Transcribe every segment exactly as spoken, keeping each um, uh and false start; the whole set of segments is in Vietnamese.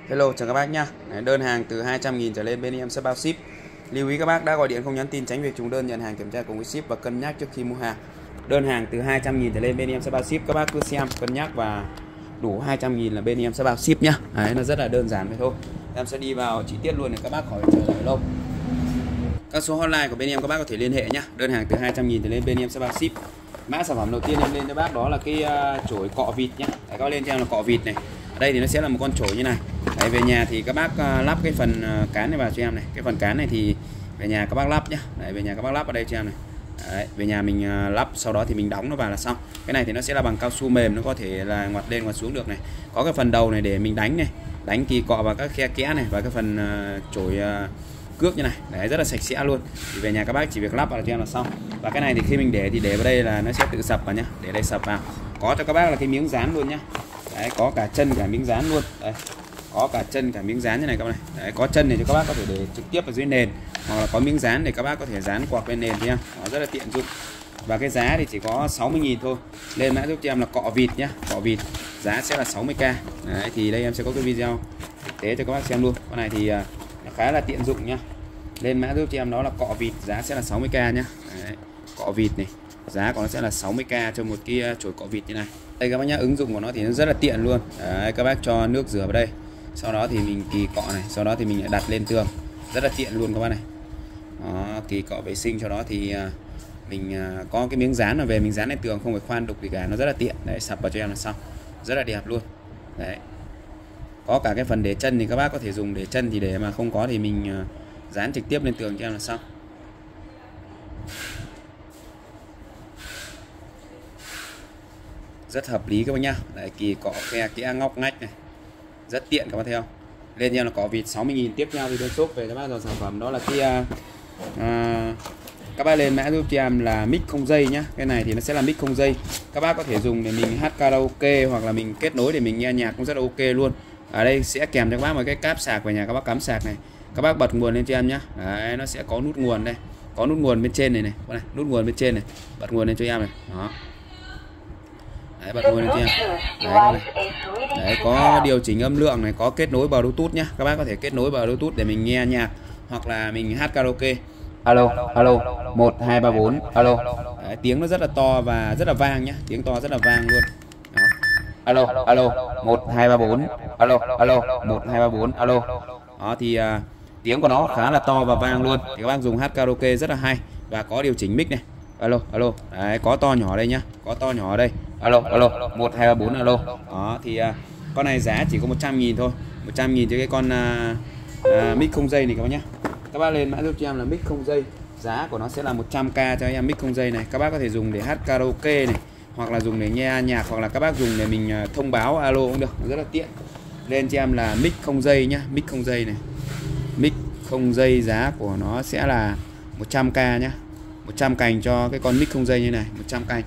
Hello, chào các bác nhá. Đấy, đơn hàng từ hai trăm nghìn trở lên bên em sẽ bao ship. Lưu ý các bác đã gọi điện không nhắn tin tránh việc trùng đơn, nhận hàng kiểm tra cùng với ship và cân nhắc trước khi mua hàng. Đơn hàng từ hai trăm nghìn trở lên bên em sẽ bao ship, các bác cứ xem cân nhắc và đủ hai trăm nghìn là bên em sẽ bao ship nhá. Đấy, nó rất là đơn giản vậy thôi. Em sẽ đi vào chi tiết luôn để các bác khỏi chờ đợi lâu. Các số hotline của bên em các bác có thể liên hệ nhá. Đơn hàng từ hai trăm nghìn trở lên bên em sẽ bao ship. Mã sản phẩm đầu tiên em lên cho bác đó là cái uh, chổi cọ vịt nhá. Đấy, các bác lên cho em là cọ vịt này. Ở đây thì nó sẽ là một con chổi như này. Đấy, về nhà thì các bác uh, lắp cái phần uh, cán này vào cho em này. Cái phần cán này thì về nhà các bác lắp nhá. Đấy, về nhà các bác lắp ở đây cho em này. Đấy, về nhà mình uh, lắp, sau đó thì mình đóng nó vào là xong. Cái này thì nó sẽ là bằng cao su mềm, nó có thể là ngoặt lên ngoặt xuống được này. Có cái phần đầu này để mình đánh này, đánh kỳ cọ vào các khe kẽ này, và cái phần uh, chổi uh, cước như này. Đấy, rất là sạch sẽ luôn. Thì về nhà các bác chỉ việc lắp vào cho em là xong. Và cái này thì khi mình để thì để vào đây là nó sẽ tự sập vào nhá. Để đây sập vào. Có cho các bác là cái miếng dán luôn nhá. Đấy, có cả chân cả miếng dán luôn. Đây, có cả chân cả miếng dán như này các bác này. Đấy, có chân này cho các bác có thể để trực tiếp ở dưới nền, hoặc là có miếng dán để các bác có thể dán quạt bên nền nha. Nó rất là tiện dụng. Và cái giá thì chỉ có sáu mươi nghìn thôi. Lên mã giúp cho em là cọ vịt nhá, cọ vịt. Giá sẽ là sáu mươi k. Đấy, thì đây em sẽ có cái video thực tế cho các bác xem luôn. Con này thì nó khá là tiện dụng nhá. Lên mã giúp cho em đó là cọ vịt, giá sẽ là sáu mươi k nhá. Đấy, cọ vịt này, giá của nó sẽ là sáu mươi k cho một cái chổi cọ vịt như này. Đây các bác nhá, ứng dụng của nó thì nó rất là tiện luôn. Đấy, các bác cho nước rửa vào đây, sau đó thì mình kỳ cọ này, sau đó thì mình đặt lên tường, rất là tiện luôn các bác này. Đó, kỳ cọ vệ sinh, sau đó thì mình có cái miếng dán ở về mình dán lên tường, không phải khoan đục gì cả, nó rất là tiện. Đấy, sập vào cho em là xong, rất là đẹp luôn. Đấy, có cả cái phần để chân thì các bác có thể dùng để chân, thì để mà không có thì mình dán trực tiếp lên tường cho em là xong. Rất hợp lý các bác nhá. Đấy, kỳ cọ khe kẽ ngóc ngách này, rất tiện các bác thấy không. Lên cho em là cọ vịt sáu mươi nghìn. Tiếp theo thì bên shop về các bác dòng sản phẩm đó là cái uh, các bác lên mã giúp cho em là mic không dây nhá. Cái này thì nó sẽ là mic không dây, các bác có thể dùng để mình hát karaoke, hoặc là mình kết nối để mình nghe nhạc cũng rất là ok luôn. Ở đây sẽ kèm cho các bác một cái cáp sạc về nhà, các bác cắm sạc này, các bác bật nguồn lên cho em nhá. Đấy, nó sẽ có nút nguồn đây, có nút nguồn bên trên này này, này nút nguồn bên trên này, bật nguồn lên cho em này. Đó. Đấy, bật nguồn lên cho em. Đấy, đấy, có điều chỉnh âm lượng này, có kết nối Bluetooth nhá. Các bác có thể kết nối Bluetooth để mình nghe nhạc hoặc là mình hát karaoke. Alo, alo, một hai ba bốn, alo. Đấy, tiếng nó rất là to và rất là vang nhá, tiếng to rất là vang luôn. Đó. Alo, alo, một hai ba bốn, alo, alo, một hai ba bốn, alo. Đó thì uh, tiếng của nó khá là to và vang luôn. Thì các bác dùng hát karaoke rất là hay, và có điều chỉnh mic này. Alo, alo. Đấy, có to nhỏ đây nhá, có to nhỏ ở đây. Alo, alo, một hai ba bốn, alo. Đó thì uh, con này giá chỉ có một trăm nghìn thôi, một trăm nghìn cho cái con uh, uh, mic không dây này các bác nhá. Các bác lên mã giúp cho em là mic không dây, giá của nó sẽ là một trăm k cho em mic không dây này. Các bác có thể dùng để hát karaoke này, hoặc là dùng để nghe nhạc, hoặc là các bác dùng để mình thông báo alo cũng được, rất là tiện. Lên cho em là mic không dây nhá, mic không dây này, mic không dây giá của nó sẽ là một trăm k nhá, một trăm cành cho cái con mic không dây như này, một trăm cành.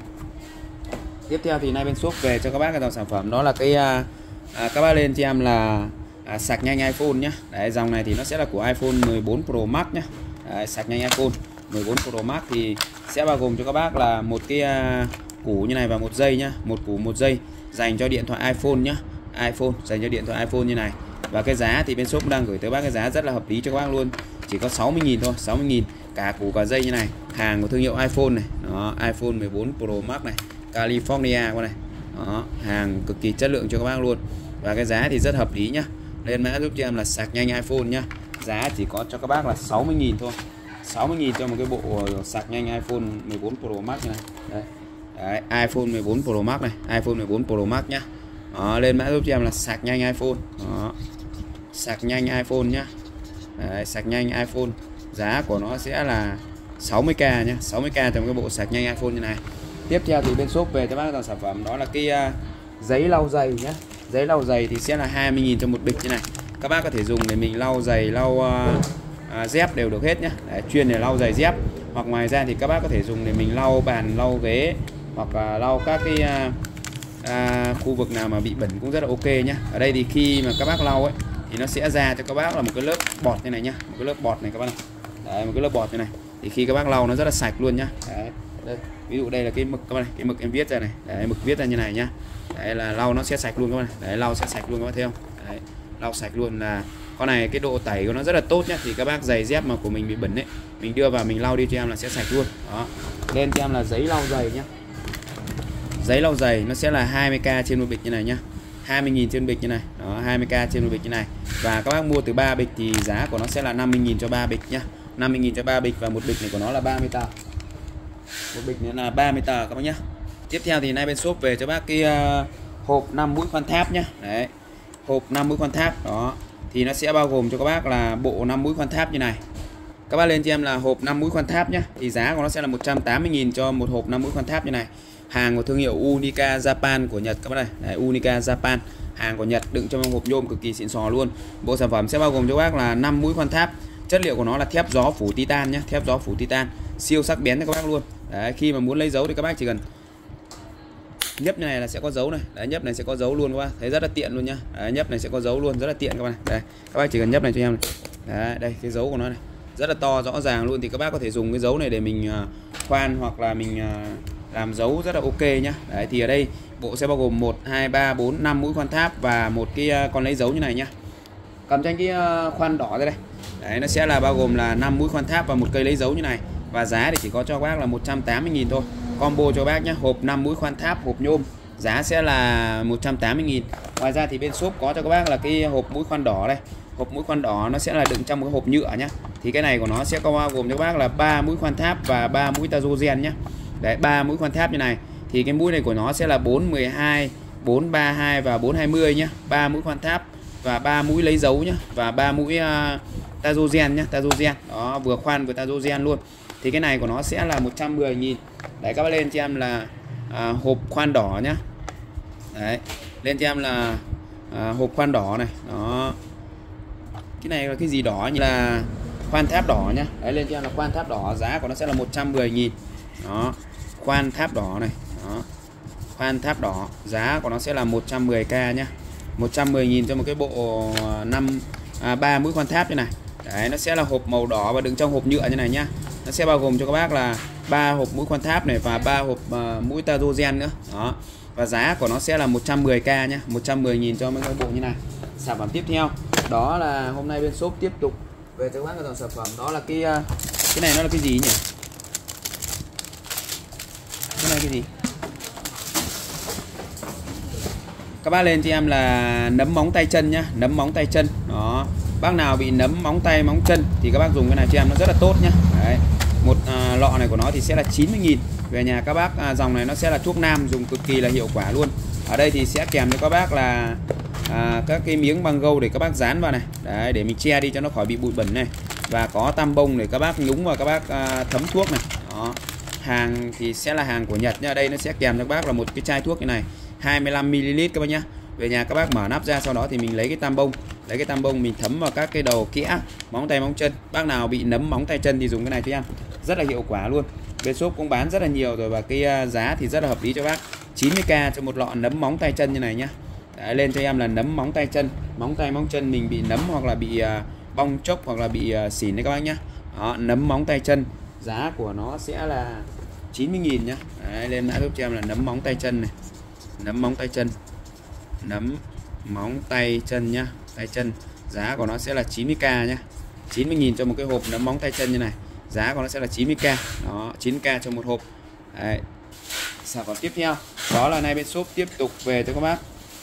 Tiếp theo thì nay bên shop về cho các bác cái dòng sản phẩm đó là cái à, à, các bác lên cho em là à, sạc nhanh iPhone nhá. Đấy, dòng này thì nó sẽ là của iPhone mười bốn Pro Max nhá. Đấy, sạc nhanh iPhone mười bốn Pro Max thì sẽ bao gồm cho các bác là một cái à, củ như này và một dây nhá, một củ một dây dành cho điện thoại iPhone nhá, iPhone dành cho điện thoại iPhone như này. Và cái giá thì bên shop đang gửi tới bác cái giá rất là hợp lý cho các bác luôn, chỉ có sáu mươi nghìn thôi, sáu mươi nghìn cả củ cả dây như này, hàng của thương hiệu iPhone này. Đó, iPhone mười bốn Pro Max này, California con này. Đó, hàng cực kỳ chất lượng cho các bác luôn, và cái giá thì rất hợp lý nhá. Lên mã giúp cho em là sạc nhanh iPhone nhá, giá chỉ có cho các bác là sáu mươi nghìn thôi, sáu mươi nghìn cho một cái bộ sạc nhanh iPhone mười bốn Pro Max như này. Đấy. Đấy, iPhone mười bốn Pro Max này, iPhone mười bốn Pro Max nhá. Đó, lên mã giúp cho em là sạc nhanh iPhone. Đó, sạc nhanh iPhone nhá. Đấy, sạc nhanh iPhone, giá của nó sẽ là sáu mươi k nhá, sáu mươi k cho một cái bộ sạc nhanh iPhone như này. Tiếp theo thì bên shop về cho bác dòng sản phẩm đó là cái uh, giấy lau giày nhá. Giấy lau giày thì sẽ là hai mươi nghìn cho một bịch như này. Các bác có thể dùng để mình lau giày, lau uh, uh, dép đều được hết nhá. Đấy, chuyên để lau giày dép, hoặc ngoài ra thì các bác có thể dùng để mình lau bàn, lau ghế, hoặc uh, lau các cái uh, uh, khu vực nào mà bị bẩn cũng rất là ok nhá. Ở đây thì khi mà các bác lau ấy thì nó sẽ ra cho các bác là một cái lớp bọt như này nhá, một cái lớp bọt này các bác này. Đấy, một cái lớp bọt như này thì khi các bác lau nó rất là sạch luôn nhá. Đấy, đây, ví dụ đây là cái mực các bác này, cái mực em viết ra này. Đấy, mực viết ra như này nhá. Đấy là lau nó sẽ sạch luôn các bác này. Đấy, lau sẽ sạch luôn các bác thấy không? Đấy, lau sạch luôn. Là con này cái độ tẩy của nó rất là tốt nhá. Thì các bác giày dép mà của mình bị bẩn ấy, mình đưa vào mình lau đi cho em là sẽ sạch luôn. Đó. Lên cho em là giấy lau giày nhá. Giấy lau giày nó sẽ là hai mươi k trên một bịch như này nhá. hai mươi nghìn trên bịch như này. Đó, hai mươi k trên một bịch như này. Và các bác mua từ ba bịch thì giá của nó sẽ là năm mươi nghìn cho ba bịch nhá. năm mươi nghìn cho ba bịch và một bịch này của nó là ba mươi tờ. Một bịch nữa là ba mươi tờ các bác nhá. Tiếp theo thì nay bên shop về cho bác cái uh, hộp năm mũi khoan tháp nhá. Đấy. Hộp năm mũi khoan tháp đó. Thì nó sẽ bao gồm cho các bác là bộ năm mũi khoan tháp như này. Các bác lên cho em là hộp năm mũi khoan tháp nhá. Thì giá của nó sẽ là một trăm tám mươi nghìn cho một hộp năm mũi khoan tháp như này. Hàng của thương hiệu Unica Japan của Nhật các bác này. Đấy, Unica Japan, hàng của Nhật, đựng trong hộp nhôm cực kỳ xịn sò luôn. Bộ sản phẩm sẽ bao gồm cho các bác là năm mũi khoan tháp. Chất liệu của nó là thép gió phủ titan nhá, thép gió phủ titan, siêu sắc bén cho các bác luôn. Đấy, khi mà muốn lấy dấu thì các bác chỉ cần nhấp như này là sẽ có dấu này. Đấy, nhấp này sẽ có dấu luôn các bác. Thấy rất là tiện luôn nhá. Đấy, nhấp này sẽ có dấu luôn, rất là tiện các bác này. Đây, các bác chỉ cần nhấp này cho em này. Đấy, đây cái dấu của nó này. Rất là to rõ ràng luôn, thì các bác có thể dùng cái dấu này để mình khoan hoặc là mình làm dấu rất là ok nhá. Đấy, thì ở đây bộ sẽ bao gồm một, hai, ba, bốn, năm mũi khoan tháp và một cái con lấy dấu như này nhá. Cầm cho anh cái khoan đỏ ra đây. Đấy, nó sẽ là bao gồm là năm mũi khoan tháp và một cây lấy dấu như này. Và giá thì chỉ có cho các bác là một trăm tám mươi nghìn thôi. Combo cho bác nhé, hộp năm mũi khoan tháp, hộp nhôm, giá sẽ là một trăm tám mươi nghìn. Ngoài ra thì bên shop có cho các bác là cái hộp mũi khoan đỏ đây. Hộp mũi khoan đỏ nó sẽ là đựng trong một cái hộp nhựa nhá. Thì cái này của nó sẽ có bao gồm cho các bác là ba mũi khoan tháp và ba mũi tazogen nhá. Đấy, ba mũi khoan tháp như này. Thì cái mũi này của nó sẽ là bốn, mười hai, bốn, ba, hai và bốn, hai mươi nhá. ba mũi khoan tháp và ba mũi lấy dấu nhá, và ba mũi uh, tazogen nhá, tazogen. Đó, vừa khoan vừa tazogen luôn. Thì cái này của nó sẽ là một trăm mười nghìn. Đấy, các bác lên cho em là à, hộp khoan đỏ nhá. Đấy, lên cho em là à, hộp khoan đỏ này. Đó. Cái này là cái gì đỏ như là khoan tháp đỏ nhá. Đấy, lên cho em là khoan tháp đỏ, giá của nó sẽ là một trăm mười nghìn. Đó, khoan tháp đỏ này. Đó, khoan tháp đỏ, giá của nó sẽ là một trăm mười k nhá. một trăm mười nghìn cho một cái bộ năm à, ba mũi khoan tháp như này. Đấy, nó sẽ là hộp màu đỏ và đựng trong hộp nhựa như này nhá. Nó sẽ bao gồm cho các bác là ba hộp mũi khoan tháp này và ba hộp uh, mũi tazogen nữa. Đó. Và giá của nó sẽ là một trăm mười k nhá, một trăm mười nghìn cho mấy cái bộ như này. Sản phẩm tiếp theo đó là hôm nay bên shop tiếp tục về cho các bác cái dòng sản phẩm đó là cái uh, cái này nó là cái gì nhỉ? Cái này cái gì? Các bác lên cho em là nấm móng tay chân nhá, nấm móng tay chân. Đó. Bác nào bị nấm móng tay móng chân thì các bác dùng cái này cho em nó rất là tốt nhá. Đấy. Một à, lọ này của nó thì sẽ là chín mươi nghìn. Về nhà các bác à, dòng này nó sẽ là thuốc nam, dùng cực kỳ là hiệu quả luôn. Ở đây thì sẽ kèm cho các bác là à, các cái miếng băng gâu để các bác dán vào này. Đấy, để mình che đi cho nó khỏi bị bụi bẩn này. Và có tam bông để các bác nhúng vào các bác à, thấm thuốc này. Đó. Hàng thì sẽ là hàng của Nhật nha. Đây nó sẽ kèm cho các bác là một cái chai thuốc như này, hai mươi lăm mi li lít các bác nhá. Về nhà các bác mở nắp ra, sau đó thì mình lấy cái tam bông, lấy cái tam bông mình thấm vào các cái đầu kẽ móng tay móng chân. Bác nào bị nấm móng tay chân thì dùng cái này cho em, rất là hiệu quả luôn. Bên shop cũng bán rất là nhiều rồi và cái giá thì rất là hợp lý cho bác, chín mươi k cho một lọ nấm móng tay chân như này nhá. Đấy, lên cho em là nấm móng tay chân, móng tay móng chân mình bị nấm hoặc là bị uh, bong chốc hoặc là bị uh, xỉn đấy các bác nhá. Đó, nấm móng tay chân, giá của nó sẽ là chín mươi nghìn nhá. Đấy, lên mã giúp cho em là nấm móng tay chân này, nấm móng tay chân, nấm móng tay chân nhá, tay chân, giá của nó sẽ là chín mươi k nhá, chín mươi nghìn cho một cái hộp nấm móng tay chân như này, giá của nó sẽ là chín mươi k. Đó, chín k cho một hộp. Đấy. Sản phẩm tiếp theo đó là nay bên shop tiếp tục về cho các bác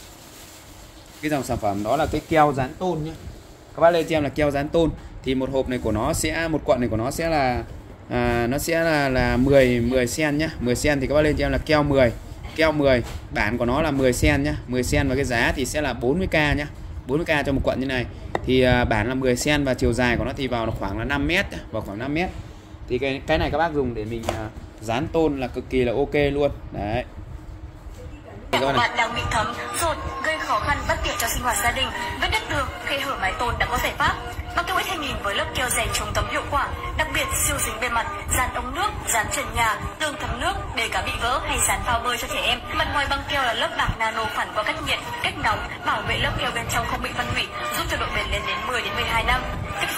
cái dòng sản phẩm đó là cái keo dán tôn nhá. Các bác lên cho em là keo dán tôn, thì một hộp này của nó sẽ, một cuộn này của nó sẽ là à, nó sẽ là là mười mười sen nhá, mười sen thì các bác lên cho em là keo mười, keo mười, bản của nó là mười sen nhá, mười sen và cái giá thì sẽ là bốn mươi k nhá, bốn mươi k cho một cuộn như này. Thì à, bản là mười sen và chiều dài của nó thì vào khoảng là năm mét, vào khoảng năm mét. Thì cái cái này các bác dùng để mình à, dán tôn là cực kỳ là ok luôn. Đấy. Của bạn đang bị thấm, rột, gây khó khăn bất tiện cho sinh hoạt gia đình, vết đứt đường, khe hở mái tôn đã có giải pháp. Bác Thông hai nghìn với lớp keo dày chống thấm hiệu quả, đặc biệt siêu dính bề mặt, dán ống nước, dán trần nhà, tường thấm nước, để cả bị vỡ hay dán phao bơi cho trẻ em. Mặt ngoài băng keo là lớp bạc nano phản qua cách nhiệt, cách nóng, bảo vệ lớp keo bên trong không bị phân hủy, giúp cho độ bền lên đến mười đến mười hai năm. Cách dùng dễ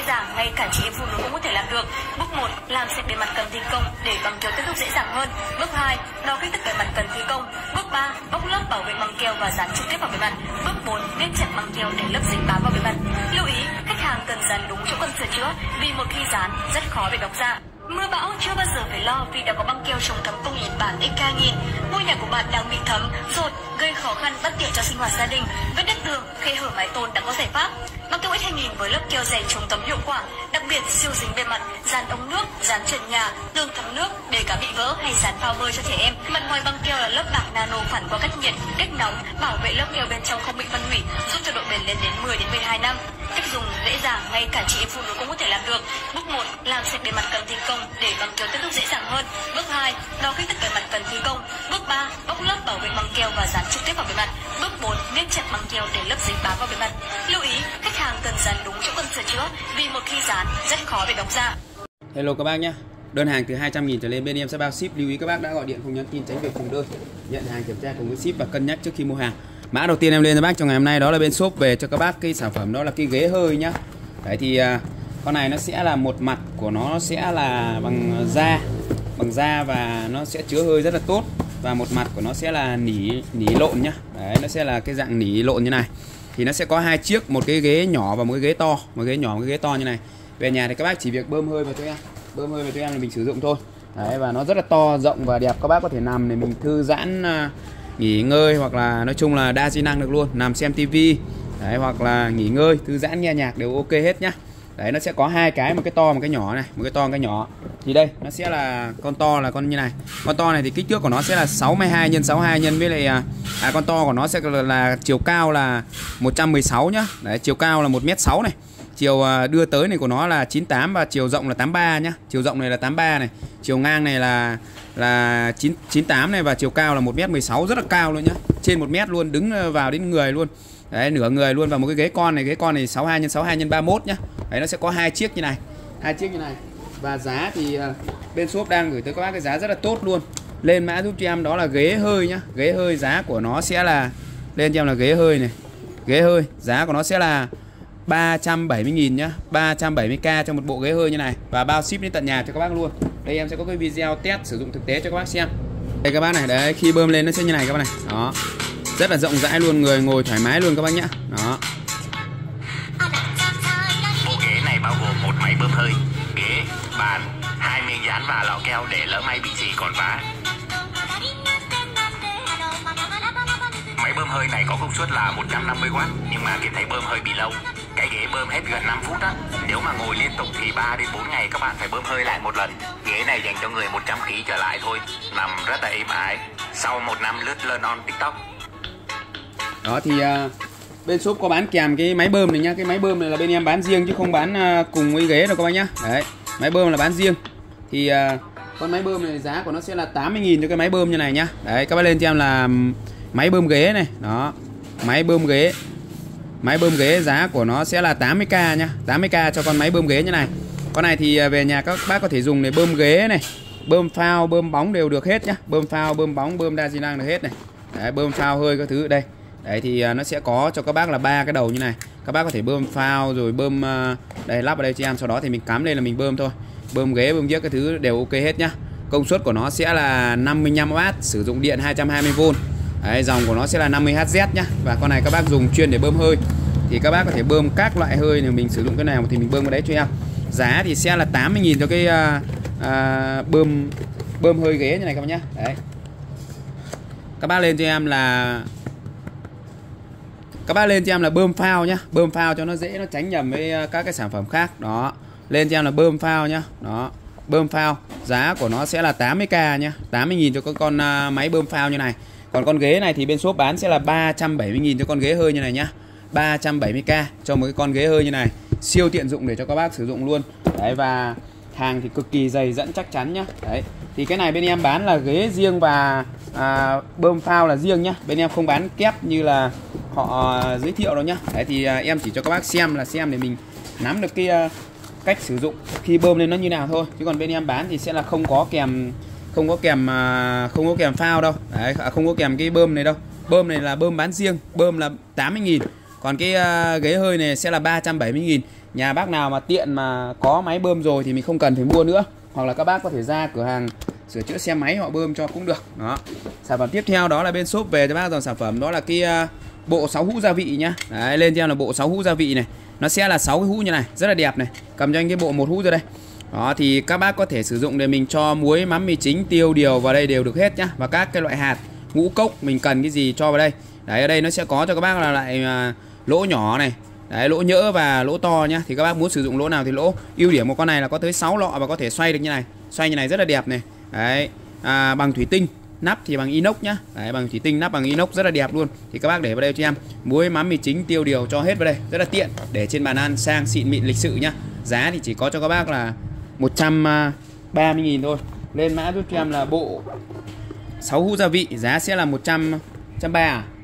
dàng, ngay cả chị em phụ nữ cũng có thể làm được. Bước một, làm sạch bề mặt cần thi công để băng keo tiếp xúc dễ dàng hơn. Bước hai, đo kích thước bề mặt cần thi công. Bước ba, bóc lớp bảo vệ băng keo và dán trực tiếp vào bề mặt. Bước bốn, nếp chặt băng keo để lớp dính bám vào bề mặt. Lưu ý, khách hàng cần dán đúng chỗ cần sửa chữa vì một khi dán rất khó để bóc ra. Mưa bão chưa bao giờ phải lo vì đã có băng keo chống thấm công Nhật Bản X hai nghìn. Ngôi nhà của bạn đang bị thấm, dột, gây khó khăn bất tiện cho sinh hoạt gia đình. Vết đứt tường, khe hở mái tôn đã có giải pháp. Băng keo X hai nghìn với lớp keo dày chống thấm hiệu quả, đặc biệt siêu dính bề mặt, dán ống nước, dán trần nhà, tường thấm nước để cả bị vỡ hay dán phao bơi cho trẻ em. Mặt ngoài băng keo là lớp bạc nano phản qua cách nhiệt, cách nóng, bảo vệ lớp keo bên trong không bị phân hủy, giúp cho độ bền lên đến mười đến mười hai năm. Cách dùng dễ dàng, ngay cả chị em phụ nữ cũng có thể làm được. Bước một, làm sạch bề mặt cần thi công để băng keo tiếp xúc dễ dàng hơn. Bước hai, đo kích thước bề mặt cần thi công. Bước ba, bóc lớp bảo vệ băng keo và dán trực tiếp vào bề mặt. Bước bốn, nếp chặt băng keo để lớp dính bám vào bề mặt. Lưu ý, khách hàng cần dán đúng chỗ cần sửa chữa vì một khi dán rất khó để bóc ra. Hello các bác nhé. Đơn hàng từ hai trăm nghìn trở lên bên em sẽ bao ship. Lưu ý các bác đã gọi điện không nhắn tin tránh việc cùng đơn. Nhận hàng kiểm tra cùng với ship và cân nhắc trước khi mua hàng. Mã đầu tiên em lên cho bác trong ngày hôm nay đó là bên shop về cho các bác cái sản phẩm đó là cái ghế hơi nhá. Đấy thì uh, con này nó sẽ là một mặt của nó sẽ là bằng da, bằng da và nó sẽ chứa hơi rất là tốt, và một mặt của nó sẽ là nỉ nỉ lộn nhá. Đấy, nó sẽ là cái dạng nỉ lộn như này. Thì nó sẽ có hai chiếc, một cái ghế nhỏ và một cái ghế to, một ghế nhỏ một cái ghế to như này. Về nhà thì các bác chỉ việc bơm hơi vào cho em, bơm hơi vào cho em là mình sử dụng thôi. Đấy, và nó rất là to, rộng và đẹp, các bác có thể nằm để mình thư giãn, uh, nghỉ ngơi, hoặc là nói chung là đa di năng được luôn, nằm xem tivi, đấy, hoặc là nghỉ ngơi, thư giãn, nghe nhạc đều ok hết nhá. Đấy, nó sẽ có hai cái, một cái to một cái nhỏ này, một cái to một cái nhỏ. Thì đây nó sẽ là con to là con như này. Con to này thì kích thước của nó sẽ là sáu mươi hai nhân sáu mươi hai nhân với lại à, con to của nó sẽ là, là chiều cao là một trăm mười sáu nhá. Đấy, chiều cao là một mét sáu này. Chiều đưa tới này của nó là chín mươi tám và chiều rộng là tám mươi ba nhá. Chiều rộng này là tám mươi ba này, chiều ngang này là là chín mươi tám này, và chiều cao là một mét mười sáu, rất là cao luôn nhá. Trên một mét luôn, đứng vào đến người luôn. Đấy, nửa người luôn. Và một cái ghế con này, ghế con này sáu mươi hai nhân sáu mươi hai nhân ba mươi mốt nhá. Đấy, nó sẽ có hai chiếc như này, hai chiếc như này. Và giá thì uh, bên shop đang gửi tới các bác cái giá rất là tốt luôn. Lên mã giúp cho em đó là ghế hơi nhá. Ghế hơi giá của nó sẽ là, lên cho em là ghế hơi này. Ghế hơi giá của nó sẽ là ba trăm bảy mươi nghìn nhá, ba trăm bảy mươi k cho một bộ ghế hơi như này, và bao ship đến tận nhà cho các bác luôn. Đây em sẽ có cái video test sử dụng thực tế cho các bác xem. Đây các bác này, đấy, khi bơm lên nó sẽ như này các bác này. Đó. Rất là rộng rãi luôn, người ngồi thoải mái luôn các bác nhá. Đó. Bộ ghế này bao gồm một máy bơm hơi, ghế, bàn, hai miếng dán và lọ keo để lỡ may bị xì còn vá. Máy bơm hơi này có công suất là một trăm năm mươi oát, nhưng mà Kiệt thấy bơm hơi bị lâu. Cái ghế bơm hết gần năm phút á. Nếu mà ngồi liên tục thì ba đến bốn ngày các bạn phải bơm hơi lại một lần. Ghế này dành cho người một trăm ki lô gam trở lại thôi, nằm rất là êm ái. Sau một năm lướt lên on TikTok. Đó thì uh, bên shop có bán kèm cái máy bơm này nhá. Cái máy bơm này là bên em bán riêng chứ không bán uh, cùng với ghế đâu các bác nhá. Đấy, máy bơm là bán riêng. Thì uh, con máy bơm này giá của nó sẽ là tám mươi nghìn cho cái máy bơm như này nhá. Đấy, các bác lên cho em là máy bơm ghế này. Đó, máy bơm ghế. Máy bơm ghế giá của nó sẽ là tám mươi k nhá, tám mươi k cho con máy bơm ghế như này. Con này thì về nhà các bác có thể dùng để bơm ghế này, bơm phao, bơm bóng đều được hết nhá. Bơm phao, bơm bóng, bơm đa di năng được hết này. Đấy, bơm phao hơi các thứ đây. Đấy thì nó sẽ có cho các bác là ba cái đầu như này. Các bác có thể bơm phao rồi bơm đây, lắp vào đây cho em, sau đó thì mình cắm lên là mình bơm thôi. Bơm ghế, bơm giếc cái thứ đều ok hết nhá. Công suất của nó sẽ là năm mươi lăm oát, sử dụng điện hai trăm hai mươi vôn. Đấy, dòng của nó sẽ là năm mươi héc nhá. Và con này các bác dùng chuyên để bơm hơi thì các bác có thể bơm các loại hơi này, mình sử dụng cái nào thì mình bơm cái đấy cho em. Giá thì sẽ là tám mươi nghìn cho cái uh, uh, bơm bơm hơi ghế như này các bác nhá. Đấy. Các bác lên cho em là Các bác lên cho em là bơm phao nhá, bơm phao cho nó dễ, nó tránh nhầm với các cái sản phẩm khác. Đó. Lên cho em là bơm phao nhá. Đó. Bơm phao, giá của nó sẽ là tám mươi k nhá, tám mươi nghìn cho cái con uh, máy bơm phao như này. Còn con ghế này thì bên shop bán sẽ là ba trăm bảy mươi nghìn cho con ghế hơi như này nhá. ba trăm bảy mươi k cho một cái con ghế hơi như này, siêu tiện dụng để cho các bác sử dụng luôn. Đấy, và hàng thì cực kỳ dày dẫn chắc chắn nhá. Đấy. Thì cái này bên em bán là ghế riêng và à, bơm phao là riêng nhá. Bên em không bán kép như là họ à, giới thiệu đâu nhá. Đấy thì à, em chỉ cho các bác xem là xem để mình nắm được cái à, cách sử dụng khi bơm lên nó như nào thôi. Chứ còn bên em bán thì sẽ là không có kèm không có kèm à, không có kèm phao đâu. Đấy, không có kèm cái bơm này đâu. Bơm này là bơm bán riêng, bơm là tám mươi nghìn. Còn cái uh, ghế hơi này sẽ là ba trăm bảy mươi nghìn. Nhà bác nào mà tiện mà có máy bơm rồi thì mình không cần phải mua nữa. Hoặc là các bác có thể ra cửa hàng sửa chữa xe máy họ bơm cho cũng được. Đó. Sản phẩm tiếp theo đó là bên shop về cho bác dòng sản phẩm đó là cái uh, bộ sáu hũ gia vị nhá. Đấy, lên cho em là bộ sáu hũ gia vị này. Nó sẽ là sáu cái hũ như này, rất là đẹp này. Cầm cho anh cái bộ một hũ ra đây. Đó thì các bác có thể sử dụng để mình cho muối, mắm, mì chính, tiêu, điều vào đây đều được hết nhá. Và các cái loại hạt, ngũ cốc mình cần cái gì cho vào đây. Đấy, ở đây nó sẽ có cho các bác là lại uh, lỗ nhỏ này. Đấy, lỗ nhỡ và lỗ to nhá. Thì các bác muốn sử dụng lỗ nào thì lỗ. Ưu điểm của con này là có tới sáu lọ và có thể xoay được như này. Xoay như này rất là đẹp này. Đấy, à, bằng thủy tinh, nắp thì bằng inox nhá. Đấy, bằng thủy tinh, nắp bằng inox rất là đẹp luôn. Thì các bác để vào đây cho em muối, mắm, mì chính, tiêu, điều cho hết vào đây, rất là tiện để trên bàn ăn sang xịn mịn lịch sự nhá. Giá thì chỉ có cho các bác là một trăm ba mươi nghìn thôi. Lên mã giúp cho em là bộ sáu hũ gia vị, giá sẽ là một trăm ba mươi à?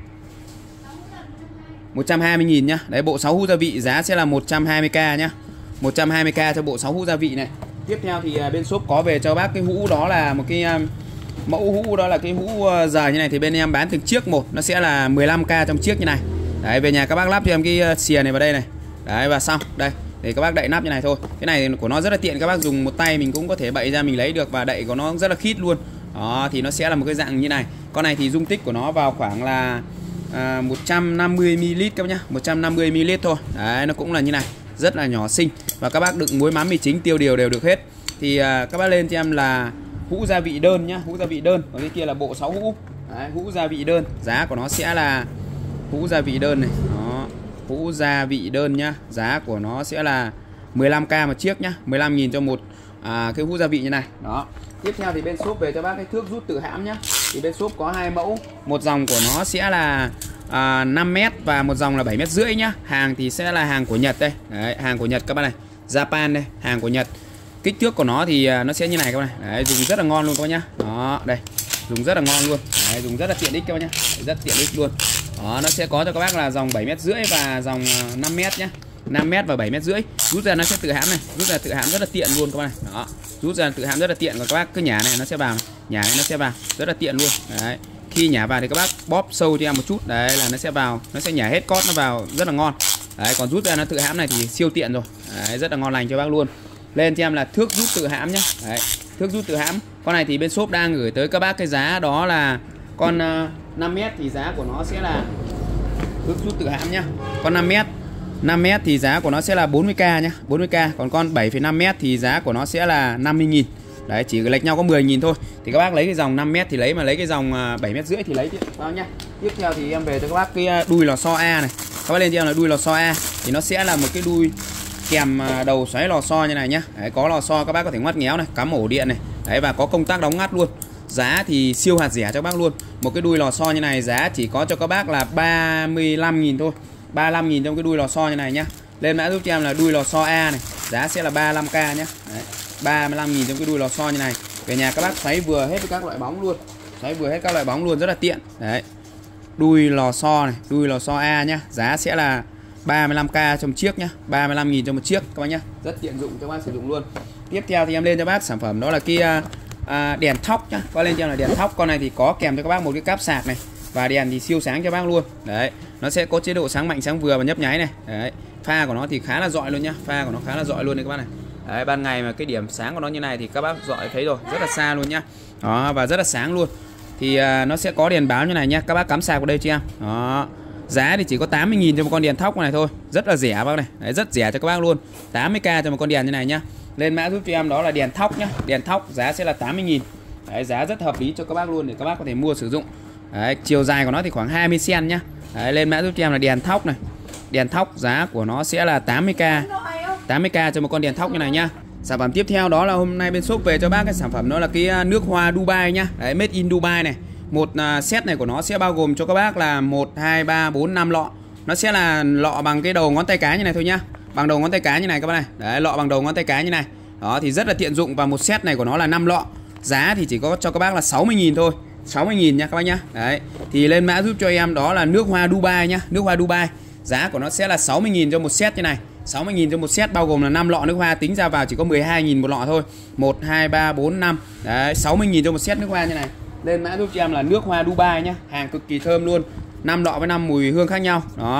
một trăm hai mươi nghìn nhá. Đấy, bộ sáu hũ gia vị giá sẽ là một trăm hai mươi k nhá. một trăm hai mươi k cho bộ sáu hũ gia vị này. Tiếp theo thì bên shop có về cho bác cái hũ đó là một cái um, mẫu hũ đó là cái hũ giờ như này thì bên em bán từng chiếc một, nó sẽ là mười lăm k trong chiếc như này. Đấy, về nhà các bác lắp cho em cái xìa này vào đây này. Đấy, và xong. Đây, để các bác đậy nắp như này thôi. Cái này của nó rất là tiện, các bác dùng một tay mình cũng có thể bậy ra mình lấy được và đậy của nó rất là khít luôn. Đó thì nó sẽ là một cái dạng như này. Con này thì dung tích của nó vào khoảng là à, một trăm năm mươi mi li lít các bác nhá, một trăm năm mươi mi li lít thôi. Đấy, nó cũng là như này, rất là nhỏ xinh và các bác đựng muối, mắm, mì chính, tiêu, điều đều được hết. Thì à, các bác lên cho em là hũ gia vị đơn nhá, hũ gia vị đơn. Còn cái kia là bộ sáu hũ. Đấy, hũ gia vị đơn, giá của nó sẽ là hũ gia vị đơn này. Đó, hũ gia vị đơn nhá, giá của nó sẽ là mười lăm k một chiếc nhá, mười lăm nghìn cho một à, cái hũ gia vị như này. Đó. Tiếp theo thì bên shop về cho bác cái thước rút tự hãm nhá. Thì bên shop có hai mẫu, một dòng của nó sẽ là à, năm mét và một dòng là bảy mét rưỡi nhá. Hàng thì sẽ là hàng của Nhật đây. Đấy, hàng của Nhật các bác này, Japan đây, hàng của Nhật. Kích thước của nó thì nó sẽ như này các bác này. Đấy, dùng rất là ngon luôn các bác nhá. Đó, đây, dùng rất là ngon luôn. Đấy, dùng rất là tiện ích các bác nhá. Đấy, rất tiện ích luôn. Đó, nó sẽ có cho các bác là dòng bảy mét rưỡi và dòng năm mét nhá. năm mét và bảy mét rưỡi. Rút ra nó sẽ tự hãm này, rút ra tự hãm rất là tiện luôn các bác này. Đó, rút ra tự hãm rất là tiện, còn các bác cứ nhả này nó sẽ vào, nhả này nó sẽ vào, rất là tiện luôn. Đấy. Khi nhả vào thì các bác bóp sâu cho em một chút, đấy là nó sẽ vào, nó sẽ nhả hết cót nó vào, rất là ngon. Đấy, còn rút ra nó tự hãm này thì siêu tiện rồi. Đấy, rất là ngon lành cho bác luôn. Lên cho em là thước rút tự hãm nhá. Đấy, thước rút tự hãm. Con này thì bên shop đang gửi tới các bác cái giá đó là con uh, năm mét thì giá của nó sẽ là thước rút tự hãm nhá. Con năm mét, năm mét thì giá của nó sẽ là bốn mươi k nhá, bốn mươi k. Còn con bảy phẩy năm mét thì giá của nó sẽ là năm mươi nghìn. Đấy, chỉ lệch nhau có mười nghìn thôi. Thì các bác lấy cái dòng năm mét thì lấy, mà lấy cái dòng bảy mét rưỡi thì lấy bao nhá. Tiếp theo thì em về cho các bác cái đuôi lò xo A này. Các bác lên cho em là đuôi lò xo A thì nó sẽ là một cái đuôi kèm đầu xoáy lò xo như này nhá. Đấy, có lò xo các bác có thể ngoắt nghéo này, cắm ổ điện này. Đấy, và có công tắc đóng ngắt luôn. Giá thì siêu hạt rẻ cho các bác luôn. Một cái đuôi lò xo như này giá chỉ có cho các bác là ba mươi lăm nghìn thôi. ba mươi lăm nghìn trong cái đuôi lò xo như này nhá. Lên mã giúp cho em là đuôi lò xo A này, giá sẽ là ba mươi lăm k nhá. Đấy, ba mươi lăm nghìn trong cái đuôi lò xo như này. Về nhà các bác xoáy vừa hết với các loại bóng luôn. Xoáy vừa hết các loại bóng luôn, rất là tiện. Đấy. Đuôi lò xo này, đuôi lò xo A nhá, giá sẽ là ba mươi lăm k trong chiếc nhá, ba mươi lăm nghìn trong một chiếc các bác nhá. Rất tiện dụng cho các bác sử dụng luôn. Tiếp theo thì em lên cho bác sản phẩm đó là kia à, đèn thóc nhá. Có lên cho em là đèn thóc. Con này thì có kèm cho các bác một cái cáp sạc này. Và đèn thì siêu sáng cho bác luôn. Đấy, nó sẽ có chế độ sáng mạnh, sáng vừa và nhấp nháy này. Đấy, pha của nó thì khá là rọi luôn nhá. Pha của nó khá là rọi luôn đấy các bác này. Đấy, ban ngày mà cái điểm sáng của nó như này thì các bác rọi thấy rồi, rất là xa luôn nhá. Đó, và rất là sáng luôn. Thì à, nó sẽ có đèn báo như này nhá. Các bác cắm sạc vào đây cho em. Đó. Giá thì chỉ có tám mươi nghìn cho một con đèn thóc này thôi. Rất là rẻ bác này. Đấy, rất rẻ cho các bác luôn. tám mươi k cho một con đèn như này nhá. Lên mã giúp cho em đó là đèn thóc nhá. Đèn thóc giá sẽ là tám mươi nghìn. Đấy, giá rất hợp lý cho các bác luôn để các bác có thể mua sử dụng. Đấy, chiều dài của nó thì khoảng hai mươi xăng-ti-mét nhá. Đấy, lên mã giúp cho em là đèn thóc này. Đèn thóc giá của nó sẽ là tám mươi k. tám mươi k cho một con đèn thóc như này nhá. Sản phẩm tiếp theo đó là hôm nay bên shop về cho bác cái sản phẩm đó là cái nước hoa Dubai nhá. Đấy, made in Dubai này. Một uh, set này của nó sẽ bao gồm cho các bác là một, hai, ba, bốn, năm lọ. Nó sẽ là lọ bằng cái đầu ngón tay cái như này thôi nhá. Bằng đầu ngón tay cái như này các bác này. Đấy, lọ bằng đầu ngón tay cái như này. Đó thì rất là tiện dụng và một set này của nó là năm lọ. Giá thì chỉ có cho các bác là sáu mươi nghìn thôi. sáu mươi nghìn nha các bác nhá. Đấy, thì lên mã giúp cho em đó là nước hoa Dubai nhá. Nước hoa Dubai. Giá của nó sẽ là sáu mươi nghìn cho một set như này. sáu mươi nghìn cho một set bao gồm là năm lọ nước hoa, tính ra vào chỉ có mười hai nghìn một lọ thôi. một, hai, ba, bốn, năm. Đấy, sáu mươi nghìn cho một set nước hoa như này. Lên mã giúp cho em là nước hoa Dubai nhá. Hàng cực kỳ thơm luôn. năm lọ với năm mùi hương khác nhau. Đó.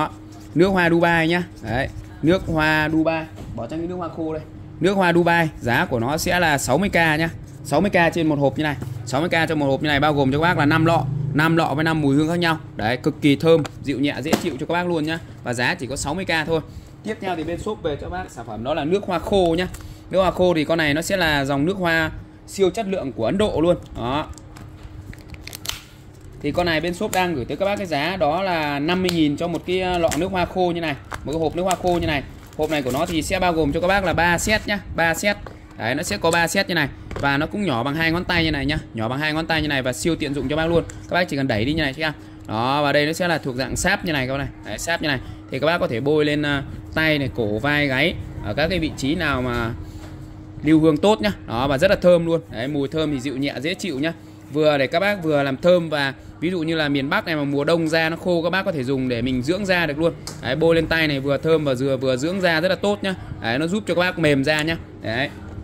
Nước hoa Dubai nhá. Đấy, nước hoa Dubai, bỏ trong cái nước hoa khô đây. Nước hoa Dubai, giá của nó sẽ là sáu mươi k nhá. sáu mươi k trên một hộp như này. sáu mươi k cho một hộp như này, bao gồm cho các bác là năm lọ, năm lọ với năm mùi hương khác nhau. Đấy, cực kỳ thơm, dịu nhẹ, dễ chịu cho các bác luôn nhá. Và giá chỉ có sáu mươi k thôi. Tiếp theo thì bên shop về cho các bác sản phẩm đó là nước hoa khô nhá. Nước hoa khô thì con này nó sẽ là dòng nước hoa siêu chất lượng của Ấn Độ luôn. Đó. Thì con này bên shop đang gửi tới các bác cái giá đó là năm mươi nghìn cho một cái lọ nước hoa khô như này, một cái hộp nước hoa khô như này. Hộp này của nó thì sẽ bao gồm cho các bác là ba set nhá, ba set. Đấy, nó sẽ có ba set như này và nó cũng nhỏ bằng hai ngón tay như này nhá, nhỏ bằng hai ngón tay như này và siêu tiện dụng cho bác luôn. Các bác chỉ cần đẩy đi như này chứ em. Đó, và đây nó sẽ là thuộc dạng sáp như này các bác này. Đấy, sáp như này thì các bác có thể bôi lên uh, tay này, cổ, vai, gáy ở các cái vị trí nào mà lưu hương tốt nhá. Đó, và rất là thơm luôn. Đấy, mùi thơm thì dịu nhẹ, dễ chịu nhá. Vừa để các bác vừa làm thơm, và ví dụ như là miền Bắc này mà mùa đông da nó khô, các bác có thể dùng để mình dưỡng da được luôn. Đấy, bôi lên tay này vừa thơm và vừa vừa dưỡng da rất là tốt nhá. Đấy, nó giúp cho các bác mềm da nhá. Đấy.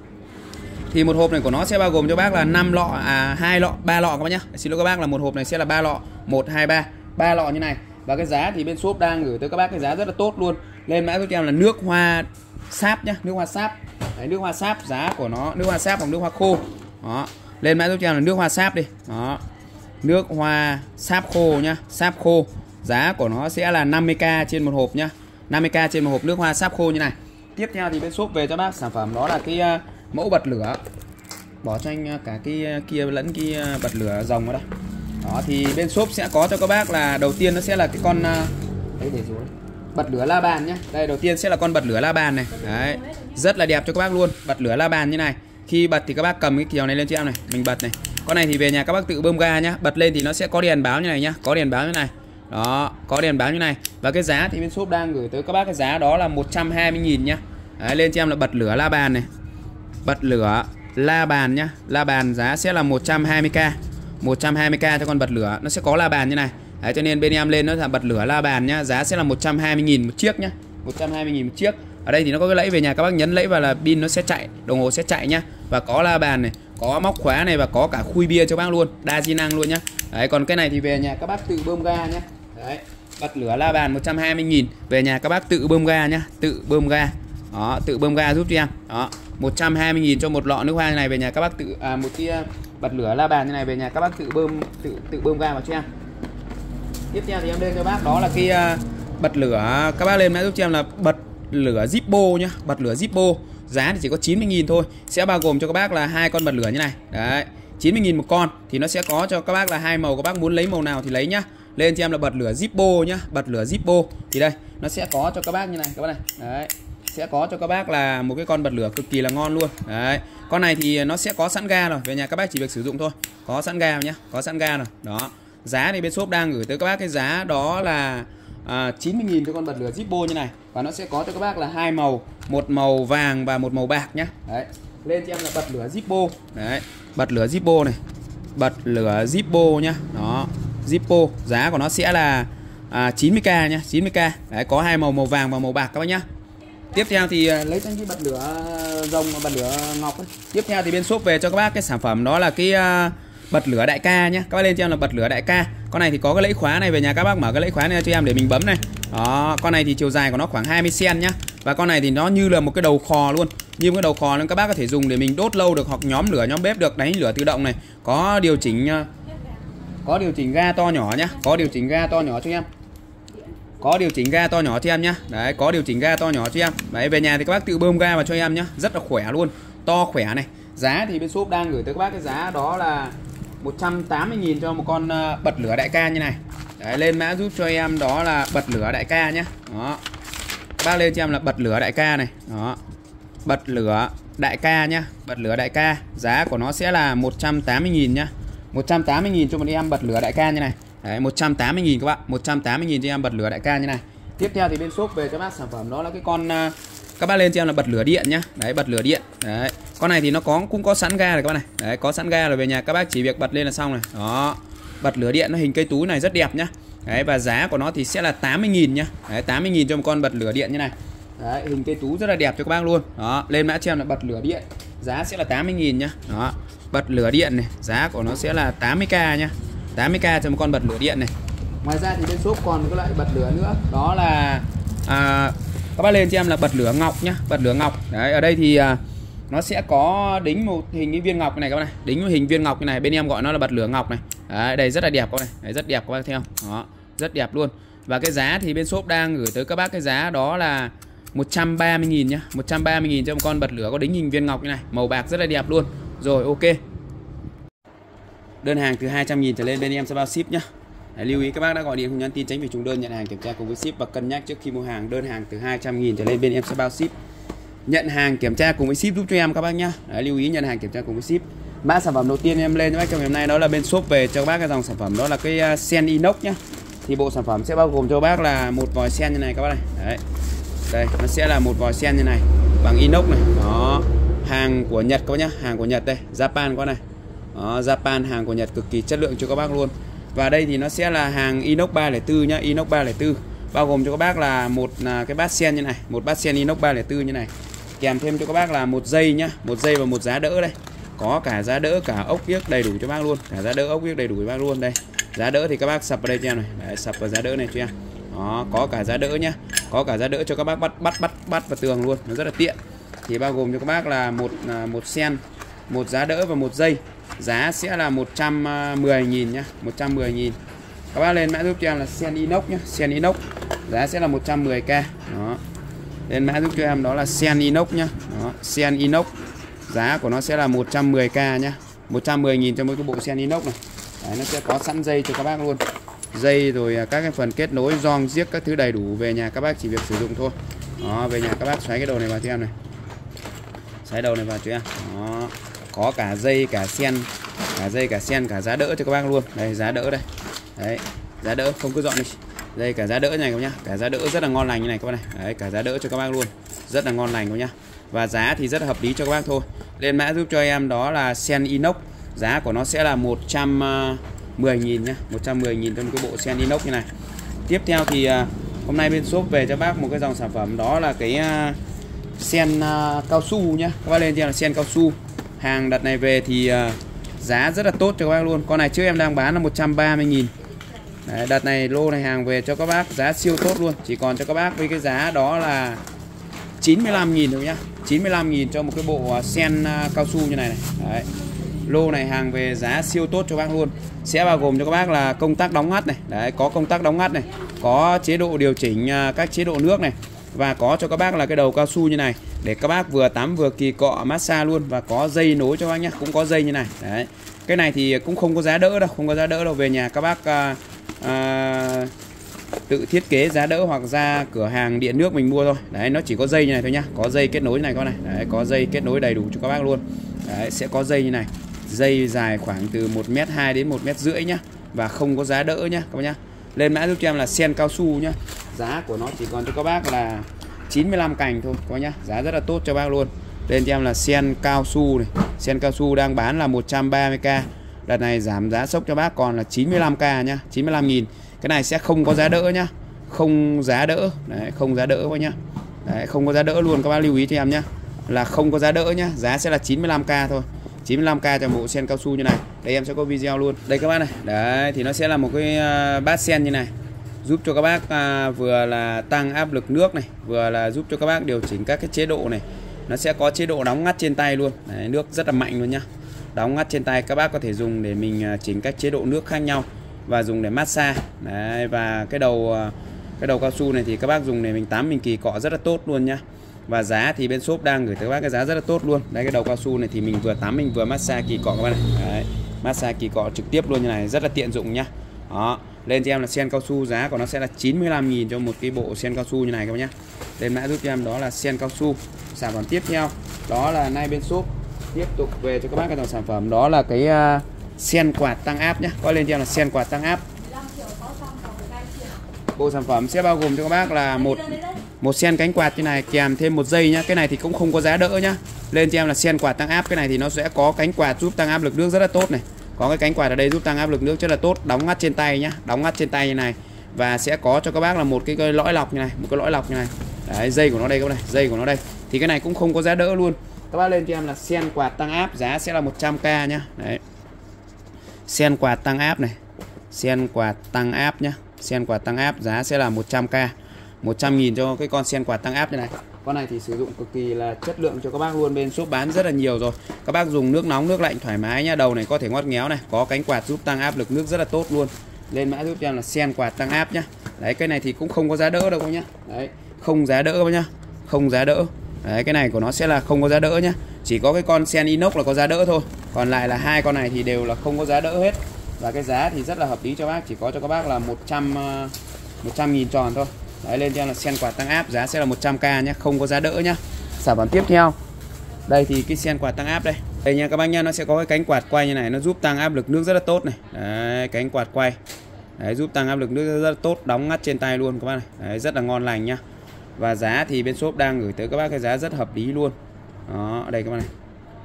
Thì một hộp này của nó sẽ bao gồm cho bác là năm lọ, à hai lọ, ba lọ các bác nhá. Xin lỗi các bác là một hộp này sẽ là ba lọ, một hai ba, ba lọ như này. Và cái giá thì bên shop đang gửi tới các bác cái giá rất là tốt luôn. Lên mã giúp em là nước hoa sáp nhá, nước hoa sáp. Đấy, nước hoa sáp, giá của nó nước hoa sáp hoặc nước hoa khô. Đó. Lên mã giúp em là nước hoa sáp đi. Đó. Nước hoa sáp khô nhá, sáp khô. Giá của nó sẽ là năm mươi k trên một hộp nhá. năm mươi k trên một hộp nước hoa sáp khô như này. Tiếp theo thì bên shop về cho bác sản phẩm đó là cái uh, mẫu bật lửa. Bỏ cho anh uh, cả cái uh, kia lẫn cái uh, bật lửa rồng vào đây. Đó thì bên shop sẽ có cho các bác là đầu tiên nó sẽ là cái con uh, đấy để rồi. Bật lửa la bàn nhá. Đây đầu tiên sẽ là con bật lửa la bàn này. Đấy, rất là đẹp cho các bác luôn. Bật lửa la bàn như này. Khi bật thì các bác cầm cái kiềng này lên cho em này, mình bật này. Con này thì về nhà các bác tự bơm ga nhá. Bật lên thì nó sẽ có đèn báo như này nhá, có đèn báo như này. Đó, có đèn báo như này. Và cái giá thì bên shop đang gửi tới các bác cái giá đó là một trăm hai mươi nghìn nhá. Đấy, lên cho em là bật lửa la bàn này. Bật lửa la bàn nhá. La bàn giá sẽ là một trăm hai mươi k. một trăm hai mươi k cho con bật lửa, nó sẽ có la bàn như này. Đấy, cho nên bên em lên nó là bật lửa la bàn nhá, giá sẽ là một trăm hai mươi nghìn một chiếc nhá. một trăm hai mươi nghìn một chiếc. Ở đây thì nó có cái lẫy, về nhà các bác nhấn lẫy vào là pin nó sẽ chạy, đồng hồ sẽ chạy nhá. Và có la bàn này, có móc khóa này và có cả khui bia cho bác luôn, đa di năng luôn nhá. Đấy, còn cái này thì về nhà các bác tự bơm ga nhá. Đấy, bật lửa la bàn một trăm hai mươi nghìn, về nhà các bác tự bơm ga nhá, tự bơm ga. Đó, tự bơm ga giúp cho em. Đó, một trăm hai mươi nghìn cho một lọ nước hoa này, về nhà các bác tự à, một cái bật lửa la bàn như này, về nhà các bác tự bơm tự tự bơm ga vào cho em. Tiếp theo thì em lên cho bác đó là cái uh, bật lửa, các bác lên mã giúp cho em là bật lửa Zippo nhá, bật lửa Zippo. Giá thì chỉ có chín mươi nghìn thôi, sẽ bao gồm cho các bác là hai con bật lửa như này. Đấy, chín mươi nghìn một con thì nó sẽ có cho các bác là hai màu, các bác muốn lấy màu nào thì lấy nhá. Lên cho em là bật lửa Zippo nhá, bật lửa Zippo thì đây nó sẽ có cho các bác như này các bác này. Đấy, sẽ có cho các bác là một cái con bật lửa cực kỳ là ngon luôn. Đấy, con này thì nó sẽ có sẵn ga rồi, về nhà các bác chỉ việc sử dụng thôi, có sẵn ga nhá, có sẵn ga rồi. Đó, giá thì bên shop đang gửi tới các bác cái giá đó là à, chín mươi nghìn cho con bật lửa Zippo như này. Và nó sẽ có cho các bác là hai màu, một màu vàng và một màu bạc nhá. Đấy, lên cho em là bật lửa Zippo. Đấy, bật lửa Zippo này, bật lửa Zippo nhá. Đó, Zippo, giá của nó sẽ là à, chín mươi k nhá, chín mươi k. Đấy, có hai màu, màu vàng và màu bạc các bác nhá. Tiếp theo thì lấy cái bật lửa rồng và bật lửa ngọc ấy. Tiếp theo thì bên shop về cho các bác cái sản phẩm đó là cái uh, bật lửa đại ca nhé. Các bác lên cho em là bật lửa đại ca. Con này thì có cái lẫy khóa này, về nhà các bác mở cái lẫy khóa này cho em để mình bấm này. Đó, con này thì chiều dài của nó khoảng hai mươi xăng-ti-mét nhá. Và con này thì nó như là một cái đầu khò luôn, như một cái đầu khò nên các bác có thể dùng để mình đốt lâu được, hoặc nhóm lửa nhóm bếp được, đánh lửa tự động này. Có điều chỉnh có điều chỉnh ga to nhỏ nhá, có điều chỉnh ga to nhỏ cho em. Có điều chỉnh ga to nhỏ cho em nhá. Đấy, có điều chỉnh ga to nhỏ cho em. Đấy, về nhà thì các bác tự bơm ga vào cho em nhá, rất là khỏe luôn, to khỏe này. Giá thì bên shop đang gửi tới các bác cái giá đó là một trăm tám mươi nghìn cho một con bật lửa đại ca như này. Đấy, lên mã giúp cho em đó là bật lửa đại ca nhá. Đó, các bác lên cho em là bật lửa đại ca này. Đó, bật lửa đại ca nhá, bật lửa đại ca. Giá của nó sẽ là một trăm tám mươi nghìn nhá, một trăm tám mươi nghìn cho một em bật lửa đại ca như này. Đấy, một trăm tám mươi nghìn các bạn, một trăm tám mươi nghìn cho em bật lửa đại ca như này. Tiếp theo thì bên shop về cho bác sản phẩm đó là cái con uh, các bác lên cho em là bật lửa điện nhá. Đấy, bật lửa điện. Đấy, con này thì nó có cũng có sẵn ga rồi các bạn này. Đấy, có sẵn ga rồi, về nhà các bác chỉ việc bật lên là xong này. Đó, bật lửa điện nó hình cây túi này rất đẹp nhá. Đấy, và giá của nó thì sẽ là tám mươi nghìn nhá. Đấy, tám mươi nghìn cho một con bật lửa điện như này. Đấy, hình cây tú rất là đẹp cho các bác luôn. Đó, lên mã cho em là bật lửa điện, giá sẽ là tám mươi nghìn nhá. Đó, bật lửa điện này, giá của nó sẽ là tám mươi k nhá, tám mươi k cho một con bật lửa điện này. Ngoài ra thì bên shop còn một cái loại bật lửa nữa, đó là à, các bác lên cho em là bật lửa ngọc nhá, bật lửa ngọc. Đấy, ở đây thì à, nó sẽ có đính một hình cái viên ngọc này các bác này, đính một hình viên ngọc này, bên em gọi nó là bật lửa ngọc này. Đấy, đây rất là đẹp các bác này, đấy, rất đẹp các bác thấy không? Đó, rất đẹp luôn. Và cái giá thì bên shop đang gửi tới các bác cái giá đó là một trăm ba mươi nghìn nhá, một trăm ba mươi nghìn cho một con bật lửa có đính hình viên ngọc như này, màu bạc rất là đẹp luôn. Rồi, ok. Đơn hàng từ hai trăm nghìn trở lên bên em sẽ bao ship nhá. Đấy, lưu ý các bác đã gọi điện không nhắn tin tránh việc trùng đơn, nhận hàng kiểm tra cùng với ship và cân nhắc trước khi mua hàng. Đơn hàng từ hai trăm nghìn trở lên bên em sẽ bao ship. Nhận hàng kiểm tra cùng với ship giúp cho em các bác nhá. Đấy, lưu ý nhận hàng kiểm tra cùng với ship. Mã sản phẩm đầu tiên em lên cho bác trong ngày hôm nay đó là bên shop về cho các bác cái dòng sản phẩm đó là cái sen inox nhá. Thì bộ sản phẩm sẽ bao gồm cho bác là một vòi sen như này các bác này. Đấy. Đây, nó sẽ là một vòi sen như này bằng inox này. Đó. Hàng của Nhật các bác nhá, hàng của Nhật đây, Japan các bác này. Đó, Japan, hàng của Nhật cực kỳ chất lượng cho các bác luôn. Và đây thì nó sẽ là hàng inox ba không bốn nhá, inox ba không bốn, bao gồm cho các bác là một là cái bát sen như này, một bát sen inox ba không bốn như này. Kèm thêm cho các bác là một dây nhá, một dây và một giá đỡ đây. Có cả giá đỡ cả ốc yếc đầy đủ cho bác luôn, cả giá đỡ ốc yếc đầy đủ cho bác luôn đây. Giá đỡ thì các bác sập vào đây cho em này, đấy, sập vào giá đỡ này cho em. Đó, có cả giá đỡ nhá, có cả giá đỡ cho các bác bắt bắt bắt bắt vào tường luôn, nó rất là tiện. Thì bao gồm cho các bác là một một sen, một giá đỡ và một dây. Giá sẽ là một trăm mười nghìn nhá, một trăm mười nghìn. Các bác lên mã giúp cho em là sen inox nhá, sen inox. Giá sẽ là một trăm mười k. Đó. Lên mã giúp cho em đó là sen inox nhá. Đó, sen inox. Giá của nó sẽ là một trăm mười k nhá. một trăm mười nghìn cho mỗi cái bộ sen inox này. Đấy, nó sẽ có sẵn dây cho các bác luôn. Dây rồi các cái phần kết nối, gioăng, giếc các thứ đầy đủ, về nhà các bác chỉ việc sử dụng thôi. Đó, về nhà các bác xoáy cái đầu này vào cho em này. Xoáy đầu này vào cho em. Đó. Có cả dây, cả sen, cả dây, cả sen, cả giá đỡ cho các bác luôn. Đây, giá đỡ đây. Đấy, giá đỡ không cứ dọn đi. Đây, cả giá đỡ này các bác nhá. Cả giá đỡ rất là ngon lành như này các bác này. Đấy, cả giá đỡ cho các bác luôn. Rất là ngon lành các bác nhá. Và giá thì rất là hợp lý cho các bác thôi. Lên mã giúp cho em đó là sen inox. Giá của nó sẽ là một trăm mười nghìn nhá, một trăm mười nghìn cho một cái bộ sen inox như này. Tiếp theo thì hôm nay bên shop về cho bác một cái dòng sản phẩm đó là cái sen cao su nhá. Các bác lên cho em là sen cao su. Hàng đợt này về thì uh, giá rất là tốt cho các bác luôn. Con này trước em đang bán là một trăm ba mươi nghìn. Đấy, đợt này lô này hàng về cho các bác giá siêu tốt luôn. Chỉ còn cho các bác với cái giá đó là chín mươi lăm nghìn thôi nhá. chín mươi lăm nghìn cho một cái bộ sen uh, cao su như này này. Đấy. Lô này hàng về giá siêu tốt cho các bác luôn. Sẽ bao gồm cho các bác là công tắc đóng ngắt này. Đấy, có công tắc đóng ngắt này. Có chế độ điều chỉnh uh, các chế độ nước này. Và có cho các bác là cái đầu cao su như này để các bác vừa tắm vừa kỳ cọ massage luôn. Và có dây nối cho các bác nhé, cũng có dây như này. Đấy. Cái này thì cũng không có giá đỡ đâu, không có giá đỡ đâu. Về nhà các bác à, à, tự thiết kế giá đỡ hoặc ra cửa hàng điện nước mình mua thôi. Đấy, nó chỉ có dây như này thôi nhá. Có dây kết nối này con này. Đấy, có dây kết nối đầy đủ cho các bác luôn. Đấy, sẽ có dây như này. Dây dài khoảng từ một mét hai đến một mét rưỡi nhá. Và không có giá đỡ nhá các bác nhá. Lên mã giúp cho em là sen cao su nhá. Giá của nó chỉ còn cho các bác là chín mươi lăm cành thôi các bác nhá. Giá rất là tốt cho bác luôn. Lên cho em là sen cao su này. Sen cao su đang bán là một trăm ba mươi k. Đợt này giảm giá sốc cho bác còn là chín mươi lăm k nhá, chín mươi lăm nghìn. Cái này sẽ không có giá đỡ nhá. Không giá đỡ. Đấy, không giá đỡ các bác nhá. Đấy, không có giá đỡ luôn, các bác lưu ý cho em nhá. Là không có giá đỡ nhá. Giá sẽ là chín mươi lăm k thôi. chín mươi lăm k cho bộ sen cao su như này. Đây em sẽ có video luôn. Đây các bác này. Đấy, thì nó sẽ là một cái bát sen như này. Giúp cho các bác à, vừa là tăng áp lực nước này, vừa là giúp cho các bác điều chỉnh các cái chế độ này. Nó sẽ có chế độ đóng ngắt trên tay luôn. Đấy, nước rất là mạnh luôn nhá. Đóng ngắt trên tay các bác có thể dùng để mình chỉnh các chế độ nước khác nhau và dùng để massage. Đấy, và cái đầu cái đầu cao su này thì các bác dùng để mình tắm mình kỳ cọ rất là tốt luôn nhá. Và giá thì bên shop đang gửi tới các bác cái giá rất là tốt luôn. Đây, cái đầu cao su này thì mình vừa tắm mình vừa massage kỳ cọ các bác này. Đấy, massage kỳ cọ trực tiếp luôn như này, rất là tiện dụng nhá. Đó, lên cho em là sen cao su, giá của nó sẽ là chín mươi lăm nghìn cho một cái bộ sen cao su như này các bác nhé. Lên mã giúp cho em đó là sen cao su. Sản phẩm tiếp theo đó là nay bên shop tiếp tục về cho các bác cái dòng sản phẩm đó là cái uh, sen quạt tăng áp nhé. Có lên cho em là sen quạt tăng áp. Bộ sản phẩm sẽ bao gồm cho các bác là một một sen cánh quạt như này kèm thêm một dây nhá. Cái này thì cũng không có giá đỡ nhá. Lên cho em là sen quạt tăng áp. Cái này thì nó sẽ có cánh quạt giúp tăng áp lực nước rất là tốt này. Có cái cánh quạt ở đây giúp tăng áp lực nước rất là tốt, đóng ngắt trên tay nhá, đóng ngắt trên tay như này. Và sẽ có cho các bác là một cái, cái lõi lọc như này, một cái lõi lọc như này. Đấy, dây của nó đây các bác này, dây của nó đây. Thì cái này cũng không có giá đỡ luôn. Các bác lên cho em là sen quạt tăng áp, giá sẽ là một trăm k nhá. Đấy. Sen quạt tăng áp này. Sen quạt tăng áp nhá. sen quạt tăng áp giá sẽ là một trăm k, một trăm nghìn cho cái con sen quạt tăng áp như này. Con này thì sử dụng cực kỳ là chất lượng cho các bác luôn, bên shop bán rất là nhiều rồi. Các bác dùng nước nóng nước lạnh thoải mái nhá. Đầu này có thể ngoắt ngéo này, có cánh quạt giúp tăng áp lực nước rất là tốt luôn. Lên mã giúp cho em là sen quạt tăng áp nhá. Đấy, cái này thì cũng không có giá đỡ đâu các nhá. Đấy, không giá đỡ nhá, không giá đỡ. Đấy, cái này của nó sẽ là không có giá đỡ nhá. Chỉ có cái con sen inox là có giá đỡ thôi. Còn lại là hai con này thì đều là không có giá đỡ hết. Và cái giá thì rất là hợp lý cho bác, chỉ có cho các bác là một trăm nghìn tròn thôi. Đấy, lên cho em là sen quạt tăng áp giá sẽ là một trăm k nhé, không có giá đỡ nhá. Sản phẩm tiếp theo. Đây thì cái sen quạt tăng áp đây. Đây nha các bác nha, nó sẽ có cái cánh quạt quay như này, nó giúp tăng áp lực nước rất là tốt này. Đấy, cánh quạt quay. Đấy, giúp tăng áp lực nước rất là tốt, đóng ngắt trên tay luôn các bác này. Đấy, rất là ngon lành nhá. Và giá thì bên shop đang gửi tới các bác cái giá rất hợp lý luôn. Đó, ở đây các bác này.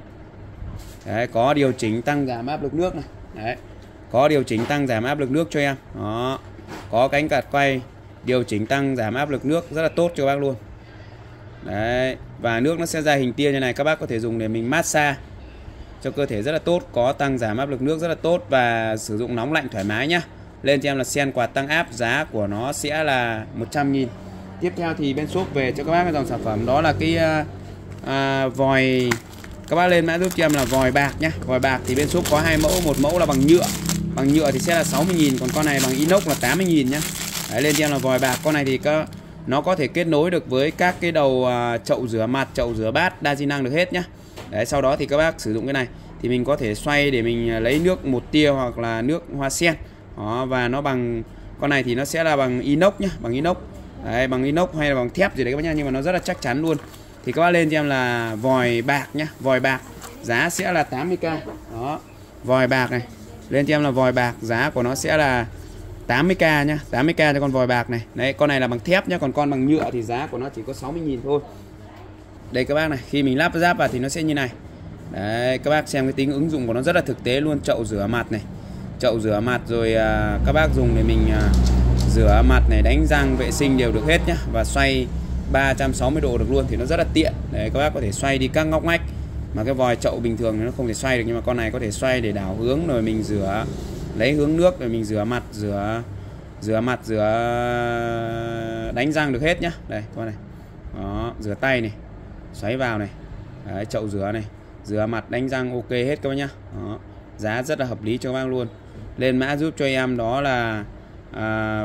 Đấy, có điều chỉnh tăng giảm áp lực nước này. Đấy. Có điều chỉnh tăng giảm áp lực nước cho em. Đó. Có cánh quạt quay điều chỉnh tăng giảm áp lực nước rất là tốt cho các bác luôn. Đấy, và nước nó sẽ ra hình tia như này, các bác có thể dùng để mình massage cho cơ thể rất là tốt, có tăng giảm áp lực nước rất là tốt và sử dụng nóng lạnh thoải mái nhá. Lên cho em là sen quạt tăng áp, giá của nó sẽ là một trăm nghìn. Tiếp theo thì bên shop về cho các bác cái dòng sản phẩm đó là cái à, à, vòi. Các bác lên mã giúp cho em là vòi bạc nhá. Vòi bạc thì bên shop có hai mẫu, một mẫu là bằng nhựa. Bằng nhựa thì sẽ là sáu mươi nghìn, còn con này bằng inox là tám mươi nghìn nhá. Đấy, lên cho em là vòi bạc. Con này thì có, nó có thể kết nối được với các cái đầu uh, chậu rửa mặt, chậu rửa bát, đa di năng được hết nhá. Đấy, sau đó thì các bác sử dụng cái này thì mình có thể xoay để mình lấy nước một tia hoặc là nước hoa sen. Đó, và nó bằng, con này thì nó sẽ là bằng inox nhá, bằng inox. Đấy, bằng inox hay là bằng thép gì đấy các bác nhá, nhưng mà nó rất là chắc chắn luôn. Thì các bác lên cho em là vòi bạc nhá, vòi bạc giá sẽ là tám mươi k. Đó, vòi bạc này. Lên cho em là vòi bạc, giá của nó sẽ là tám mươi k nhá, tám mươi k cho con vòi bạc này. Đấy, con này là bằng thép nhá, còn con bằng nhựa thì giá của nó chỉ có sáu mươi nghìn thôi. Đây các bác này, khi mình lắp ráp vào thì nó sẽ như này. Đấy, các bác xem cái tính ứng dụng của nó rất là thực tế luôn, chậu rửa mặt này. Chậu rửa mặt rồi à, các bác dùng để mình à, rửa mặt này, đánh răng, vệ sinh đều được hết nhá, và xoay ba trăm sáu mươi độ được luôn thì nó rất là tiện. Đấy, các bác có thể xoay đi các ngóc ngách. Mà cái vòi chậu bình thường nó không thể xoay được, nhưng mà con này có thể xoay để đảo hướng rồi mình rửa, lấy hướng nước rồi mình rửa mặt, rửa rửa mặt, rửa đánh răng được hết nhá. Đây con này. Đó, rửa tay này, xoáy vào này. Đấy, chậu rửa này, rửa mặt, đánh răng ok hết các bác nhá. Đó, giá rất là hợp lý cho các bác luôn. Lên mã giúp cho em đó là à,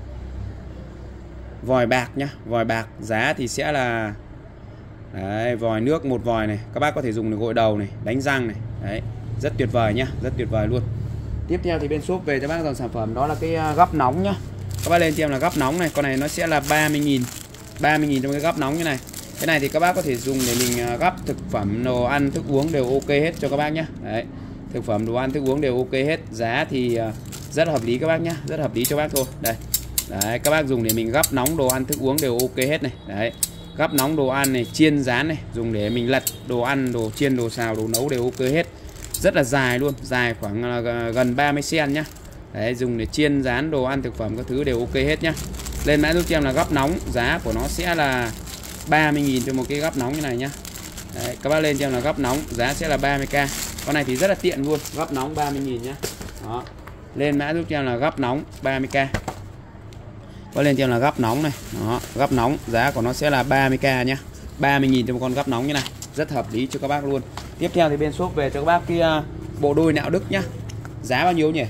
vòi bạc nhá, vòi bạc giá thì sẽ là đấy, vòi nước một vòi này, các bác có thể dùng để gội đầu này, đánh răng này. Đấy, rất tuyệt vời nhá, rất tuyệt vời luôn. Tiếp theo thì bên shop về cho bác dòng sản phẩm đó là cái gắp nóng nhá. Các bác lên cho em là gắp nóng này, con này nó sẽ là ba mươi nghìn, ba mươi nghìn trong cái gắp nóng như này. Cái này thì các bác có thể dùng để mình gắp thực phẩm, đồ ăn, thức uống đều ok hết cho các bác nhá. Đấy, thực phẩm, đồ ăn, thức uống đều ok hết. Giá thì rất là hợp lý các bác nhá, rất hợp lý cho bác thôi. Đây. Đấy, các bác dùng để mình gắp nóng đồ ăn, thức uống đều ok hết này. Đấy, gắp nóng đồ ăn này, chiên rán này, dùng để mình lật đồ ăn, đồ chiên, đồ xào, đồ nấu đều ok hết. Rất là dài luôn, dài khoảng là gần ba mươi xăng nhá. Đấy, dùng để chiên rán đồ ăn, thực phẩm các thứ đều ok hết nhá. Lên mã giúp cho em là gắp nóng, giá của nó sẽ là ba mươi nghìn cho một cái gắp nóng như này nhá. Đấy, các bác lên cho em là gắp nóng, giá sẽ là ba mươi k. Con này thì rất là tiện luôn, gắp nóng ba mươi nghìn nhá. Đó. Lên mã giúp cho em là gắp nóng ba mươi k. Có lên cho em là gắp nóng này. Đó, gắp nóng, giá của nó sẽ là ba mươi k nhá. ba mươi nghìn cho một con gắp nóng như này, rất hợp lý cho các bác luôn. Tiếp theo thì bên shop về cho các bác cái uh, bộ đôi nạo Đức nhá. Giá bao nhiêu nhỉ?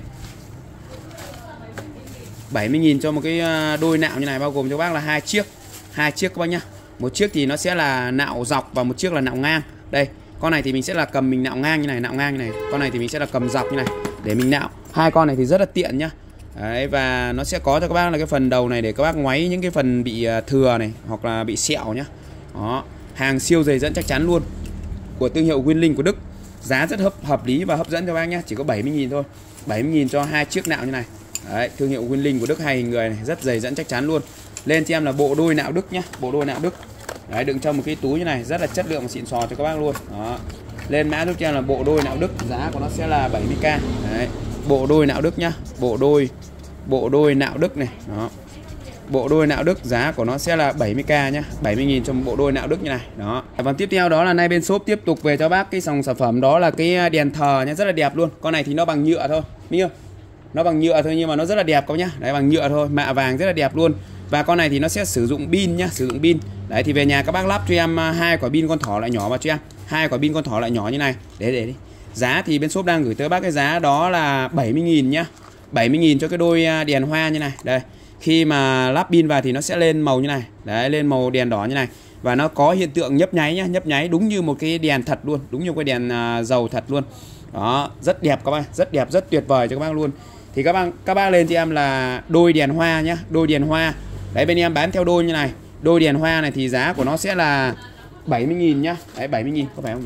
bảy mươi nghìn cho một cái uh, đôi nạo như này, bao gồm cho các bác là hai chiếc. Hai chiếc các bác nhá. Một chiếc thì nó sẽ là nạo dọc và một chiếc là nạo ngang. Đây, con này thì mình sẽ là cầm mình nạo ngang như này, nạo ngang như này. Con này thì mình sẽ là cầm dọc như này để mình nạo. Hai con này thì rất là tiện nhá. Đấy, và nó sẽ có cho các bác là cái phần đầu này để các bác ngoáy những cái phần bị thừa này hoặc là bị sẹo nhá. Đó, hàng siêu dày dẫn chắc chắn luôn, của thương hiệu Winling của Đức. Giá rất hợp, hợp lý và hấp dẫn cho bác nhé, chỉ có bảy mươi nghìn thôi. bảy mươi nghìn cho hai chiếc nạo như này. Đấy, thương hiệu Winling của Đức, hai hình người này, rất dày dẫn chắc chắn luôn. Lên cho em là bộ đôi nạo Đức nhá, bộ đôi nạo Đức. Đấy, đựng trong một cái túi như này, rất là chất lượng và xịn sò cho các bác luôn. Đó. Lên mã giúp cho em là bộ đôi nạo Đức, giá của nó sẽ là bảy mươi k. Đấy, bộ đôi nạo Đức nhá, bộ đôi bộ đôi nạo Đức này. Đó. Bộ đôi nạo Đức, giá của nó sẽ là bảy mươi k nhá, bảy mươi nghìn cho một bộ đôi nạo Đức như này. Đó. Và tiếp theo đó là nay bên shop tiếp tục về cho bác cái dòng sản phẩm đó là cái đèn thờ nhá, rất là đẹp luôn. Con này thì nó bằng nhựa thôi, Minh ơi. Nó bằng nhựa thôi nhưng mà nó rất là đẹp các bác nhá. Đấy, bằng nhựa thôi, mạ vàng rất là đẹp luôn. Và con này thì nó sẽ sử dụng pin nhá, sử dụng pin. Đấy thì về nhà các bác lắp cho em hai quả pin con thỏ loại nhỏ vào cho em. Hai quả pin con thỏ loại nhỏ như này. Để để đi. Giá thì bên shop đang gửi tới bác cái giá đó là bảy mươi nghìn nhá. bảy mươi nghìn cho cái đôi đèn hoa như này. Đây. Khi mà lắp pin vào thì nó sẽ lên màu như này. Đấy, lên màu đèn đỏ như này. Và nó có hiện tượng nhấp nháy nhá, nhấp nháy đúng như một cái đèn thật luôn, đúng như cái đèn uh, dầu thật luôn. Đó, rất đẹp các bác, rất đẹp, rất tuyệt vời cho các bác luôn. Thì các bác các bác lên cho em là đôi đèn hoa nhá, đôi đèn hoa. Đấy, bên em bán theo đôi như này. Đôi đèn hoa này thì giá của nó sẽ là bảy mươi nghìn nhá. Đấy, bảy mươi nghìn, có phải không nhỉ?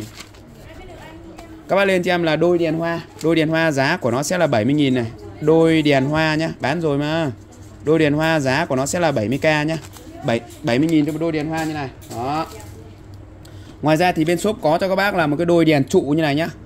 Các bác lên cho em là đôi đèn hoa. Đôi đèn hoa giá của nó sẽ là bảy mươi nghìn này. Đôi đèn hoa nhá, bán rồi mà. Đôi đèn hoa giá của nó sẽ là bảy mươi k nhá. bảy mươi nghìn cho một đôi đèn hoa như này. Đó. Ngoài ra thì bên shop có cho các bác là một cái đôi đèn trụ như này nhá.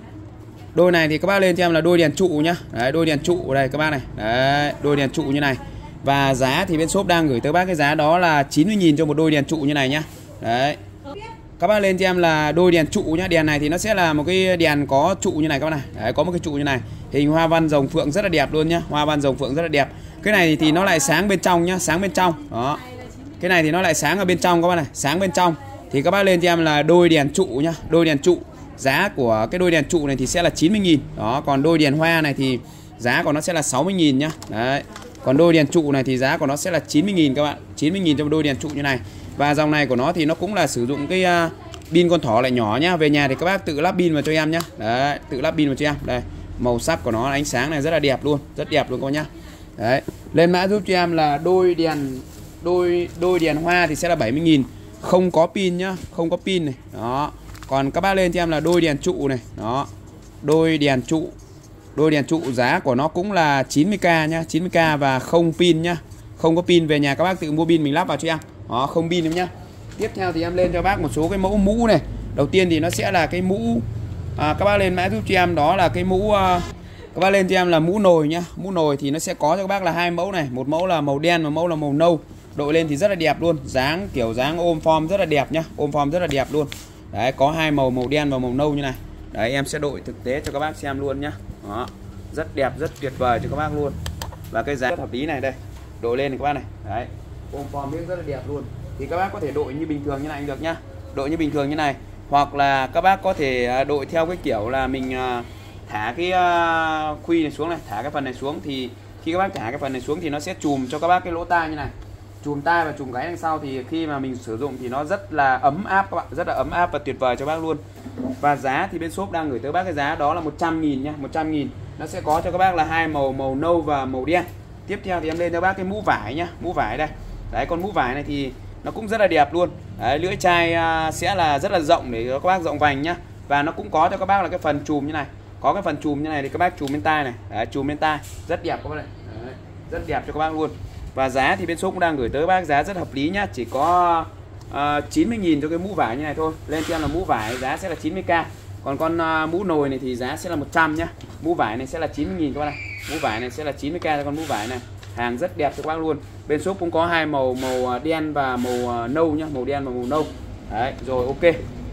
Đôi này thì các bác lên cho em là đôi đèn trụ nhá. Đấy, đôi đèn trụ đây các bác này. Đấy, đôi đèn trụ như này. Và giá thì bên shop đang gửi tới bác cái giá đó là chín mươi nghìn cho một đôi đèn trụ như này nhá. Đấy. Các bác lên cho em là đôi đèn trụ nhá. Đèn này thì nó sẽ là một cái đèn có trụ như này các bác này. Đấy, có một cái trụ như này. Hình hoa văn rồng phượng rất là đẹp luôn nhá. Hoa văn rồng phượng rất là đẹp. Cái này thì nó lại sáng bên trong nhá, sáng bên trong. Đó. Cái này thì nó lại sáng ở bên trong các bác này, sáng bên trong. Thì các bác lên cho em là đôi đèn trụ nhá, đôi đèn trụ. Giá của cái đôi đèn trụ này thì sẽ là chín mươi nghìn. Đó, còn đôi đèn hoa này thì giá của nó sẽ là sáu mươi nghìn nhá. Đấy. Còn đôi đèn trụ này thì giá của nó sẽ là chín mươi nghìn các bạn, chín mươi nghìn cho đôi đèn trụ như này. Và dòng này của nó thì nó cũng là sử dụng cái uh, pin con thỏ lại nhỏ nhá. Về nhà thì các bác tự lắp pin vào cho em nhá. Đấy, tự lắp pin vào cho em. Đây, màu sắc của nó, ánh sáng này rất là đẹp luôn, rất đẹp luôn các bác nhá. Đấy, lên mã giúp cho em là đôi đèn đôi đôi đèn hoa thì sẽ là bảy mươi nghìn, không có pin nhá, không có pin này. Đó. Còn các bác lên cho em là đôi đèn trụ này. Đó. Đôi đèn trụ. Đôi đèn trụ giá của nó cũng là chín mươi k nhá, chín mươi k và không pin nhá. Không có pin, về nhà các bác tự mua pin mình lắp vào cho em. Đó, không pin em nhá. Tiếp theo thì em lên cho bác một số cái mẫu mũ này. Đầu tiên thì nó sẽ là cái mũ à, các bác lên mã giúp cho em đó là cái mũ à, các bác lên cho em là mũ nồi nhá. Mũ nồi thì nó sẽ có cho các bác là hai mẫu này, một mẫu là màu đen và mẫu là màu nâu. Đội lên thì rất là đẹp luôn, dáng kiểu dáng ôm form rất là đẹp nhá, ôm form rất là đẹp luôn. Đấy, có hai màu, màu đen và màu nâu như này. Đấy, em sẽ đội thực tế cho các bác xem luôn nhá. Đó, rất đẹp, rất tuyệt vời cho các bác luôn. Và cái giá rất hợp lý này đây. Đội lên này các bác này. Đấy, ôm form rất là đẹp luôn. Thì các bác có thể đội như bình thường như này được nhá. Đội như bình thường như này, hoặc là các bác có thể đội theo cái kiểu là mình thả cái khuy này xuống này, thả cái phần này xuống thì khi các bác thả cái phần này xuống thì nó sẽ chùm cho các bác cái lỗ tai như này. Chùm tai và chùm gáy đằng sau thì khi mà mình sử dụng thì nó rất là ấm áp các bạn, rất là ấm áp và tuyệt vời cho bác luôn. Và giá thì bên shop đang gửi tới bác cái giá đó là một trăm nghìn nhá, một trăm nghìn. Nó sẽ có cho các bác là hai màu, màu nâu và màu đen. Tiếp theo thì em lên cho bác cái mũ vải nhá, mũ vải đây. Đấy, con mũ vải này thì nó cũng rất là đẹp luôn. Đấy, lưỡi chai sẽ là rất là rộng để cho các bác rộng vành nhá. Và nó cũng có cho các bác là cái phần chùm như này. Có cái phần chùm như này thì các bác chùm bên tai này. Đấy, chùm bên tai, rất đẹp các bác này. Đấy, rất đẹp cho các bác luôn. Và giá thì bên shop cũng đang gửi tới bác giá rất hợp lý nhá, chỉ có uh, chín mươi nghìn cho cái mũ vải như này thôi. Lên cho em là mũ vải giá sẽ là chín mươi k. Còn con uh, mũ nồi này thì giá sẽ là một trăm nhá. Mũ vải này sẽ là chín mươi nghìn các bác này. Mũ vải này sẽ là chín mươi k cho con mũ vải này. Hàng rất đẹp cho các bác luôn. Bên shop cũng có hai màu, màu đen và màu nâu nhá, màu đen và màu nâu. Đấy, rồi ok.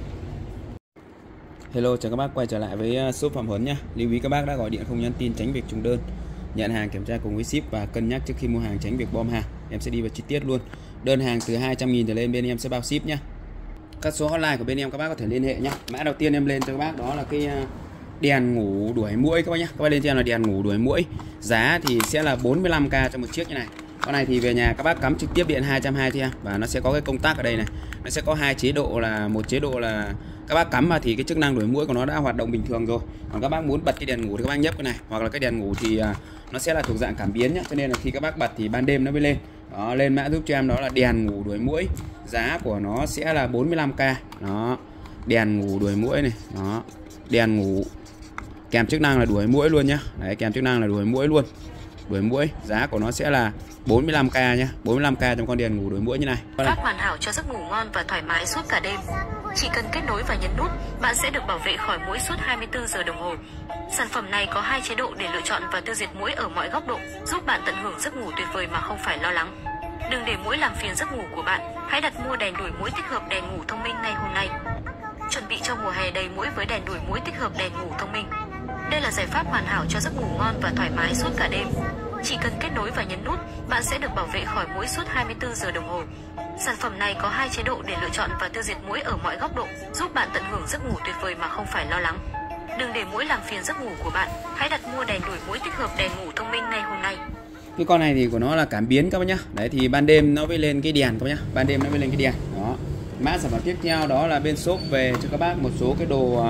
Hello, chào các bác quay trở lại với shop Phạm Huấn nhá. Lưu ý các bác đã gọi điện không nhắn tin tránh việc trùng đơn. Nhận hàng kiểm tra cùng với ship và cân nhắc trước khi mua hàng tránh việc bom hàng. Em sẽ đi vào chi tiết luôn. Đơn hàng từ hai trăm nghìn trở lên bên em sẽ bao ship nhá. Các số hotline của bên em các bác có thể liên hệ nhá. Mã đầu tiên em lên cho các bác đó là cái đèn ngủ đuổi muỗi các bác nhá. Các bác lên cho em là đèn ngủ đuổi muỗi. Giá thì sẽ là bốn mươi lăm k cho một chiếc như này. Con này thì về nhà các bác cắm trực tiếp điện hai trăm hai mươi cho em. Và nó sẽ có cái công tắc ở đây này. Nó sẽ có hai chế độ, là một chế độ là các bác cắm vào thì cái chức năng đuổi muỗi của nó đã hoạt động bình thường rồi. Còn các bác muốn bật cái đèn ngủ thì các bác nhấp cái này, hoặc là cái đèn ngủ thì nó sẽ là thuộc dạng cảm biến nhá, cho nên là khi các bác bật thì ban đêm nó mới lên. Đó, lên mã giúp cho em đó là đèn ngủ đuổi muỗi. Giá của nó sẽ là bốn mươi lăm k. Đó, đèn ngủ đuổi muỗi này. Đó, đèn ngủ kèm chức năng là đuổi muỗi luôn nhá. Đấy, kèm chức năng là đuổi muỗi luôn. Đuổi muỗi, giá của nó sẽ là bốn mươi lăm k nhá, bốn mươi lăm k trong con đèn ngủ đuổi muỗi như này. Pháp hoàn hảo cho giấc ngủ ngon và thoải mái suốt cả đêm. Chỉ cần kết nối và nhấn nút, bạn sẽ được bảo vệ khỏi muỗi suốt hai mươi tư giờ đồng hồ. Sản phẩm này có hai chế độ để lựa chọn và tiêu diệt muỗi ở mọi góc độ, giúp bạn tận hưởng giấc ngủ tuyệt vời mà không phải lo lắng. Đừng để muỗi làm phiền giấc ngủ của bạn. Hãy đặt mua đèn đuổi muỗi tích hợp đèn ngủ thông minh ngay hôm nay. Chuẩn bị cho mùa hè đầy muỗi với đèn đuổi muỗi tích hợp đèn ngủ thông minh. Đây là giải pháp hoàn hảo cho giấc ngủ ngon và thoải mái suốt cả đêm. Chỉ cần kết nối và nhấn nút, bạn sẽ được bảo vệ khỏi muỗi suốt hai mươi tư giờ đồng hồ. Sản phẩm này có hai chế độ để lựa chọn và tiêu diệt muỗi ở mọi góc độ, giúp bạn tận hưởng giấc ngủ tuyệt vời mà không phải lo lắng. Đừng để muỗi làm phiền giấc ngủ của bạn. Hãy đặt mua đèn đuổi muỗi tích hợp đèn ngủ thông minh ngay hôm nay. Cái con này thì của nó là cảm biến các bác nhá. Đấy thì ban đêm nó mới lên cái đèn các bác nhá. Ban đêm nó mới lên cái đèn. Đó. Mã sản phẩm tiếp theo đó là bên shop về cho các bác một số cái đồ uh,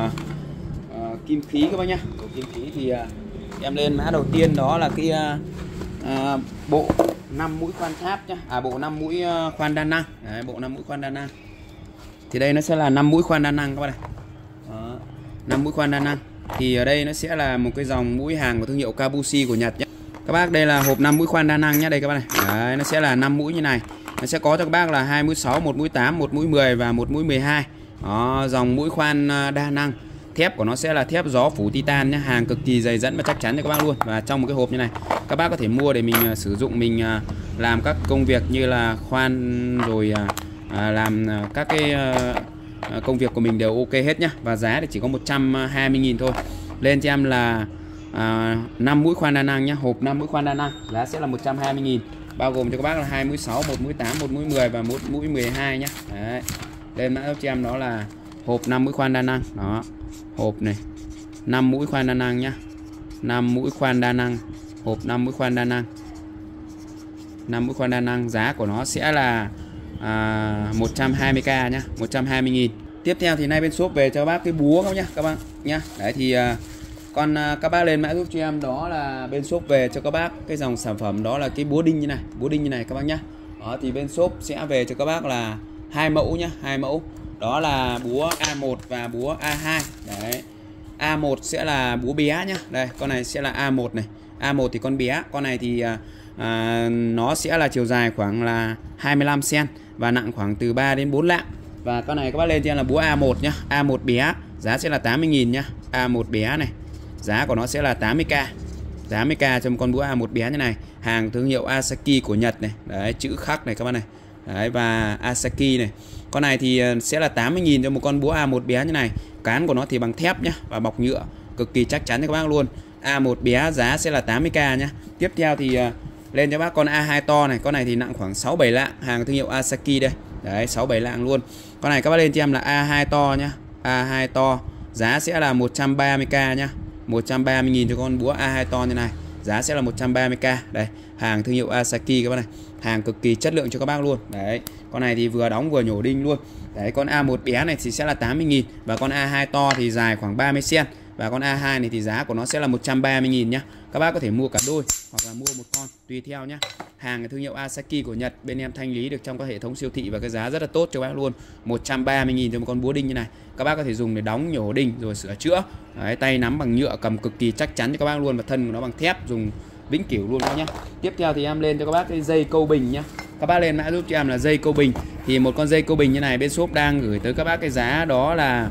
uh, kim khí các bác nhá. Đồ kim khí thì uh, em lên mã đầu tiên đó là cái uh, uh, bộ năm mũi khoan tháp nhá. À bộ năm mũi uh, khoan đa năng. Đấy, bộ năm mũi khoan đa năng. Thì đây nó sẽ là năm mũi khoan đa năng các bác này. Đó. năm mũi khoan đa năng. Thì ở đây nó sẽ là một cái dòng mũi hàng của thương hiệu Kabushi của Nhật nhé. Các bác đây là hộp năm mũi khoan đa năng nhé, đây các bác này. Đấy, nó sẽ là năm mũi như này. Nó sẽ có cho các bác là hai mũi sáu, một mũi tám, một mũi mười và một mũi mười hai. Đó, dòng mũi khoan đa năng. Thép của nó sẽ là thép gió phủ titan nhé, hàng cực kỳ dày dẫn và chắc chắn cho các bác luôn. Và trong một cái hộp như này, các bác có thể mua để mình uh, sử dụng, mình uh, làm các công việc như là khoan rồi uh, uh, làm uh, các cái uh, công việc của mình đều ok hết nhá. Và giá thì chỉ có một trăm hai mươi nghìn thôi. Lên cho em là À, năm mũi khoan đa năng nhé, hộp năm mũi khoan đa năng giá sẽ là một trăm hai mươi nghìn, bao gồm cho các bác là hai mũi sáu, một mũi tám, một mũi mười và một mũi mười hai nhé. Đấy. Lên mã cho em đó là hộp năm mũi khoan đa năng. Đó. Hộp này năm mũi khoan đa năng nhá. năm mũi khoan đa năng, hộp năm mũi khoan đa năng. năm mũi khoan đa năng giá của nó sẽ là à, một trăm hai mươi k nhá, một trăm hai mươi nghìn. Tiếp theo thì nay bên shop về cho các bác cái búa các nhá, các bác nhá. Đấy thì à, còn các bác lên mã giúp cho em đó là bên shop về cho các bác cái dòng sản phẩm đó là cái búa đinh như này, búa đinh như này các bác nhá. Đó thì bên shop sẽ về cho các bác là hai mẫu nhá, hai mẫu. Đó là búa A một và búa A hai. Đấy. A một sẽ là búa bé nhá. Đây, con này sẽ là A một này. A một thì con bé, con này thì à, nó sẽ là chiều dài khoảng là hai mươi lăm xăng-ti-mét và nặng khoảng từ ba đến bốn lạng. Và con này các bác lên cho em là búa A một nhá, A một bé, giá sẽ là tám mươi nghìn nhá. A một bé này. Giá của nó sẽ là tám mươi k. tám mươi k cho một con búa A một bé như này. Hàng thương hiệu Asaki của Nhật này. Đấy, chữ khắc này các bạn này. Đấy, và Asaki này. Con này thì sẽ là tám mươi nghìn cho một con búa A một bé như này. Cán của nó thì bằng thép nhá và bọc nhựa, cực kỳ chắc chắn cho các bác luôn. A một bé giá sẽ là tám mươi k nhá. Tiếp theo thì lên cho bác con A hai to này. Con này thì nặng khoảng sáu bảy lạng, hàng thương hiệu Asaki đây. Đấy, sáu bảy lạng luôn. Con này các bác lên cho em là A hai to nhá. A hai to giá sẽ là một trăm ba mươi k nhá. một trăm ba mươi nghìn cho con búa A hai to như này. Giá sẽ là một trăm ba mươi k. Đây, hàng thương hiệu Asaki các bác này. Hàng cực kỳ chất lượng cho các bác luôn. Đấy, con này thì vừa đóng vừa nhổ đinh luôn. Đấy, con A một bé này thì sẽ là tám mươi nghìn. Và con A hai to thì dài khoảng ba mươi xăng-ti-mét. Và con A hai này thì giá của nó sẽ là một trăm ba mươi nghìn nhá. Các bác có thể mua cả đôi hoặc là mua một con tùy theo nhá. Hàng thương hiệu Asaki của Nhật, bên em thanh lý được trong các hệ thống siêu thị và cái giá rất là tốt cho các bác luôn. một trăm ba mươi nghìn cho một con búa đinh như này. Các bác có thể dùng để đóng, nhổ đinh rồi sửa chữa. Đấy, tay nắm bằng nhựa, cầm cực kỳ chắc chắn cho các bác luôn, và thân của nó bằng thép, dùng vĩnh cửu luôn các nhá. Tiếp theo thì em lên cho các bác cái dây câu bình nhá. Các bác lên mã giúp cho em là dây câu bình. Thì một con dây câu bình như này bên shop đang gửi tới các bác cái giá đó là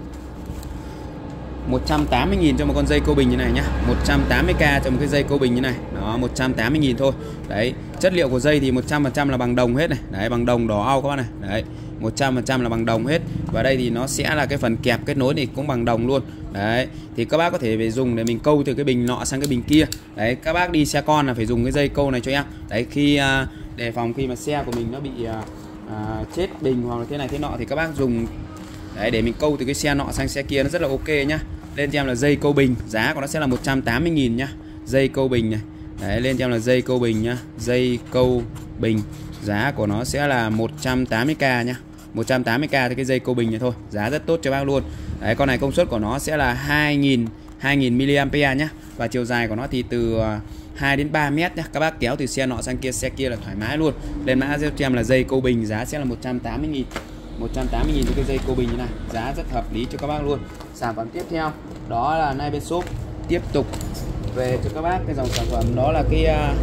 một trăm tám mươi nghìn cho một con dây câu bình như này nhá. một trăm tám mươi k cho một cái dây câu bình như này. Đó, một trăm tám mươi nghìn thôi. Đấy, chất liệu của dây thì một trăm phần trăm là bằng đồng hết này. Đấy, bằng đồng đỏ au các bác này. Đấy, một trăm phần trăm là bằng đồng hết. Và đây thì nó sẽ là cái phần kẹp kết nối thì cũng bằng đồng luôn. Đấy, thì các bác có thể phải dùng để mình câu từ cái bình nọ sang cái bình kia. Đấy, các bác đi xe con là phải dùng cái dây câu này cho em. Đấy, khi uh, đề phòng khi mà xe của mình nó bị uh, uh, chết bình hoặc là thế này thế nọ thì các bác dùng đấy để mình câu từ cái xe nọ sang xe kia, nó rất là ok nhá. Lên cho em là dây câu bình, giá của nó sẽ là một trăm tám mươi nghìn nhá. Dây câu bình này. Đấy, lên cho em là dây câu bình nhá. Dây câu bình, giá của nó sẽ là một trăm tám mươi k nhá. một trăm tám mươi k thì cái dây câu bình này thôi, giá rất tốt cho bác luôn. Đấy, con này công suất của nó sẽ là hai nghìn mi-li-am-pe-a nhá. Và chiều dài của nó thì từ hai đến ba mét nhá. Các bác kéo từ xe nọ sang kia xe kia là thoải mái luôn. Lên mã cho em là dây câu bình, giá sẽ là một trăm tám mươi nghìn. một trăm tám mươi nghìn cho cái dây câu bình như này, giá rất hợp lý cho các bác luôn. Sản phẩm tiếp theo đó là nay bên shop tiếp tục về cho các bác cái dòng sản phẩm đó là cái uh,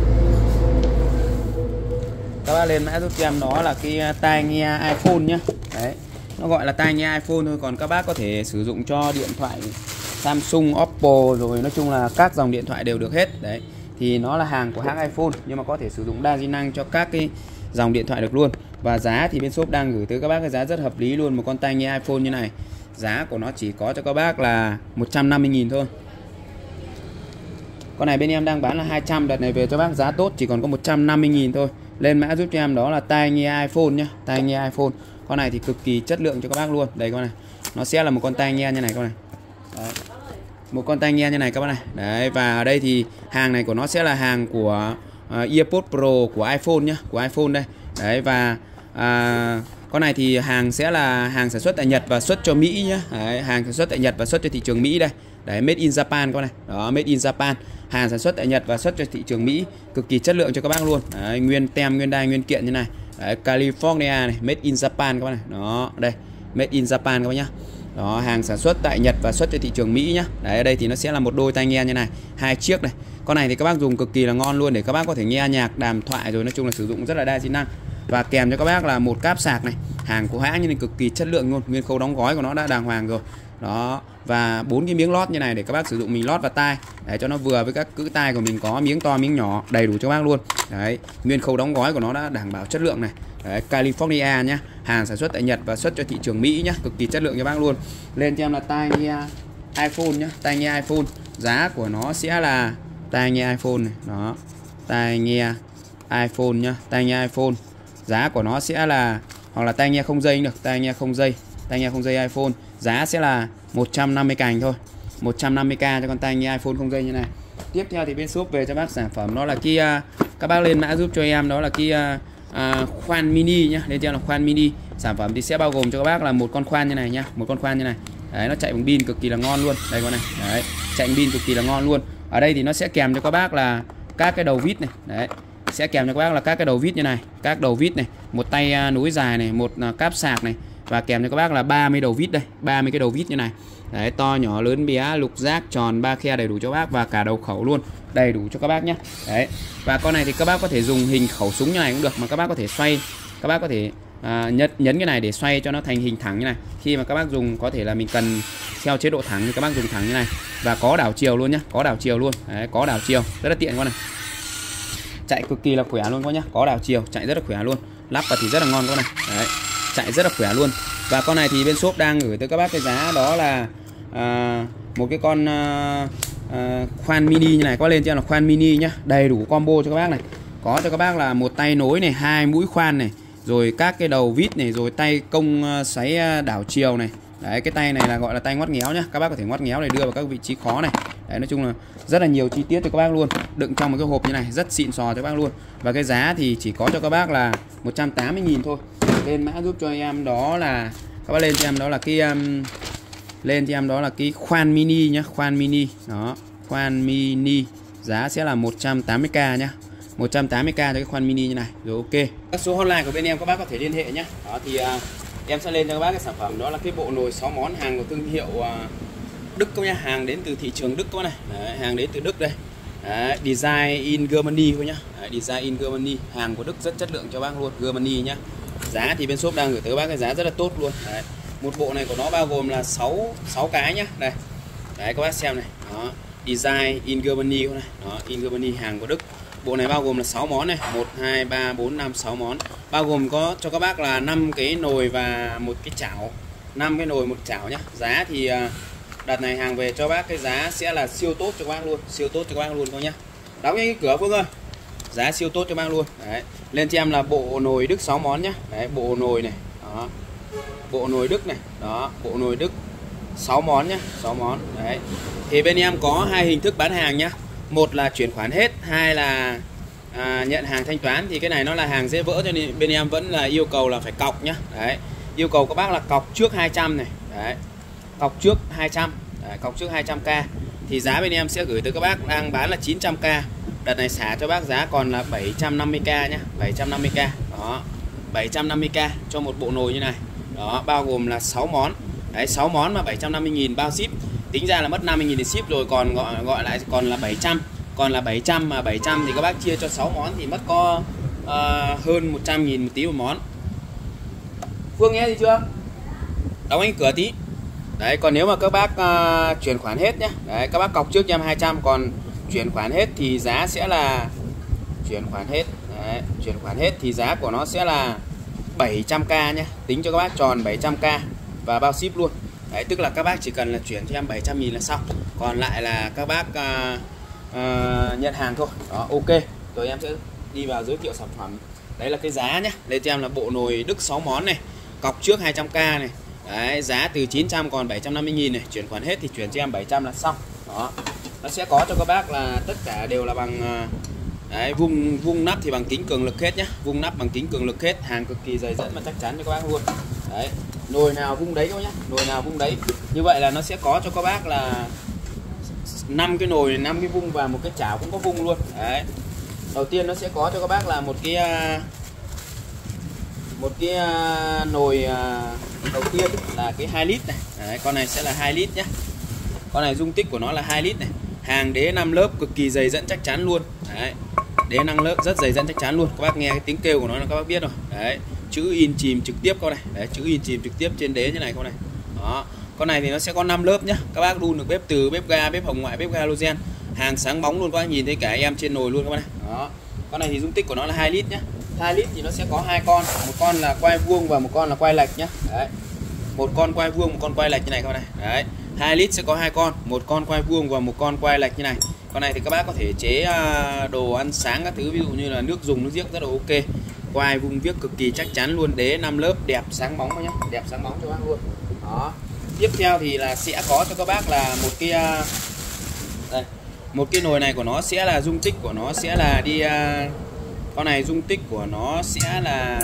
các bác lên mã giúp em đó là cái tai nghe iPhone nhá. Đấy, nó gọi là tai nghe iPhone thôi, còn các bác có thể sử dụng cho điện thoại Samsung, Oppo, rồi nói chung là các dòng điện thoại đều được hết. Đấy, thì nó là hàng của hãng iPhone nhưng mà có thể sử dụng đa di năng cho các cái dòng điện thoại được luôn. Và giá thì bên shop đang gửi tới các bác cái giá rất hợp lý luôn. Một con tai nghe iPhone như này, giá của nó chỉ có cho các bác là một trăm năm mươi nghìn thôi. Con này bên em đang bán là hai trăm, đợt này về cho bác giá tốt chỉ còn có một trăm năm mươi nghìn thôi. Lên mã giúp cho em đó là tai nghe iPhone nhá, tai nghe iPhone. Con này thì cực kỳ chất lượng cho các bác luôn. Đây con này. Nó sẽ là một con tai nghe như này con này. Đấy. Một con tai nghe như này các bác này. Đấy, và ở đây thì hàng này của nó sẽ là hàng của uh, EarPods Pro của iPhone nhá, của iPhone đây. Đấy, và uh, con này thì hàng sẽ là hàng sản xuất tại Nhật và xuất cho Mỹ nhá. Đấy, hàng sản xuất tại Nhật và xuất cho thị trường Mỹ đây. Đấy, made in Japan con này. Đó, made in Japan. Hàng sản xuất tại Nhật và xuất cho thị trường Mỹ, cực kỳ chất lượng cho các bác luôn. Đấy, nguyên tem, nguyên đai, nguyên kiện như này. Đấy, California này, made in Japan các bác này. Đó, đây, made in Japan các bác nhá. Đó, hàng sản xuất tại Nhật và xuất cho thị trường Mỹ nhá. Đấy, ở đây thì nó sẽ là một đôi tai nghe như này, hai chiếc này. Con này thì các bác dùng cực kỳ là ngon luôn, để các bác có thể nghe nhạc, đàm thoại, rồi nói chung là sử dụng rất là đa tính năng. Và kèm cho các bác là một cáp sạc này, hàng của hãng như này, cực kỳ chất lượng luôn, nguyên khâu đóng gói của nó đã đàng hoàng rồi. Đó, và bốn cái miếng lót như này để các bác sử dụng mình lót vào tai để cho nó vừa với các cữ tai của mình, có miếng to miếng nhỏ đầy đủ cho bác luôn. Đấy, nguyên khâu đóng gói của nó đã đảm bảo chất lượng này. Đấy, California nhá, hàng sản xuất tại Nhật và xuất cho thị trường Mỹ nhá, cực kỳ chất lượng cho bác luôn. Lên cho em là tai nghe iPhone nhá, tai nghe iPhone. Giá của nó sẽ là tai nghe iPhone này, đó. Tai nghe iPhone nhá, tai nghe iPhone. Giá của nó sẽ là, hoặc là tai nghe không dây cũng được, tai nghe không dây, tai nghe không dây iPhone. Giá sẽ là một trăm năm mươi cành thôi, một trăm năm mươi k cho con tai nghe iPhone không dây như này. Tiếp theo thì bên shop về cho bác sản phẩm đó là kia, các bác lên mã giúp cho em đó là kia à, khoan mini nhá. Lên cho là khoan mini. Sản phẩm thì sẽ bao gồm cho các bác là một con khoan như này nhá, một con khoan như này. Đấy, nó chạy bằng pin cực kỳ là ngon luôn. Đây con này. Đấy, chạy bằng pin cực kỳ là ngon luôn. Ở đây thì nó sẽ kèm cho các bác là các cái đầu vít này. Đấy, sẽ kèm cho các bác là các cái đầu vít như này, các đầu vít này, một tay nối dài này, một cáp sạc này, và kèm cho các bác là ba mươi đầu vít đây, ba mươi cái đầu vít như này. Đấy, to nhỏ lớn bé, lục giác, tròn, ba khe đầy đủ cho bác, và cả đầu khẩu luôn, đầy đủ cho các bác nhé. Đấy, và con này thì các bác có thể dùng hình khẩu súng như này cũng được, mà các bác có thể xoay, các bác có thể à, nhấn, nhấn cái này để xoay cho nó thành hình thẳng như này. Khi mà các bác dùng có thể là mình cần theo chế độ thẳng thì các bác dùng thẳng như này, và có đảo chiều luôn nhá, có đảo chiều luôn. Đấy, có đảo chiều rất là tiện con này, chạy cực kỳ là khỏe luôn các nhá, có đảo chiều, chạy rất là khỏe luôn, lắp vào thì rất là ngon con này. Đấy, chạy rất là khỏe luôn. Và con này thì bên shop đang gửi tới các bác cái giá đó là à, một cái con à, à, khoan mini như này. Có lên cho là khoan mini nhá, đầy đủ combo cho các bác này. Có cho các bác là một tay nối này, hai mũi khoan này, rồi các cái đầu vít này, rồi tay công xoáy đảo chiều này. Đấy, cái tay này là gọi là tay ngoắt ngéo nhá, các bác có thể ngoắt ngéo để đưa vào các vị trí khó này. Đấy, nói chung là rất là nhiều chi tiết cho các bác luôn, đựng trong một cái hộp như này rất xịn sò cho các bác luôn. Và cái giá thì chỉ có cho các bác là một trăm tám mươi nghìn thôi. Lên mã giúp cho em đó là, các bác lên cho em đó là cái um, lên cho em đó là cái khoan mini nhá, khoan mini. Đó, khoan mini giá sẽ là một trăm tám mươi k nhá, một trăm tám mươi k cho cái khoan mini như này. Rồi, ok. Các số hotline của bên em các bác có thể liên hệ nhá. Đó thì uh, em sẽ lên cho các bác cái sản phẩm đó là cái bộ nồi sáu món, hàng của thương hiệu uh, Đức các nhá, hàng đến từ thị trường Đức các này. Đấy, hàng đến từ Đức đây. Đấy, design in Germany các nhá. Đấy, design in Germany, hàng của Đức rất chất lượng cho bác luôn, Germany nhá. Giá thì bên shop đang gửi tới các bác cái giá rất là tốt luôn. Đấy, một bộ này của nó bao gồm là sáu sáu cái nhá. Đây. Đấy, các bác xem này. Đó, design in Germany các này. Đó, in Germany, hàng của Đức. Bộ này bao gồm là sáu món này, một hai ba bốn năm sáu món. Bao gồm có cho các bác là năm cái nồi và một cái chảo. năm cái nồi một chảo nhá. Giá thì đợt này hàng về cho bác cái giá sẽ là siêu tốt cho các bác luôn, siêu tốt cho các bác luôn các nhá. Đóng cái cửa Phương ơi. Giá siêu tốt cho bác luôn. Đấy. Lên cho em là bộ nồi Đức sáu món nhá. Đấy, bộ nồi này. Đó. Bộ nồi Đức này. Đó, bộ nồi Đức sáu món nhá, sáu món. Đấy. Thì bên em có hai hình thức bán hàng nhá. Một là chuyển khoản hết, hai là à, nhận hàng thanh toán. Thì cái này nó là hàng dễ vỡ cho nên bên em vẫn là yêu cầu là phải cọc nhá. Đấy. Yêu cầu các bác là cọc trước hai trăm này. Đấy. Cọc trước hai trăm. Đấy, cọc trước hai trăm k. Thì giá bên em sẽ gửi tới các bác đang bán là chín trăm k. Đợt này xả cho bác giá còn là bảy trăm năm mươi k nhá, bảy trăm năm mươi k. Đó, bảy trăm năm mươi k cho một bộ nồi như này. Đó, bao gồm là sáu món. Đấy, sáu món mà bảy trăm năm mươi nghìn bao ship. Tính ra là mất năm mươi nghìn để ship rồi, còn gọi gọi lại còn là bảy trăm. Còn là bảy trăm, mà bảy trăm thì các bác chia cho sáu món thì mất có uh, hơn một trăm nghìn một tí một món. Phương nghe gì chưa? Đóng anh cửa tí. Đấy, còn nếu mà các bác uh, chuyển khoản hết nhé. Đấy, các bác cọc trước cho em hai trăm, còn chuyển khoản hết thì giá sẽ là chuyển khoản hết. Đấy, chuyển khoản hết thì giá của nó sẽ là bảy trăm k nhé. Tính cho các bác tròn bảy trăm k và bao ship luôn. Đấy, tức là các bác chỉ cần là chuyển cho em bảy trăm nghìn là xong. Còn lại là các bác uh, uh, nhận hàng thôi. Đó, ok. Rồi em sẽ đi vào giới thiệu sản phẩm. Đấy là cái giá nhé. Đây cho em là bộ nồi Đức sáu món này, cọc trước hai trăm k này. Đấy, giá từ chín trăm còn bảy trăm năm mươi nghìn này, chuyển khoản hết thì chuyển cho em bảy trăm là xong. Đó. Nó sẽ có cho các bác là tất cả đều là bằng đấy, vung vung nắp thì bằng kính cường lực hết nhá, vung nắp bằng kính cường lực hết, hàng cực kỳ dày dẫn và chắc chắn cho các bác luôn. Đấy, nồi nào vung đấy các nhá, nồi nào vung đấy. Như vậy là nó sẽ có cho các bác là năm cái nồi, năm cái vung và một cái chảo cũng có vung luôn. Đấy. Đầu tiên nó sẽ có cho các bác là một cái một cái nồi đầu tiên là cái hai lít này. Đấy, con này sẽ là hai lít nhá. Con này dung tích của nó là hai lít này. Hàng đế năm lớp cực kỳ dày dẫn chắc chắn luôn. Đấy. Đế năm lớp rất dày dẫn chắc chắn luôn. Các bác nghe cái tiếng kêu của nó là các bác biết rồi. Đấy. Chữ in chìm trực tiếp con này. Đấy, chữ in chìm trực tiếp trên đế như này con này. Đó. Con này thì nó sẽ có năm lớp nhá. Các bác đun được bếp từ, bếp ga, bếp hồng ngoại, bếp ga halogen. Hàng sáng bóng luôn, các bác nhìn thấy cả em trên nồi luôn các bác này. Đó. Con này thì dung tích của nó là hai lít nhá. hai lít thì nó sẽ có hai con, một con là quay vuông và một con là quay lệch nhá. Đấy. Một con quay vuông, một con quay lệch như này các bác này. Đấy. hai lít sẽ có hai con, một con quay vuông và một con quay lệch như này. Con này thì các bác có thể chế đồ ăn sáng các thứ, ví dụ như là nước dùng, nước giếc rất là ok. Quay vuông viết cực kỳ chắc chắn luôn, đế năm lớp đẹp sáng bóng nhá, đẹp sáng bóng cho bác luôn. Đó. Tiếp theo thì là sẽ có cho các bác là một cái đây, một cái nồi này của nó sẽ là dung tích của nó sẽ là đi con này dung tích của nó sẽ là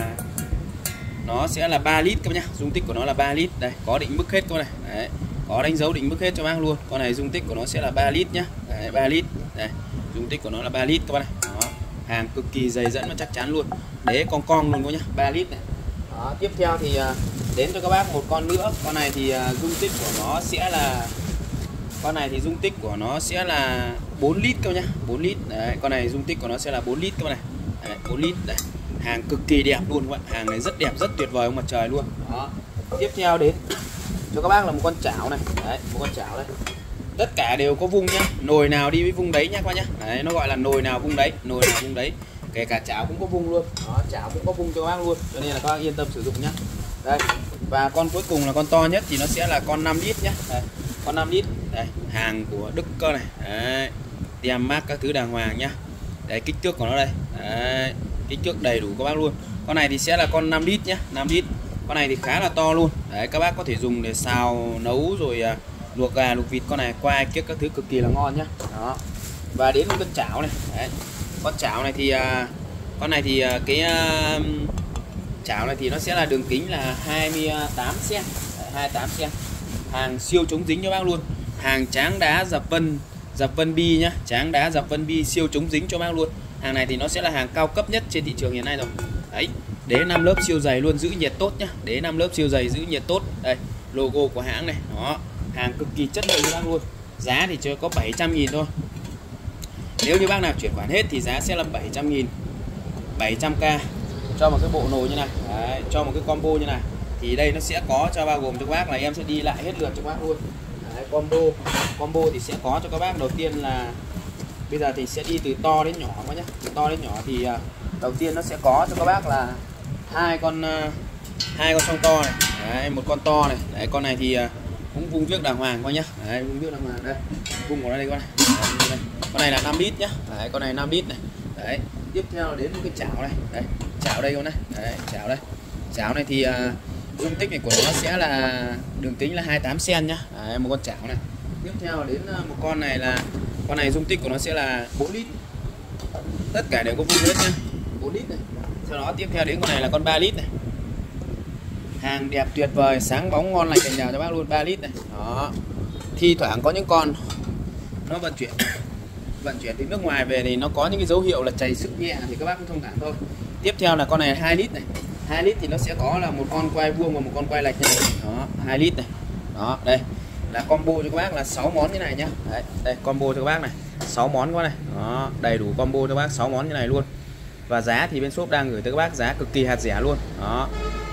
nó sẽ là ba lít các bác nhá, dung tích của nó là ba lít. Đây, có định mức hết các bác này. Đấy. Có đánh dấu định mức hết cho bác luôn. Con này dung tích của nó sẽ là ba lít nhá. Đấy, ba lít. Đây, dung tích của nó là ba lít các bác này. Đó. Hàng cực kỳ dày dẫn và chắc chắn luôn. Đế con cong luôn các nhá, ba lít này. Đó, tiếp theo thì đến cho các bác một con nữa. Con này thì dung tích của nó sẽ là con này thì dung tích của nó sẽ là bốn lít các bác nhá, bốn lít. Đấy, con này dung tích của nó sẽ là bốn lít các bác này. Đấy, bốn lít. Đây. Hàng cực kỳ đẹp luôn các bạn. Hàng này rất đẹp, rất tuyệt vời ông mặt trời luôn. Đó. Tiếp theo đến cho các bác là một con chảo này. Đấy, một con chảo đây. Tất cả đều có vung nhá. Nồi nào đi với vung đấy nhá các bác nhá. Đấy, nó gọi là nồi nào vung đấy, nồi nào vung đấy. Kể cả chảo cũng có vung luôn. Đó, chảo cũng có vung cho các bác luôn. Cho nên là các bác yên tâm sử dụng nhá. Đây. Và con cuối cùng là con to nhất thì nó sẽ là con năm lít nhá. Đây, con năm lít. Đây, hàng của Đức cơ này. Đấy. Tem mác các thứ đàng hoàng nhá. Đấy, kích thước của nó đây. Đấy, kích thước đầy đủ các bác luôn. Con này thì sẽ là con năm lít nhá, năm lít. Con này thì khá là to luôn. Đấy, các bác có thể dùng để xào nấu rồi à, luộc gà, luộc vịt. Con này quay kiếc các thứ cực kỳ là ngon nhá. Đó. Và đến con chảo này. Đấy. Con chảo này thì à, con này thì à, cái à, chảo này thì nó sẽ là đường kính là hai mươi tám xăng ti mét, hai mươi tám xăng ti mét. Hàng siêu chống dính cho bác luôn. Hàng tráng đá dập vân, dập vân bi nhá, tráng đá dập vân bi siêu chống dính cho bác luôn. Hàng này thì nó sẽ là hàng cao cấp nhất trên thị trường hiện nay rồi. Đấy, đế năm lớp siêu dày luôn, giữ nhiệt tốt nhá. Đế năm lớp siêu dày giữ nhiệt tốt. Đây, logo của hãng này. Đó, hàng cực kỳ chất lượng cho bác luôn. Giá thì chỉ có bảy trăm nghìn thôi. Nếu như bác nào chuyển khoản hết thì giá sẽ là bảy trăm nghìn, bảy trăm k cho một cái bộ nồi như này. Đấy, cho một cái combo như này. Thì đây nó sẽ có cho bao gồm cho các bác là em sẽ đi lại hết lượt cho các bác luôn. Đấy, combo combo thì sẽ có cho các bác đầu tiên là bây giờ thì sẽ đi từ to đến nhỏ quá nhá. Từ to đến nhỏ thì uh, đầu tiên nó sẽ có cho các bác là hai con uh, hai con song to này. Đấy, một con to này. Đấy, con này thì uh, cũng vung viếc đàng hoàng quá nhá. Đấy, vung viếc đàng hoàng đây. Vung của nó đây con này. Đấy, đây. Con này là năm lít nhá. Đấy, con này năm lít này. Đấy, tiếp theo là đến một cái chảo này. Đấy, chảo đây con này. Đấy, chảo đây. Chảo này thì uh, dung tích này của nó sẽ là đường kính là hai mươi tám xăng ti mét nhá. Đấy, một con chảo này. Tiếp theo là đến uh, một con này là con này dung tích của nó sẽ là bốn lít. Tất cả đều có vung hết nhá. bốn lít này. Sau đó tiếp theo đến con này là con ba lít này. Hàng đẹp tuyệt vời, sáng bóng ngon lành cành đào cho bác luôn, ba lít này. Đó. Thi thoảng có những con nó vận chuyển vận chuyển từ nước ngoài về thì nó có những cái dấu hiệu là chảy sức nhẹ thì các bác cũng thông cảm thôi. Tiếp theo là con này hai lít này. hai lít thì nó sẽ có là một con quay vuông và một con quay lệch này. Đó, hai lít này. Đó, đây là combo cho các bác là sáu món như này nhá. Đấy, đây combo cho các bác này, sáu món các bác này. Đó, đầy đủ combo cho các bác sáu món như này luôn. Và giá thì bên shop đang gửi tới các bác giá cực kỳ hạt rẻ luôn. Đó.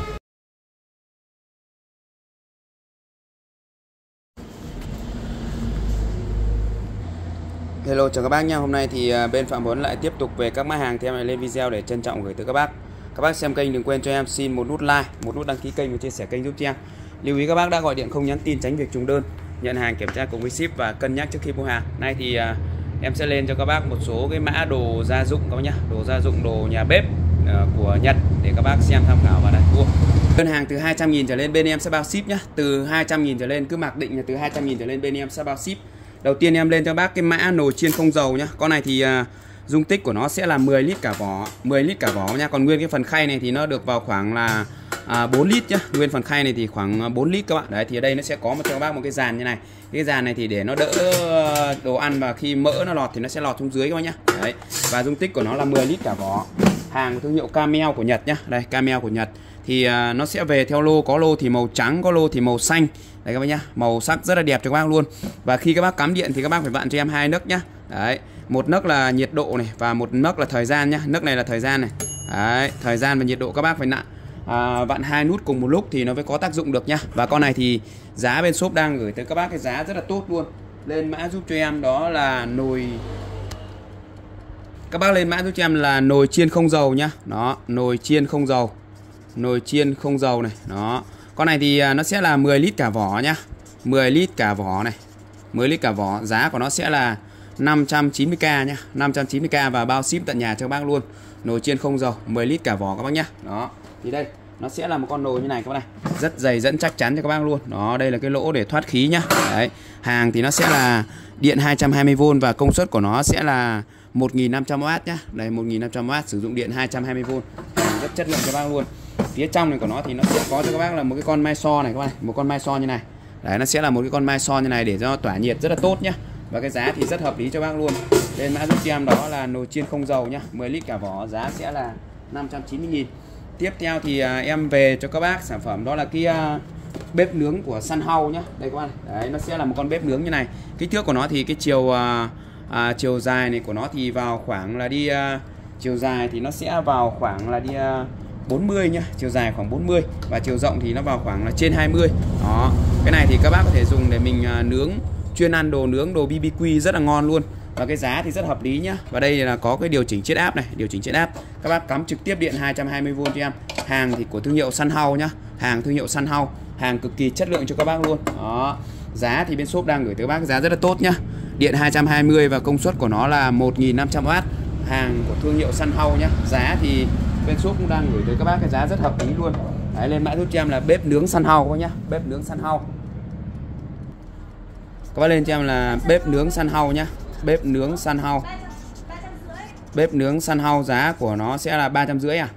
Hello chào các bác nha. Hôm nay thì bên Phạm Huấn lại tiếp tục về các mã hàng thì em lại lên video để trân trọng gửi tới các bác. Các bác xem kênh đừng quên cho em xin một nút like, một nút đăng ký kênh và chia sẻ kênh giúp cho em. Lưu ý các bác đã gọi điện không nhắn tin tránh việc trùng đơn, nhận hàng kiểm tra cùng với ship và cân nhắc trước khi mua hàng. Nay thì em sẽ lên cho các bác một số cái mã đồ gia dụng các bác nhá, đồ gia dụng, đồ nhà bếp uh, của Nhật để các bác xem tham khảo và đặt mua. Đơn hàng từ hai trăm nghìn trở lên bên em sẽ bao ship nhá, từ hai trăm nghìn trở lên, cứ mặc định là từ hai trăm nghìn trở lên bên em sẽ bao ship. Đầu tiên em lên cho bác cái mã nồi chiên không dầu nhá. Con này thì uh, dung tích của nó sẽ là mười lít cả vỏ, mười lít cả vỏ nha. Còn nguyên cái phần khay này thì nó được vào khoảng là à, bốn lít nhá. Nguyên phần khay này thì khoảng bốn lít các bạn. Đấy thì ở đây nó sẽ có một cho các bác một cái dàn như này. Cái dàn này thì để nó đỡ đồ ăn và khi mỡ nó lọt thì nó sẽ lọt xuống dưới các bác nhá. Đấy. Và dung tích của nó là mười lít cả vỏ. Hàng thương hiệu Camel của Nhật nhá. Đây, Camel của Nhật. Thì à, nó sẽ về theo lô, có lô thì màu trắng, có lô thì màu xanh. Đấy các bác nhá. Màu sắc rất là đẹp cho các bác luôn. Và khi các bác cắm điện thì các bác phải vặn cho em hai nấc nhá. Đấy. Một nấc là nhiệt độ này và một nấc là thời gian nhá. Nấc này là thời gian này. Đấy, thời gian và nhiệt độ các bác phải nặng à, vặn hai nút cùng một lúc thì nó mới có tác dụng được nhá. Và con này thì giá bên shop đang gửi tới các bác cái giá rất là tốt luôn. Lên mã giúp cho em đó là nồi, các bác lên mã giúp cho em là nồi chiên không dầu nhá. Đó, nồi chiên không dầu. Nồi chiên không dầu này. Đó. Con này thì nó sẽ là mười lít cả vỏ nhá. mười lít cả vỏ này. mười lít cả vỏ, giá của nó sẽ là năm trăm chín mươi k nhá, năm trăm chín mươi k và bao ship tận nhà cho các bác luôn. Nồi chiên không dầu, mười lít cả vỏ các bác nhá. Đó. Thì đây, nó sẽ là một con nồi như này các bác này. Rất dày dẫn chắc chắn cho các bác luôn. Đó, đây là cái lỗ để thoát khí nhá. Đấy. Hàng thì nó sẽ là điện hai trăm hai mươi vôn và công suất của nó sẽ là một nghìn năm trăm oát nhá. Đây, một nghìn năm trăm oát sử dụng điện hai trăm hai mươi vôn. Rất chất lượng cho các bác luôn. Phía trong này của nó thì nó sẽ có cho các bác là một cái con mai so này các bác này, một con mai so như này. Đấy, nó sẽ là một cái con mai so như này để cho tỏa nhiệt rất là tốt nhá. Và cái giá thì rất hợp lý cho bác luôn. Lên mã giúp cho em đó là nồi chiên không dầu nhá, mười lít cả vỏ, giá sẽ là năm trăm chín mươi nghìn. Tiếp theo thì à, em về cho các bác sản phẩm đó là cái à, bếp nướng của Sunhouse nhá. Đây các bạn. Đấy, nó sẽ là một con bếp nướng như này. Kích thước của nó thì cái chiều à, à, chiều dài này của nó thì vào khoảng là đi à, chiều dài thì nó sẽ vào khoảng là đi à, bốn mươi nhá, chiều dài khoảng bốn mươi và chiều rộng thì nó vào khoảng là trên hai mươi. Đó. Cái này thì các bác có thể dùng để mình à, nướng, chuyên ăn đồ nướng, đồ bê bê quy rất là ngon luôn. Và cái giá thì rất hợp lý nhá. Và đây là có cái điều chỉnh chiết áp này, điều chỉnh chiết áp. Các bác cắm trực tiếp điện hai trăm hai mươi vôn cho em. Hàng thì của thương hiệu Sunhouse nhá. Hàng thương hiệu Sunhouse, hàng cực kỳ chất lượng cho các bác luôn. Đó. Giá thì bên shop đang gửi tới các bác giá rất là tốt nhá. Điện hai trăm hai mươi và công suất của nó là một nghìn năm trăm oát. Hàng của thương hiệu Sunhouse nhá. Giá thì bên shop cũng đang gửi tới các bác cái giá rất hợp lý luôn. Đấy, lên mã giúp cho em là bếp nướng Sunhouse các nhá. Bếp nướng Sunhouse. Các bác lên cho em là bếp nướng Sunhouse nhá. Bếp nướng Sunhouse. Bếp nướng Sunhouse giá của nó sẽ là ba trăm rưỡi à?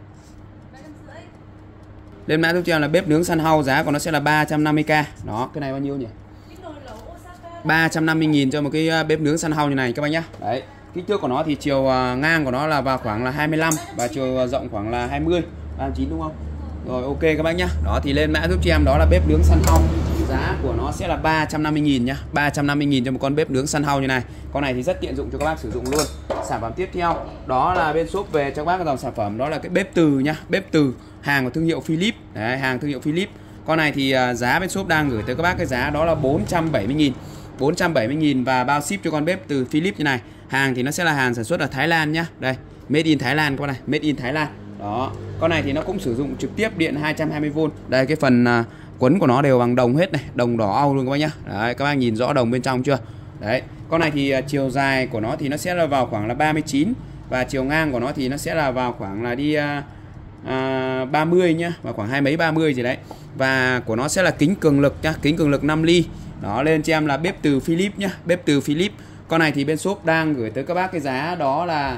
Lên mã giúp cho em là bếp nướng Sunhouse, giá của nó sẽ là ba trăm năm mươi k. Đó, cái này bao nhiêu nhỉ? ba trăm năm mươi nghìn cho một cái bếp nướng Sunhouse như này các bác nhá. Đấy. Kích thước của nó thì chiều ngang của nó là vào khoảng là hai mươi lăm và chiều rộng khoảng là hai mươi, ba mươi chín đúng không? Rồi ok các bác nhá. Đó thì lên mã giúp cho em đó là bếp nướng Sunhouse. Giá của nó sẽ là ba trăm năm mươi nghìn nhá. ba trăm năm mươi nghìn cho một con bếp nướng Sunhouse như này. Con này thì rất tiện dụng cho các bác sử dụng luôn. Sản phẩm tiếp theo đó là bên shop về cho các bác dòng sản phẩm đó là cái bếp từ nhá. Bếp từ, hàng của thương hiệu Philips. Đấy, hàng thương hiệu Philips. Con này thì giá bên shop đang gửi tới các bác cái giá đó là bốn trăm bảy mươi nghìn. bốn trăm bảy mươi nghìn và bao ship cho con bếp từ Philips như này. Hàng thì nó sẽ là hàng sản xuất ở Thái Lan nhá. Đây, made in Thái Lan con này, made in Thái Lan. Đó. Con này thì nó cũng sử dụng trực tiếp điện hai trăm hai mươi vôn. Đây, cái phần uh, quấn của nó đều bằng đồng hết này, đồng đỏ au luôn các bác nhá. Đấy, các bác nhìn rõ đồng bên trong chưa? Đấy. Con này thì uh, chiều dài của nó thì nó sẽ là vào khoảng là ba mươi chín và chiều ngang của nó thì nó sẽ là vào khoảng là đi uh, uh, ba mươi nhá, vào khoảng hai mấy ba mươi gì đấy. Và của nó sẽ là kính cường lực nhá, kính cường lực năm ly. Đó, lên cho em là bếp từ Philips nhá, bếp từ Philips. Con này thì bên shop đang gửi tới các bác cái giá đó là,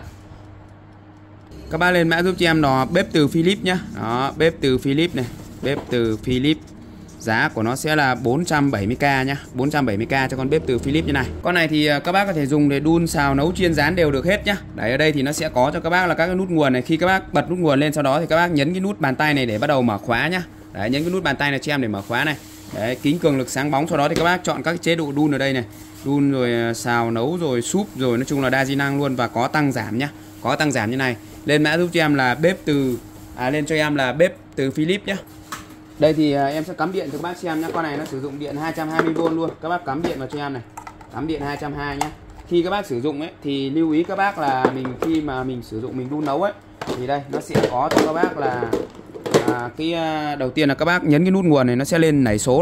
các bác lên mã giúp cho em đó bếp từ Philips nhá. Đó, bếp từ Philips này, bếp từ Philips. Giá của nó sẽ là bốn trăm bảy mươi k nhá, bốn trăm bảy mươi k cho con bếp từ Philips như này. Con này thì các bác có thể dùng để đun, xào, nấu, chiên, rán đều được hết nhá. Đấy, ở đây thì nó sẽ có cho các bác là các cái nút nguồn này. Khi các bác bật nút nguồn lên, sau đó thì các bác nhấn cái nút bàn tay này để bắt đầu mở khóa nhá. Đấy, nhấn cái nút bàn tay này cho em để mở khóa này. Đấy, kính cường lực sáng bóng. Sau đó thì các bác chọn các chế độ đun ở đây này. Đun rồi xào, nấu rồi súp rồi, nói chung là đa di năng luôn và có tăng giảm nhá. Có tăng giảm như này. Lên mã giúp cho em là bếp từ à, lên cho em là bếp từ Philips nhá. Đây thì à, em sẽ cắm điện cho các bác xem nhá. Con này nó sử dụng điện hai trăm hai mươi vôn luôn. Các bác cắm điện vào cho em này. Cắm điện hai trăm hai mươi nhá. Khi các bác sử dụng ấy thì lưu ý các bác là mình khi mà mình sử dụng mình đun nấu ấy thì đây nó sẽ có cho các bác là à, cái à, đầu tiên là các bác nhấn cái nút nguồn này nó sẽ lên nảy số này.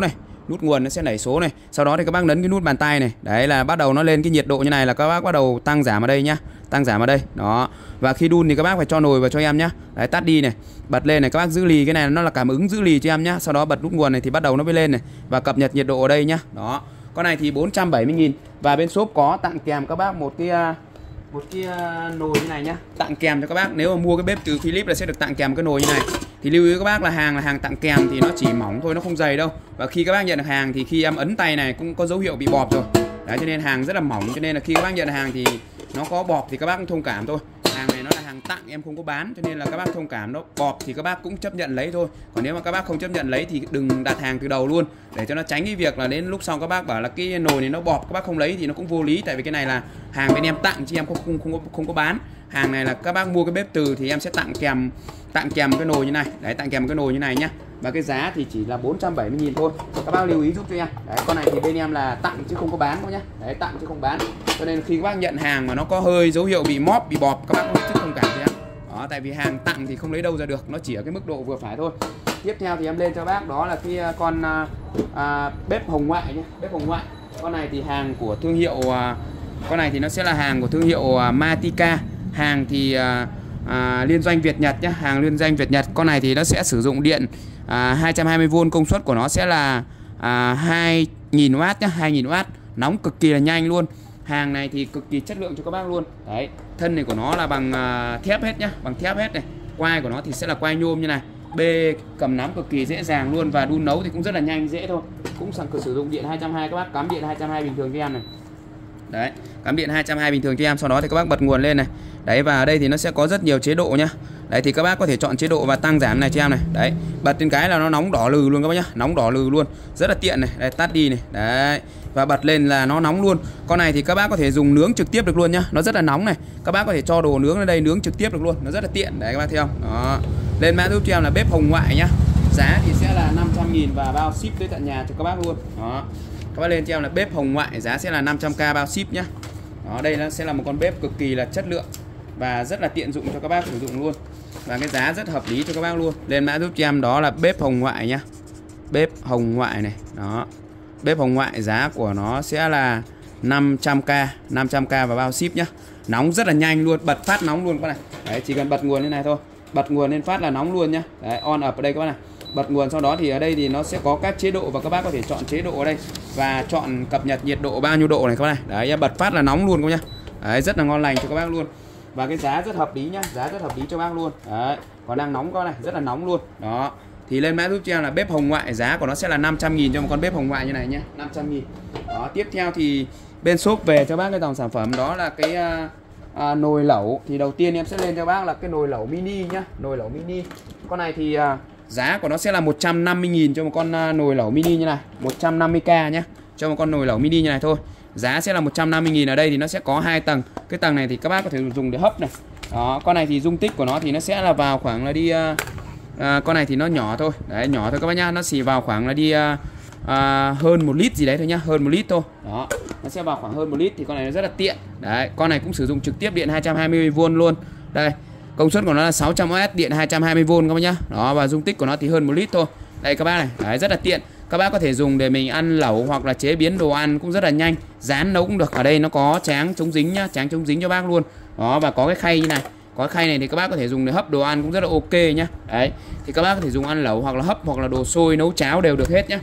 nút nguồn nó sẽ đẩy số này. Sau đó thì các bác nhấn cái nút bàn tay này. Đấy là bắt đầu nó lên cái nhiệt độ như này là các bác bắt đầu tăng giảm ở đây nhá. Tăng giảm ở đây. Đó. Và khi đun thì các bác phải cho nồi vào cho em nhá. Đấy, tắt đi này, bật lên này, các bác giữ lì, cái này nó là cảm ứng giữ lì cho em nhá. Sau đó bật nút nguồn này thì bắt đầu nó mới lên này và cập nhật nhiệt độ ở đây nhá. Đó. Con này thì bốn trăm bảy mươi nghìn và bên shop có tặng kèm các bác một cái một cái nồi như này nhá, tặng kèm cho các bác. Nếu mà mua cái bếp từ Philips là sẽ được tặng kèm cái nồi như này. Thì lưu ý các bác là hàng là hàng tặng kèm thì nó chỉ mỏng thôi, nó không dày đâu. Và khi các bác nhận được hàng thì khi em ấn tay này cũng có dấu hiệu bị bọt rồi. Đấy, cho nên hàng rất là mỏng, cho nên là khi các bác nhận được hàng thì nó có bọt thì các bác cũng thông cảm thôi. Hàng này nó là hàng tặng, em không có bán, cho nên là các bác thông cảm, nó bọt thì các bác cũng chấp nhận lấy thôi. Còn nếu mà các bác không chấp nhận lấy thì đừng đặt hàng từ đầu luôn, để cho nó tránh cái việc là đến lúc sau các bác bảo là cái nồi này nó bọt các bác không lấy thì nó cũng vô lý. Tại vì cái này là hàng bên em tặng chứ em không không không có, không có bán. Hàng này là các bác mua cái bếp từ thì em sẽ tặng kèm tặng kèm cái nồi như này. Đấy, tặng kèm cái nồi như này nhá. Và cái giá thì chỉ là bốn trăm bảy mươi nghìn thôi. Các bác lưu ý giúp cho em. Đấy, con này thì bên em là tặng chứ không có bán đâu nhá. Đấy, tặng chứ không bán. Cho nên khi các bác nhận hàng mà nó có hơi dấu hiệu bị móp, bị bọt, các bác cũng chứ không cảm thấy em. Đó, tại vì hàng tặng thì không lấy đâu ra được, nó chỉ ở cái mức độ vừa phải thôi. Tiếp theo thì em lên cho bác đó là cái con à, à, bếp hồng ngoại nhé, bếp hồng ngoại. Con này thì hàng của thương hiệu à, con này thì nó sẽ là hàng của thương hiệu à, Matica. Hàng thì à, à, liên doanh Việt Nhật nhé, hàng liên doanh Việt Nhật. Con này thì nó sẽ sử dụng điện à, hai trăm hai mươi vôn, công suất của nó sẽ là à, hai nghìn oát nhé, hai nghìn oát, nóng cực kỳ là nhanh luôn. Hàng này thì cực kỳ chất lượng cho các bác luôn. Đấy, thân này của nó là bằng à, thép hết nhá, bằng thép hết này. Quai của nó thì sẽ là quai nhôm như này. Bê cầm nắm cực kỳ dễ dàng luôn và đun nấu thì cũng rất là nhanh dễ thôi. Cũng sử dụng điện hai trăm hai mươi, các bác cắm điện hai trăm hai mươi bình thường cho em này. Đấy, cắm điện hai trăm hai mươi bình thường cho em, sau đó thì các bác bật nguồn lên này. Đấy, và ở đây thì nó sẽ có rất nhiều chế độ nhá. Đấy, thì các bác có thể chọn chế độ và tăng giảm này cho em này. Đấy, bật lên cái là nó nóng đỏ lừ luôn các bác nhá, nóng đỏ lừ luôn, rất là tiện này. Đây, tắt đi này. Đấy, và bật lên là nó nóng luôn. Con này thì các bác có thể dùng nướng trực tiếp được luôn nhá, nó rất là nóng này. Các bác có thể cho đồ nướng lên đây nướng trực tiếp được luôn, nó rất là tiện. Đấy các bác thấy không? Đó. Lên mã giúp cho em là bếp hồng ngoại nhá. Giá thì sẽ là năm trăm nghìn và bao ship tới tận nhà cho các bác luôn. Đó. Các bác lên cho em là bếp hồng ngoại, giá sẽ là năm trăm k bao ship nhá. Đó, đây nó sẽ là một con bếp cực kỳ là chất lượng và rất là tiện dụng cho các bác sử dụng luôn. Và cái giá rất hợp lý cho các bác luôn. Lên mã giúp cho em đó là bếp hồng ngoại nhá. Bếp hồng ngoại này. Đó. Bếp hồng ngoại giá của nó sẽ là năm trăm k, năm trăm k và bao ship nhá. Nóng rất là nhanh luôn, bật phát nóng luôn các bạn này. Đấy, chỉ cần bật nguồn lên này thôi. Bật nguồn lên phát là nóng luôn nhá. Đấy, on up ở đây các bác này. Bật nguồn, sau đó thì ở đây thì nó sẽ có các chế độ và các bác có thể chọn chế độ ở đây và chọn cập nhật nhiệt độ bao nhiêu độ này các bác này. Đấy, bật phát là nóng luôn các bác nhá. Đấy, rất là ngon lành cho các bác luôn. Và cái giá rất hợp lý nhá, giá rất hợp lý cho bác luôn. Đấy, còn đang nóng các bác này, rất là nóng luôn. Đó. Thì lên mã giúp cho em là bếp hồng ngoại, giá của nó sẽ là năm trăm nghìn cho một con bếp hồng ngoại như này nhá, năm trăm nghìn. Đó, tiếp theo thì bên shop về cho bác cái dòng sản phẩm đó là cái à, à, nồi lẩu. Thì đầu tiên em sẽ lên cho bác là cái nồi lẩu mini nhá, nồi lẩu mini. Con này thì à, giá của nó sẽ là một trăm năm mươi nghìn cho một con à, nồi lẩu mini như này, một trăm năm mươi k nhá, cho một con nồi lẩu mini như này thôi. Giá sẽ là một trăm năm mươi nghìn. Ở đây thì nó sẽ có hai tầng. Cái tầng này thì các bác có thể dùng để hấp này. Đó, con này thì dung tích của nó thì nó sẽ là vào khoảng là đi à, à, con này thì nó nhỏ thôi. Đấy, nhỏ thôi các bác nhá, nó chỉ vào khoảng là đi à, à, hơn một lít gì đấy thôi nhá, hơn một lít thôi. Đó, nó sẽ vào khoảng hơn một lít thì con này nó rất là tiện. Đấy, con này cũng sử dụng trực tiếp điện hai trăm hai mươi vôn luôn. Đây, công suất của nó là sáu trăm oát, điện hai trăm hai mươi vôn các bác nhá. Đó, và dung tích của nó thì hơn một lít thôi. Đây các bác này, đấy, rất là tiện. Các bác có thể dùng để mình ăn lẩu hoặc là chế biến đồ ăn cũng rất là nhanh, rán nấu cũng được. Ở đây nó có tráng chống dính nhá, tráng chống dính cho bác luôn. Đó, và có cái khay như này. Có cái khay này thì các bác có thể dùng để hấp đồ ăn cũng rất là ok nhá. Đấy, thì các bác có thể dùng ăn lẩu hoặc là hấp hoặc là đồ sôi nấu cháo đều được hết nhá.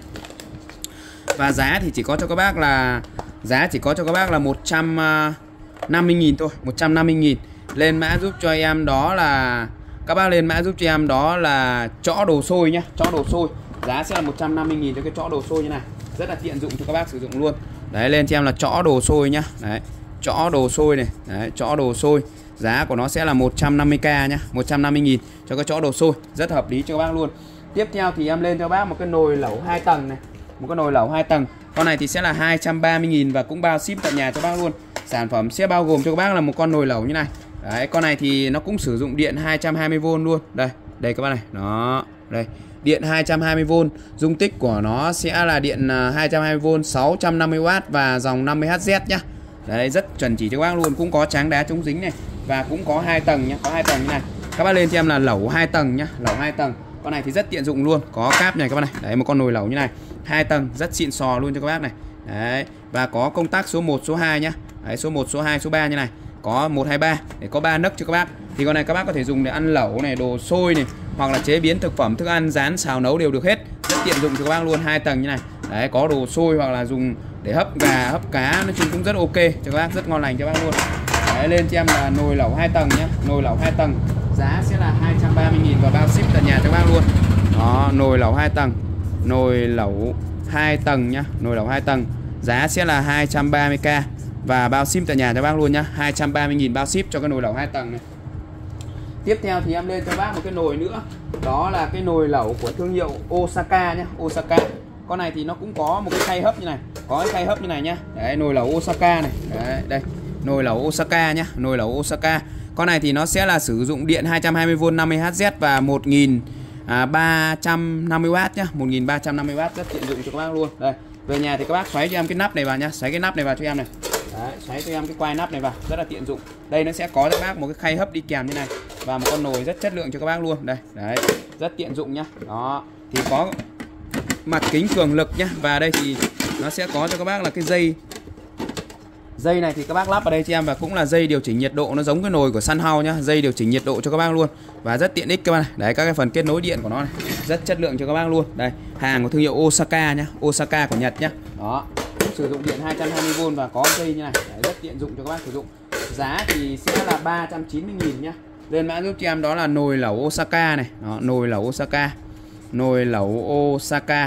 Và giá thì chỉ có cho các bác là giá chỉ có cho các bác là một trăm năm mươi nghìn thôi, một trăm năm mươi nghìn. Lên mã giúp cho em đó là các bác lên mã giúp cho em đó là chõ đồ sôi nhá, chõ đồ sôi. Giá sẽ là một trăm năm mươi nghìn cho cái chõ đồ sôi như này. Rất là tiện dụng cho các bác sử dụng luôn. Đấy, lên cho em là chõ đồ sôi nhá. Đấy, chõ đồ sôi này. Đấy, chõ đồ sôi. Giá của nó sẽ là một trăm năm mươi k nhá, một trăm năm mươi nghìn cho cái chõ đồ sôi. Rất hợp lý cho các bác luôn. Tiếp theo thì em lên cho bác một cái nồi lẩu hai tầng này. Một cái nồi lẩu hai tầng. Con này thì sẽ là hai trăm ba mươi nghìn và cũng bao ship tận nhà cho bác luôn. Sản phẩm sẽ bao gồm cho các bác là một con nồi lẩu như này. Đấy, con này thì nó cũng sử dụng điện hai trăm hai mươi vôn luôn. Đây, đây các bác này. Đó, đây. Điện hai trăm hai mươi vôn, dung tích của nó sẽ là điện hai trăm hai mươi vôn, sáu trăm năm mươi oát và dòng năm mươi héc nhá. Đấy, rất chuẩn chỉ cho các bác luôn, cũng có tráng đá chống dính này và cũng có hai tầng nhá, có hai tầng như này. Các bác lên cho em là lẩu hai tầng nhá, lẩu hai tầng. Con này thì rất tiện dụng luôn, có cáp này các bác này. Đấy, một con nồi lẩu như này, hai tầng rất xịn sò luôn cho các bác này. Đấy, và có công tắc số một, số hai nhá. Đấy, số một, số hai, số ba như này. Có một, hai, ba để có ba nấc cho các bác. Thì con này các bác có thể dùng để ăn lẩu này, đồ xôi này, hoặc là chế biến thực phẩm, thức ăn, rán, xào nấu đều được hết. Rất tiện dụng cho các bác luôn, hai tầng như này. Đấy, có đồ xôi hoặc là dùng để hấp gà, hấp cá, nói chung cũng rất ok cho các bác, rất ngon lành cho các bác luôn. Đấy, lên cho em là nồi lẩu hai tầng nhá, nồi lẩu hai tầng. Giá sẽ là hai trăm ba mươi nghìn và bao ship tận nhà cho các bác luôn. Đó, nồi lẩu hai tầng. Nồi lẩu hai tầng nhá, nồi lẩu hai tầng. Giá sẽ là hai trăm ba mươi k và bao ship tận nhà cho bác luôn nhá. hai trăm ba mươi nghìn bao ship cho cái nồi lẩu hai tầng này. Tiếp theo thì em lên cho bác một cái nồi nữa. Đó là cái nồi lẩu của thương hiệu Osaka nhá, Osaka. Con này thì nó cũng có một cái khay hấp như này, có cái khay hấp như này nhá. Đấy, nồi lẩu Osaka này. Đấy, đây, nồi lẩu Osaka nhá, nồi lẩu Osaka. Con này thì nó sẽ là sử dụng điện hai trăm hai mươi vôn năm mươi héc và một nghìn ba trăm năm mươi oát nhá, một nghìn ba trăm năm mươi oát, rất tiện dụng cho các bác luôn. Đây, về nhà thì các bác xoáy cho em cái nắp này vào nhá, xoáy cái nắp này vào cho em này. Đấy, xoáy cho em cái quai nắp này vào, rất là tiện dụng. Đây nó sẽ có cho các bác một cái khay hấp đi kèm như này và một con nồi rất chất lượng cho các bác luôn. Đây, đấy, rất tiện dụng nhá. Đó, thì có mặt kính cường lực nhá, và đây thì nó sẽ có cho các bác là cái dây dây này thì các bác lắp vào đây cho em, và cũng là dây điều chỉnh nhiệt độ, nó giống cái nồi của Sunhouse nhá, dây điều chỉnh nhiệt độ cho các bác luôn và rất tiện ích các bác này. Đấy, các cái phần kết nối điện của nó này rất chất lượng cho các bác luôn. Đây, hàng của thương hiệu Osaka nhá, Osaka của Nhật nhá. Đó, sử dụng điện hai trăm hai mươi vôn và có dây như này. Đấy, rất tiện dụng cho các bác sử dụng. Giá thì sẽ là ba trăm chín mươi nghìn nhá. Lên mã giúp cho em đó là nồi lẩu Osaka này. Đó, nồi lẩu Osaka. Nồi lẩu Osaka,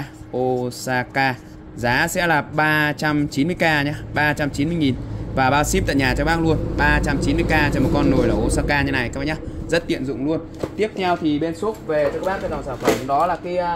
Osaka. Giá sẽ là ba trăm chín mươi k nhá, ba trăm chín mươi nghìn và bao ship tận nhà cho bác luôn. ba trăm chín mươi k cho một con nồi lẩu Osaka như này các bác nhá. Rất tiện dụng luôn. Tiếp theo thì bên shop về cho các bác cái dòng sản phẩm đó là cái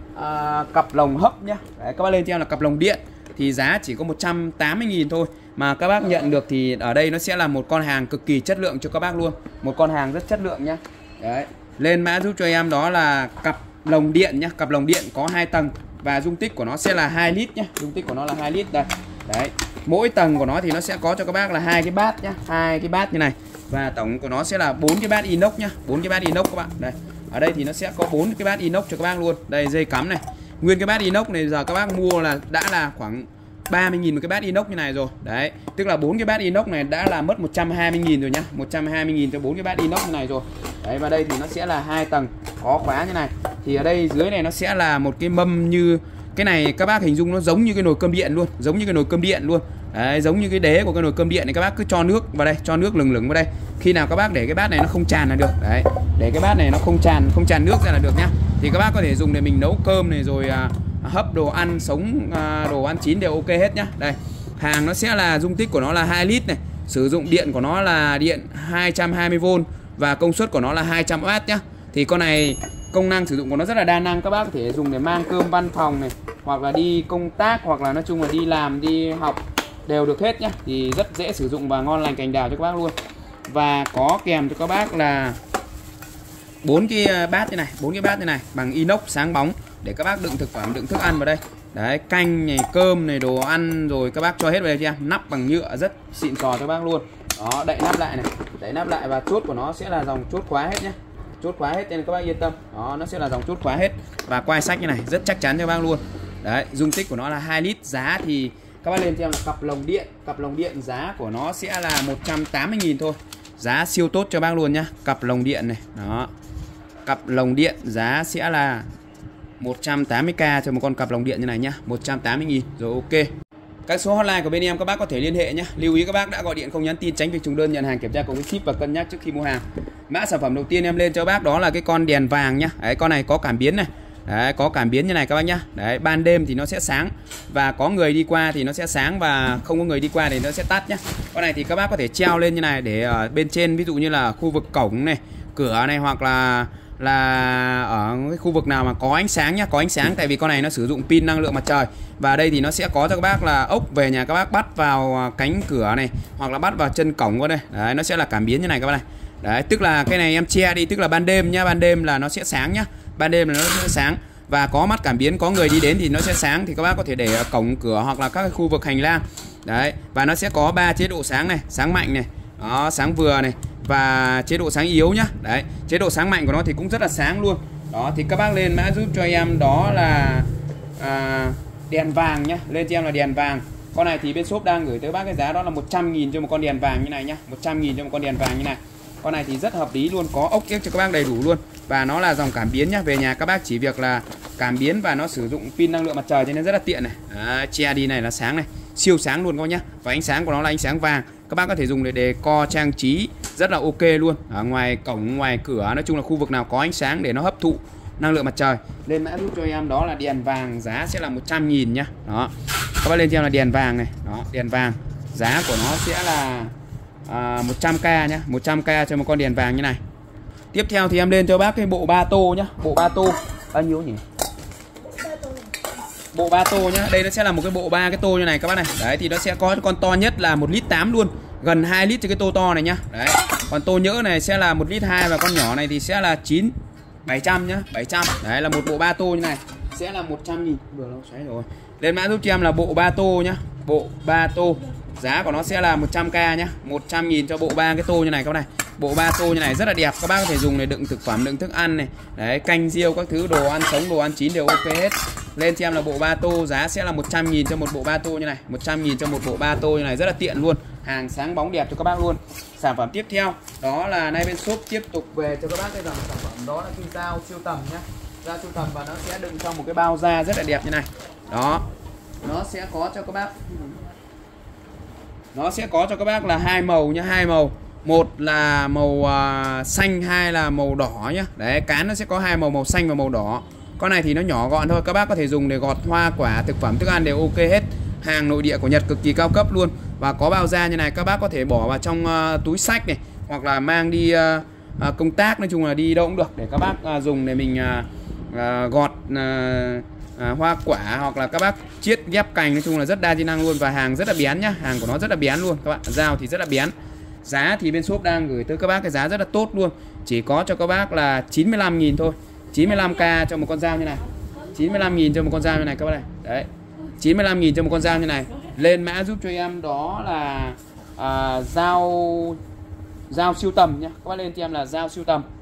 uh, cặp lồng hấp nhá. Đấy, các bác lên cho em là cặp lồng điện thì giá chỉ có một trăm tám mươi nghìn thôi. Mà các bác nhận được thì ở đây nó sẽ là một con hàng cực kỳ chất lượng cho các bác luôn. Một con hàng rất chất lượng nhá. Đấy, lên mã giúp cho em đó là cặp lồng điện nhá, cặp lồng điện có hai tầng và dung tích của nó sẽ là hai lít nhá, dung tích của nó là hai lít đây. Đấy, mỗi tầng của nó thì nó sẽ có cho các bác là hai cái bát nhá, hai cái bát như này và tổng của nó sẽ là bốn cái bát inox nhá, bốn cái bát inox các bạn. Đây, ở đây thì nó sẽ có bốn cái bát inox cho các bác luôn. Đây, dây cắm này. Nguyên cái bát inox này giờ các bác mua là đã là khoảng ba mươi nghìn một cái bát inox như này rồi. Đấy, tức là bốn cái bát inox này đã là mất một trăm hai mươi nghìn rồi nhá, một trăm hai mươi nghìn cho bốn cái bát inox như này rồi. Đấy, và đây thì nó sẽ là hai tầng có khóa như này. Thì ở đây dưới này nó sẽ là một cái mâm như cái này, các bác hình dung nó giống như cái nồi cơm điện luôn, giống như cái nồi cơm điện luôn. Đấy, giống như cái đế của cái nồi cơm điện này, các bác cứ cho nước vào đây, cho nước lừng lừng vào đây. Khi nào các bác để cái bát này nó không tràn là được. Đấy, để cái bát này nó không tràn không tràn nước ra là được nhá. Thì các bác có thể dùng để mình nấu cơm này rồi à, hấp đồ ăn sống, à, đồ ăn chín đều ok hết nhá. Đây, hàng nó sẽ là dung tích của nó là hai lít này, sử dụng điện của nó là điện hai trăm hai mươi vôn và công suất của nó là hai trăm oát nhá. Thì con này công năng sử dụng của nó rất là đa năng, các bác có thể dùng để mang cơm văn phòng này, hoặc là đi công tác, hoặc là nói chung là đi làm, đi học đều được hết nhá. Thì rất dễ sử dụng và ngon lành cành đào cho các bác luôn. Và có kèm cho các bác là bốn cái bát như này, bốn cái bát như này bằng inox sáng bóng để các bác đựng thực phẩm, đựng thức ăn vào đây. Đấy, canh này, cơm này, đồ ăn rồi các bác cho hết vào đây cho em. Nắp bằng nhựa rất xịn sò cho các bác luôn. Đó, đậy nắp lại này, đậy nắp lại và chốt của nó sẽ là dòng chốt khóa hết nhá. Chốt khóa hết nên các bác yên tâm. Đó, nó sẽ là dòng chốt khóa hết và quai sách như này, rất chắc chắn cho các bác luôn. Đấy, dung tích của nó là hai lít. Giá thì các bác lên cho em là cặp lồng điện, cặp lồng điện giá của nó sẽ là một trăm tám mươi nghìn thôi. Giá siêu tốt cho bác luôn nhá. Cặp lồng điện này. Đó. Cặp lồng điện giá sẽ là một trăm tám mươi k cho một con cặp lồng điện như này nhá, một trăm tám mươi nghìn. Rồi ok. Các số hotline của bên em các bác có thể liên hệ nhé. Lưu ý các bác đã gọi điện không nhắn tin, tránh việc trùng đơn, nhận hàng kiểm tra cùng với ship và cân nhắc trước khi mua hàng. Mã sản phẩm đầu tiên em lên cho bác đó là cái con đèn vàng nhá. Đấy, con này có cảm biến này. Đấy, có cảm biến như này các bác nhá. Đấy, ban đêm thì nó sẽ sáng và có người đi qua thì nó sẽ sáng, và không có người đi qua thì nó sẽ tắt nhá. Con này thì các bác có thể treo lên như này để ở bên trên, ví dụ như là khu vực cổng này, cửa này, hoặc là là ở cái khu vực nào mà có ánh sáng nhá, có ánh sáng, tại vì con này nó sử dụng pin năng lượng mặt trời. Và đây thì nó sẽ có cho các bác là ốc về nhà các bác bắt vào cánh cửa này, hoặc là bắt vào chân cổng qua đây. Đấy, nó sẽ là cảm biến như này các bác này. Đấy, tức là cái này em che đi, tức là ban đêm nhá, ban đêm là nó sẽ sáng nhá. Ban đêm là nó sẽ sáng và có mắt cảm biến, có người đi đến thì nó sẽ sáng, thì các bác có thể để ở cổng cửa hoặc là các cái khu vực hành lang. Đấy, và nó sẽ có ba chế độ sáng này, sáng mạnh này, đó, sáng vừa này và chế độ sáng yếu nhá. Đấy, chế độ sáng mạnh của nó thì cũng rất là sáng luôn. Đó thì các bác lên mã giúp cho em đó là à, đèn vàng nhá, lên cho em là đèn vàng. Con này thì bên shop đang gửi tới bác cái giá đó là một trăm nghìn cho một con đèn vàng như này nhá, một trăm nghìn cho một con đèn vàng như này. Con này thì rất hợp lý luôn, có ốc ếch cho các bác đầy đủ luôn. Và nó là dòng cảm biến nhá, về nhà các bác chỉ việc là cảm biến và nó sử dụng pin năng lượng mặt trời cho nên rất là tiện này. Đấy, che đi này là sáng này, siêu sáng luôn các bác nhá. Và ánh sáng của nó là ánh sáng vàng. Các bác có thể dùng để decor trang trí rất là ok luôn. Ở ngoài cổng, ngoài cửa, nói chung là khu vực nào có ánh sáng để nó hấp thụ năng lượng mặt trời. Lên mã giúp cho em đó là đèn vàng, giá sẽ là một trăm nghìn nhá. Đó. Các bác lên cho em là đèn vàng này, đó, đèn vàng. Giá của nó sẽ là à, một trăm k nhá, một trăm k cho một con đèn vàng như này. Tiếp theo thì em lên cho bác cái bộ ba tô nhá, bộ ba tô bao nhiêu nhỉ? Bộ ba tô nhá. Đây nó sẽ là một cái bộ ba cái tô như này các bác này. Đấy thì nó sẽ có con to nhất là một lít tám luôn, gần hai lít cho cái tô to này nhá. Đấy. Còn tô nhỡ này sẽ là một lít hai và con nhỏ này thì sẽ là chín bảy trăm nhá, bảy trăm. Đấy là một bộ ba tô như này sẽ là một trăm nghìn. Vừa lâu xoáy rồi. Lên mã giúp cho em là bộ ba tô nhá. Bộ ba tô. Giá của nó sẽ là một trăm k nhá, một trăm nghìn cho bộ ba cái tô như này các bác này. Bộ ba tô như này rất là đẹp, các bác có thể dùng để đựng thực phẩm, đựng thức ăn này. Đấy, canh riêu các thứ, đồ ăn sống, đồ ăn chín đều ok hết. Lên cho em là bộ ba tô, giá sẽ là một trăm nghìn cho một bộ ba tô như này, một trăm nghìn cho một bộ ba tô như này, rất là tiện luôn. Hàng sáng bóng đẹp cho các bác luôn. Sản phẩm tiếp theo đó là nay bên shop tiếp tục về cho các bác cái dòng sản phẩm đó là cái dao siêu tầm nhá. Dao siêu tầm và nó sẽ đựng trong một cái bao da rất là đẹp như này. Đó. Nó sẽ có cho các bác Nó sẽ có cho các bác là hai màu nhá, hai màu. Một là màu uh, xanh, hai là màu đỏ nhá. Đấy, cán nó sẽ có hai màu, màu xanh và màu đỏ. Con này thì nó nhỏ gọn thôi, các bác có thể dùng để gọt hoa quả, thực phẩm, thức ăn đều ok hết. Hàng nội địa của Nhật cực kỳ cao cấp luôn. Và có bao da như này, các bác có thể bỏ vào trong uh, túi xách này, hoặc là mang đi uh, uh, công tác, nói chung là đi đâu cũng được, để các bác uh, dùng để mình uh, uh, gọt uh, À, hoa quả, hoặc là các bác chiết ghép cành, nói chung là rất đa chức năng luôn. Và hàng rất là bén nhá, hàng của nó rất là bén luôn các bạn. Dao thì rất là bén. Giá thì bên shop đang gửi tới các bác cái giá rất là tốt luôn, chỉ có cho các bác là chín mươi lăm nghìn thôi, chín mươi lăm k cho một con dao như này, chín mươi lăm nghìn cho một con dao như này các bác này. Đấy, chín mươi lăm nghìn cho một con dao như này. Lên mã giúp cho em đó là à, dao dao siêu tầm nhá, các bác lên cho em là dao siêu tầm.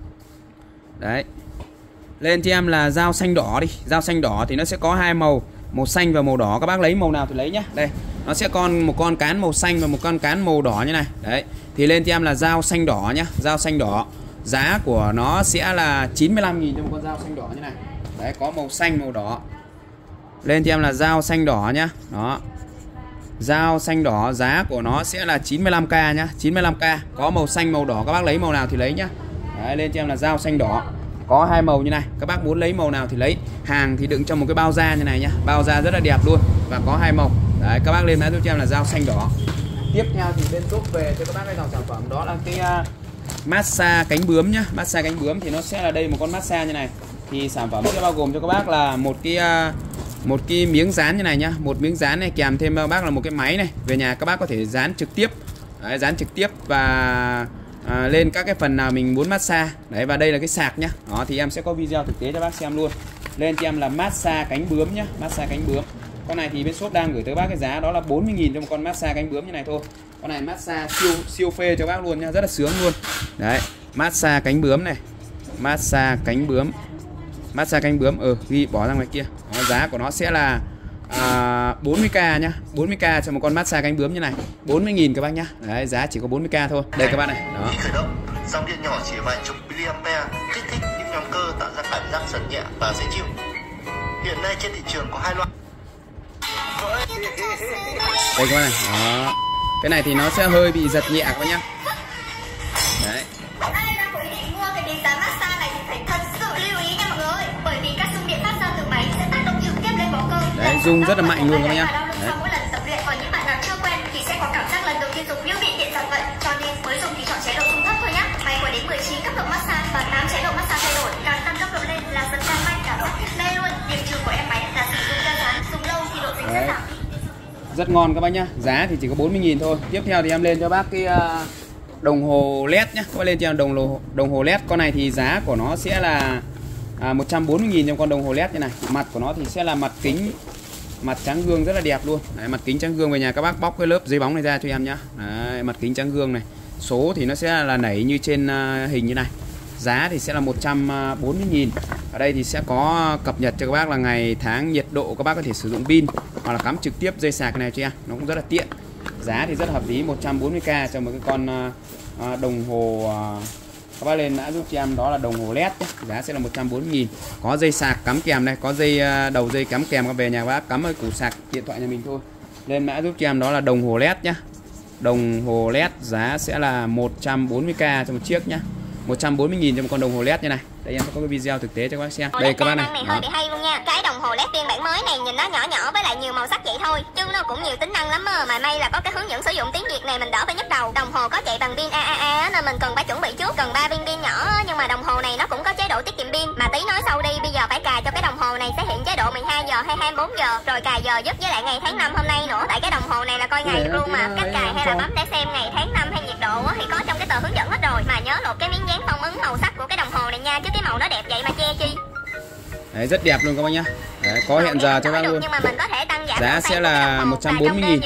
Đấy, lên cho em là dao xanh đỏ đi. Dao xanh đỏ thì nó sẽ có hai màu, màu xanh và màu đỏ. Các bác lấy màu nào thì lấy nhá. Đây, nó sẽ con một con cán màu xanh và một con cán màu đỏ như này. Đấy, thì lên cho em là dao xanh đỏ nhá, dao xanh đỏ. Giá của nó sẽ là chín mươi lăm nghìn cho một con dao xanh đỏ như này. Đấy, có màu xanh, màu đỏ. Lên cho em là dao xanh đỏ nhá. Đó. Dao xanh đỏ, giá của nó sẽ là chín mươi lăm k nhá, chín mươi lăm k. Có màu xanh, màu đỏ, các bác lấy màu nào thì lấy nhá. Đấy, lên cho em là dao xanh đỏ. Có hai màu như này, các bác muốn lấy màu nào thì lấy. Hàng thì đựng trong một cái bao da như này nhá, bao da rất là đẹp luôn và có hai màu. Đấy, các bác lên mã giúp cho em là dao xanh đỏ. Tiếp theo thì bên shop về cho các bác cái dòng sản phẩm đó là cái uh, massage cánh bướm nhá. Massage cánh bướm thì nó sẽ là đây một con massage như này. Thì sản phẩm sẽ bao gồm cho các bác là một cái uh, một cái miếng dán như này nhá, một miếng dán này kèm thêm các bác là một cái máy này. Về nhà các bác có thể dán trực tiếp. Đấy, dán trực tiếp và À, lên các cái phần nào mình muốn massage. Đấy, và đây là cái sạc nhá. Đó thì em sẽ có video thực tế cho bác xem luôn. Lên cho em là massage cánh bướm nhá, massage cánh bướm. Con này thì bên shop đang gửi tới bác cái giá đó là bốn mươi nghìn cho một con massage cánh bướm như này thôi. Con này massage siêu siêu phê cho bác luôn nhá, rất là sướng luôn. Đấy, massage cánh bướm này. Massage cánh bướm. Massage cánh bướm ừ ghi bỏ ra ngoài kia. Đó, giá của nó sẽ là à, bốn mươi k nhá, bốn mươi k cho một con massage cánh bướm như này, bốn mươi nghìn các bác nhá. Đấy, giá chỉ có bốn mươi k thôi. Đây các bạn này. Đó. Khởi động, dòng điện nhỏ chỉ vài chục miliampere, kích thích những nhóm cơ tạo ra cảm giác giật nhẹ và dễ chịu. Hiện nay trên thị trường có hai loại. Đây các bạn này. Đó. Cái này thì nó sẽ hơi bị giật nhẹ các bác nhá. Đấy. Ai đang có ý định mua cái bình giá massage này thì phải thật sự lưu ý nha mọi người, bởi vì các xung điện phát ra từ máy sẽ tác động trực tiếp lên bó cơ. Đấy, rung rất là mạnh luôn các bác nhá. Đấy. Mỗi lần tập luyện, còn những bạn nào chưa quen thì sẽ có cảm giác lần đầu tiên dùng như bị điện giật vậy, cho nên mới dùng thì chọn chế độ rung thấp thôi nhá. Máy có đến mười chín cấp độ massage và tám chế độ massage thay đổi, càng tăng cấp độ lên là dần càng mạnh cả độ. Đây luôn, điểm trừ của em máy là sử dụng ra dán, dùng lâu thì độ dính sẽ giảm. Rất ngon các bác nhá. Giá thì chỉ có bốn mươi nghìn thôi. Tiếp theo thì em lên cho bác cái uh, đồng hồ led nhá. Các bác lên cho đồng hồ đồng hồ led. Con này thì giá của nó sẽ là à, một trăm bốn mươi nghìn trong con đồng hồ led như này. Mặt của nó thì sẽ là mặt kính, mặt trắng gương rất là đẹp luôn. Đấy, mặt kính trắng gương, về nhà các bác bóc cái lớp giấy bóng này ra cho em nhá. Đấy, mặt kính trắng gương này. Số thì nó sẽ là nảy như trên uh, hình như này. Giá thì sẽ là một trăm bốn mươi nghìn. Ở đây thì sẽ có cập nhật cho các bác là ngày tháng, nhiệt độ, các bác có thể sử dụng pin hoặc là cắm trực tiếp dây sạc này cho em. Nó cũng rất là tiện. Giá thì rất là hợp lý, một trăm bốn mươi k cho một cái con uh, đồng hồ uh, các bác lên mã giúp cho em đó là đồng hồ led nhé. Giá sẽ là một trăm bốn mươi nghìn. Có dây sạc cắm kèm đây, có dây uh, đầu dây cắm kèm, các về nhà các bác cắm ở củ sạc điện thoại nhà mình thôi. Lên mã giúp cho em đó là đồng hồ led nhá. Đồng hồ led giá sẽ là một trăm bốn mươi k cho một chiếc nhá. một trăm bốn mươi nghìn cho một con đồng hồ led như này. Đây em có cái video thực tế cho các bác xem. Đây các bác này. này hơi bị hay luôn nha. Cái đồng hồ led phiên bản mới này nhìn nó nhỏ nhỏ với lại nhiều màu sắc vậy thôi, chứ nó cũng nhiều tính năng lắm mà. Mà may là có cái hướng dẫn sử dụng tiếng Việt này mình đỡ phải nhức đầu. Đồng hồ có chạy bằng pin a a a nên mình cần phải chuẩn bị trước, cần ba viên pin nhỏ, nhưng mà đồng hồ này nó cũng có chế độ tiết kiệm pin. Mà tí nói sau đi, bây giờ phải cài cho cái đồng hồ này sẽ hiện chế độ mười hai giờ hay hai mươi bốn giờ, rồi cài giờ giấc với lại ngày tháng năm hôm nay nữa. Tại cái đồng hồ này là coi ngày được luôn mà. Cách cài hay là bấm để xem ngày tháng năm hay nhiệt độ thì có trong cái tờ hướng dẫn hết rồi. Mà nhớ lột cái miếng dán phong ấn màu sắc của cái đồng hồ này nha, chứ cái màu nó đẹp vậy mà che chi. Đấy, rất đẹp luôn các bác nhá. Đấy, có hiện giờ cho các bác luôn. Nhưng mà mình có thể tăng giảm giá sẽ là một trăm bốn mươi nghìn.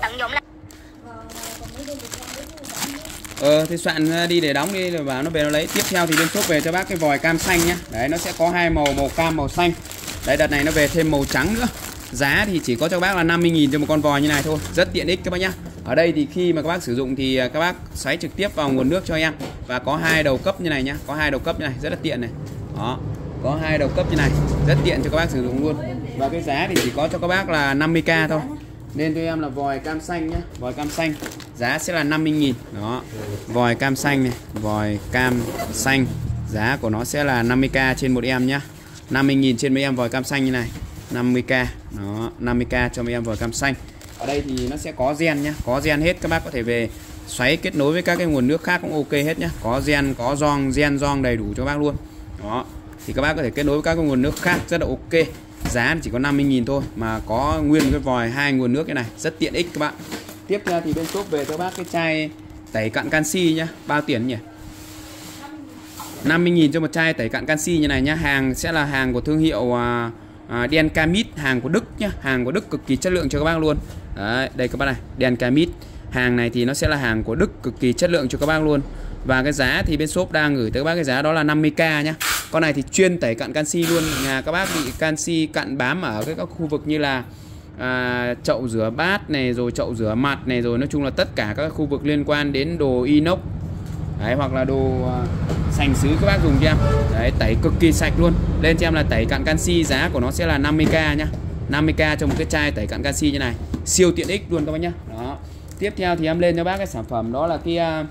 Ờ thì soạn đi để đóng đi rồi vào nó về nó lấy. Tiếp theo thì bên shop về cho bác cái vòi cam xanh nhá. Đấy, nó sẽ có hai màu, màu cam, màu xanh. Đấy, đợt này nó về thêm màu trắng nữa. Giá thì chỉ có cho các bác là năm mươi nghìn cho một con vòi như này thôi. Rất tiện ích các bác nhá. Ở đây thì khi mà các bác sử dụng thì các bác xoáy trực tiếp vào nguồn nước cho em. Và có hai đầu cấp như này nhá. Có hai đầu cấp như này, rất là tiện này. Đó, có hai đầu cấp như này, rất tiện cho các bác sử dụng luôn. Và cái giá thì chỉ có cho các bác là năm mươi k thôi. Nên cho em là vòi cam xanh nhá. Vòi cam xanh giá sẽ là năm mươi nghìn. Đó, vòi cam xanh này, vòi cam xanh giá của nó sẽ là năm mươi k trên một em nhá. Năm mươi nghìn trên mấy em vòi cam xanh như này, năm mươi k. Đó, năm mươi k cho mấy em vòi cam xanh. Ở đây thì nó sẽ có gen nhá, có gen hết, các bác có thể về xoáy kết nối với các cái nguồn nước khác cũng ok hết nhá. Có gen, có gioăng, gen gioăng đầy đủ cho các bác luôn. Đó, thì các bác có thể kết nối với các cái nguồn nước khác rất là ok. Giá chỉ có năm mươi nghìn thôi mà có nguyên cái vòi hai nguồn nước cái này, rất tiện ích các bạn. Tiếp theo thì bên shop về cho bác cái chai tẩy cặn canxi nhá. Bao tiền nhỉ? năm mươi nghìn cho một chai tẩy cặn canxi như này nhá. Hàng sẽ là hàng của thương hiệu uh, uh, Dencamit, hàng của Đức nhá. Hàng của Đức cực kỳ chất lượng cho các bác luôn. Đấy, đây các bác này, Dencamit. Hàng này thì nó sẽ là hàng của Đức cực kỳ chất lượng cho các bác luôn. Và cái giá thì bên shop đang gửi tới các bác cái giá đó là năm mươi k nhá. Con này thì chuyên tẩy cặn canxi luôn. Nhà các bác bị canxi cặn bám ở cái các khu vực như là à, chậu rửa bát này, rồi chậu rửa mặt này, rồi nói chung là tất cả các khu vực liên quan đến đồ inox. Đấy, hoặc là đồ uh, sành sứ các bác dùng cho em. Đấy, tẩy cực kỳ sạch luôn. Lên cho em là tẩy cặn canxi, giá của nó sẽ là năm mươi k nhá. năm mươi k cho một cái chai tẩy cặn canxi như này. Siêu tiện ích luôn các bác nhá. Đó. Tiếp theo thì em lên cho bác cái sản phẩm đó là cái uh,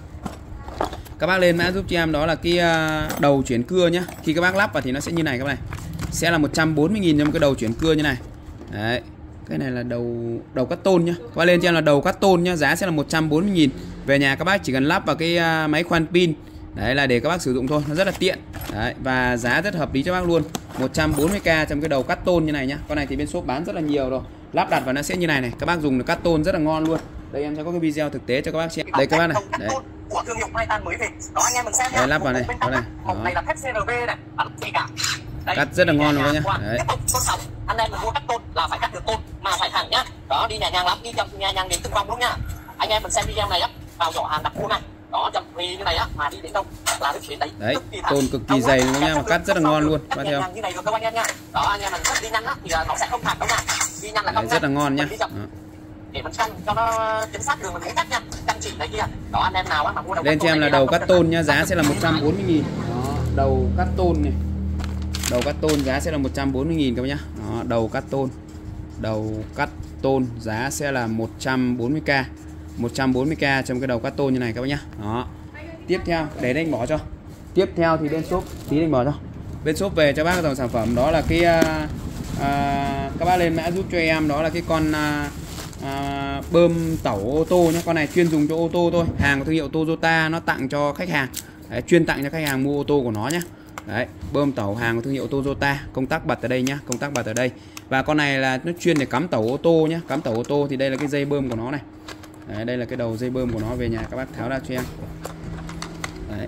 các bác lên mã giúp cho em đó là cái đầu chuyển cưa nhá. Khi các bác lắp vào thì nó sẽ như này các bác này. Sẽ là một trăm bốn mươi nghìn cho một cái đầu chuyển cưa như này. Đấy. Cái này là đầu đầu cắt tôn nhá. Các bác lên cho em là đầu cắt tôn nhá, giá sẽ là một trăm bốn mươi nghìn. Về nhà các bác chỉ cần lắp vào cái máy khoan pin. Đấy là để các bác sử dụng thôi, nó rất là tiện. Đấy, và giá rất hợp lý cho bác luôn. một trăm bốn mươi k trong cái đầu cắt tôn như này nhá. Con này thì bên shop bán rất là nhiều rồi. Lắp đặt vào nó sẽ như này này. Các bác dùng được cắt tôn rất là ngon luôn. Đây em sẽ có cái video thực tế cho các bác xem. Đây các bác này. Đấy. Của thương hiệu Titan mới về. Đó anh em mình xem nhá. Đây, lắp vào này, đó này. Một này là thép xê rờ vê này, bắn gì cả. Đấy, cắt rất là ngon luôn nhá. Đấy. Tiếp tục tôn sóng. Anh em mình mua cắt tôn là phải cắt được tôn mà phải thẳng nhá. Đó, đi nhẹ nhàng lắm, đi chậm nhẹ nhàng đến từng vòng luôn nhá. Anh em mình xem video này á, vào giỏ hàng đặt mua này. Đó, chậm vì như này á mà đi đến đâu là cái chuyến đấy. Đấy, tôn cực kỳ dày luôn nha, mà cắt rất là ngon luôn. Bắt theo. Như này được các anh em nhá. Đó, anh em mình cắt đi nhanh á thì nó sẽ không thẳng đâu nha. Đi nhanh là không. Rất là ngon nhá. Để mình căn cho nó chính xác đường mình muốn cắt nha, căn chỉnh này kia. Đó, anh em nào á mà mua đầu lên cho em là đầu cắt tôn nhá, giá sẽ là một trăm bốn mươi nghìn. Đó, đầu cắt tôn này. Đầu cắt tôn giá sẽ là một trăm bốn mươi nghìn các bác nhá. Đó, đầu cắt tôn. Đầu cắt tôn giá sẽ là một trăm bốn mươi k. một trăm bốn mươi k trong cái đầu cắt tôn như này các bác nhá. Đó. Tiếp theo, để đây anh bỏ cho. Tiếp theo thì bên shop tí anh bỏ cho. Bên shop về cho bác dòng sản phẩm đó là cái uh, uh, các bác lên mã giúp cho em đó là cái con uh, À, bơm tẩu ô tô nhé. Con này chuyên dùng cho ô tô thôi, hàng của thương hiệu Toyota nó tặng cho khách hàng. Đấy, chuyên tặng cho khách hàng mua ô tô của nó nhé. Đấy, bơm tẩu hàng của thương hiệu Toyota, công tắc bật ở đây nhá, công tắc bật ở đây. Và con này là nó chuyên để cắm tẩu ô tô nhé. Cắm tẩu ô tô thì đây là cái dây bơm của nó này. Đấy, đây là cái đầu dây bơm của nó, về nhà các bác tháo ra cho em. Đấy,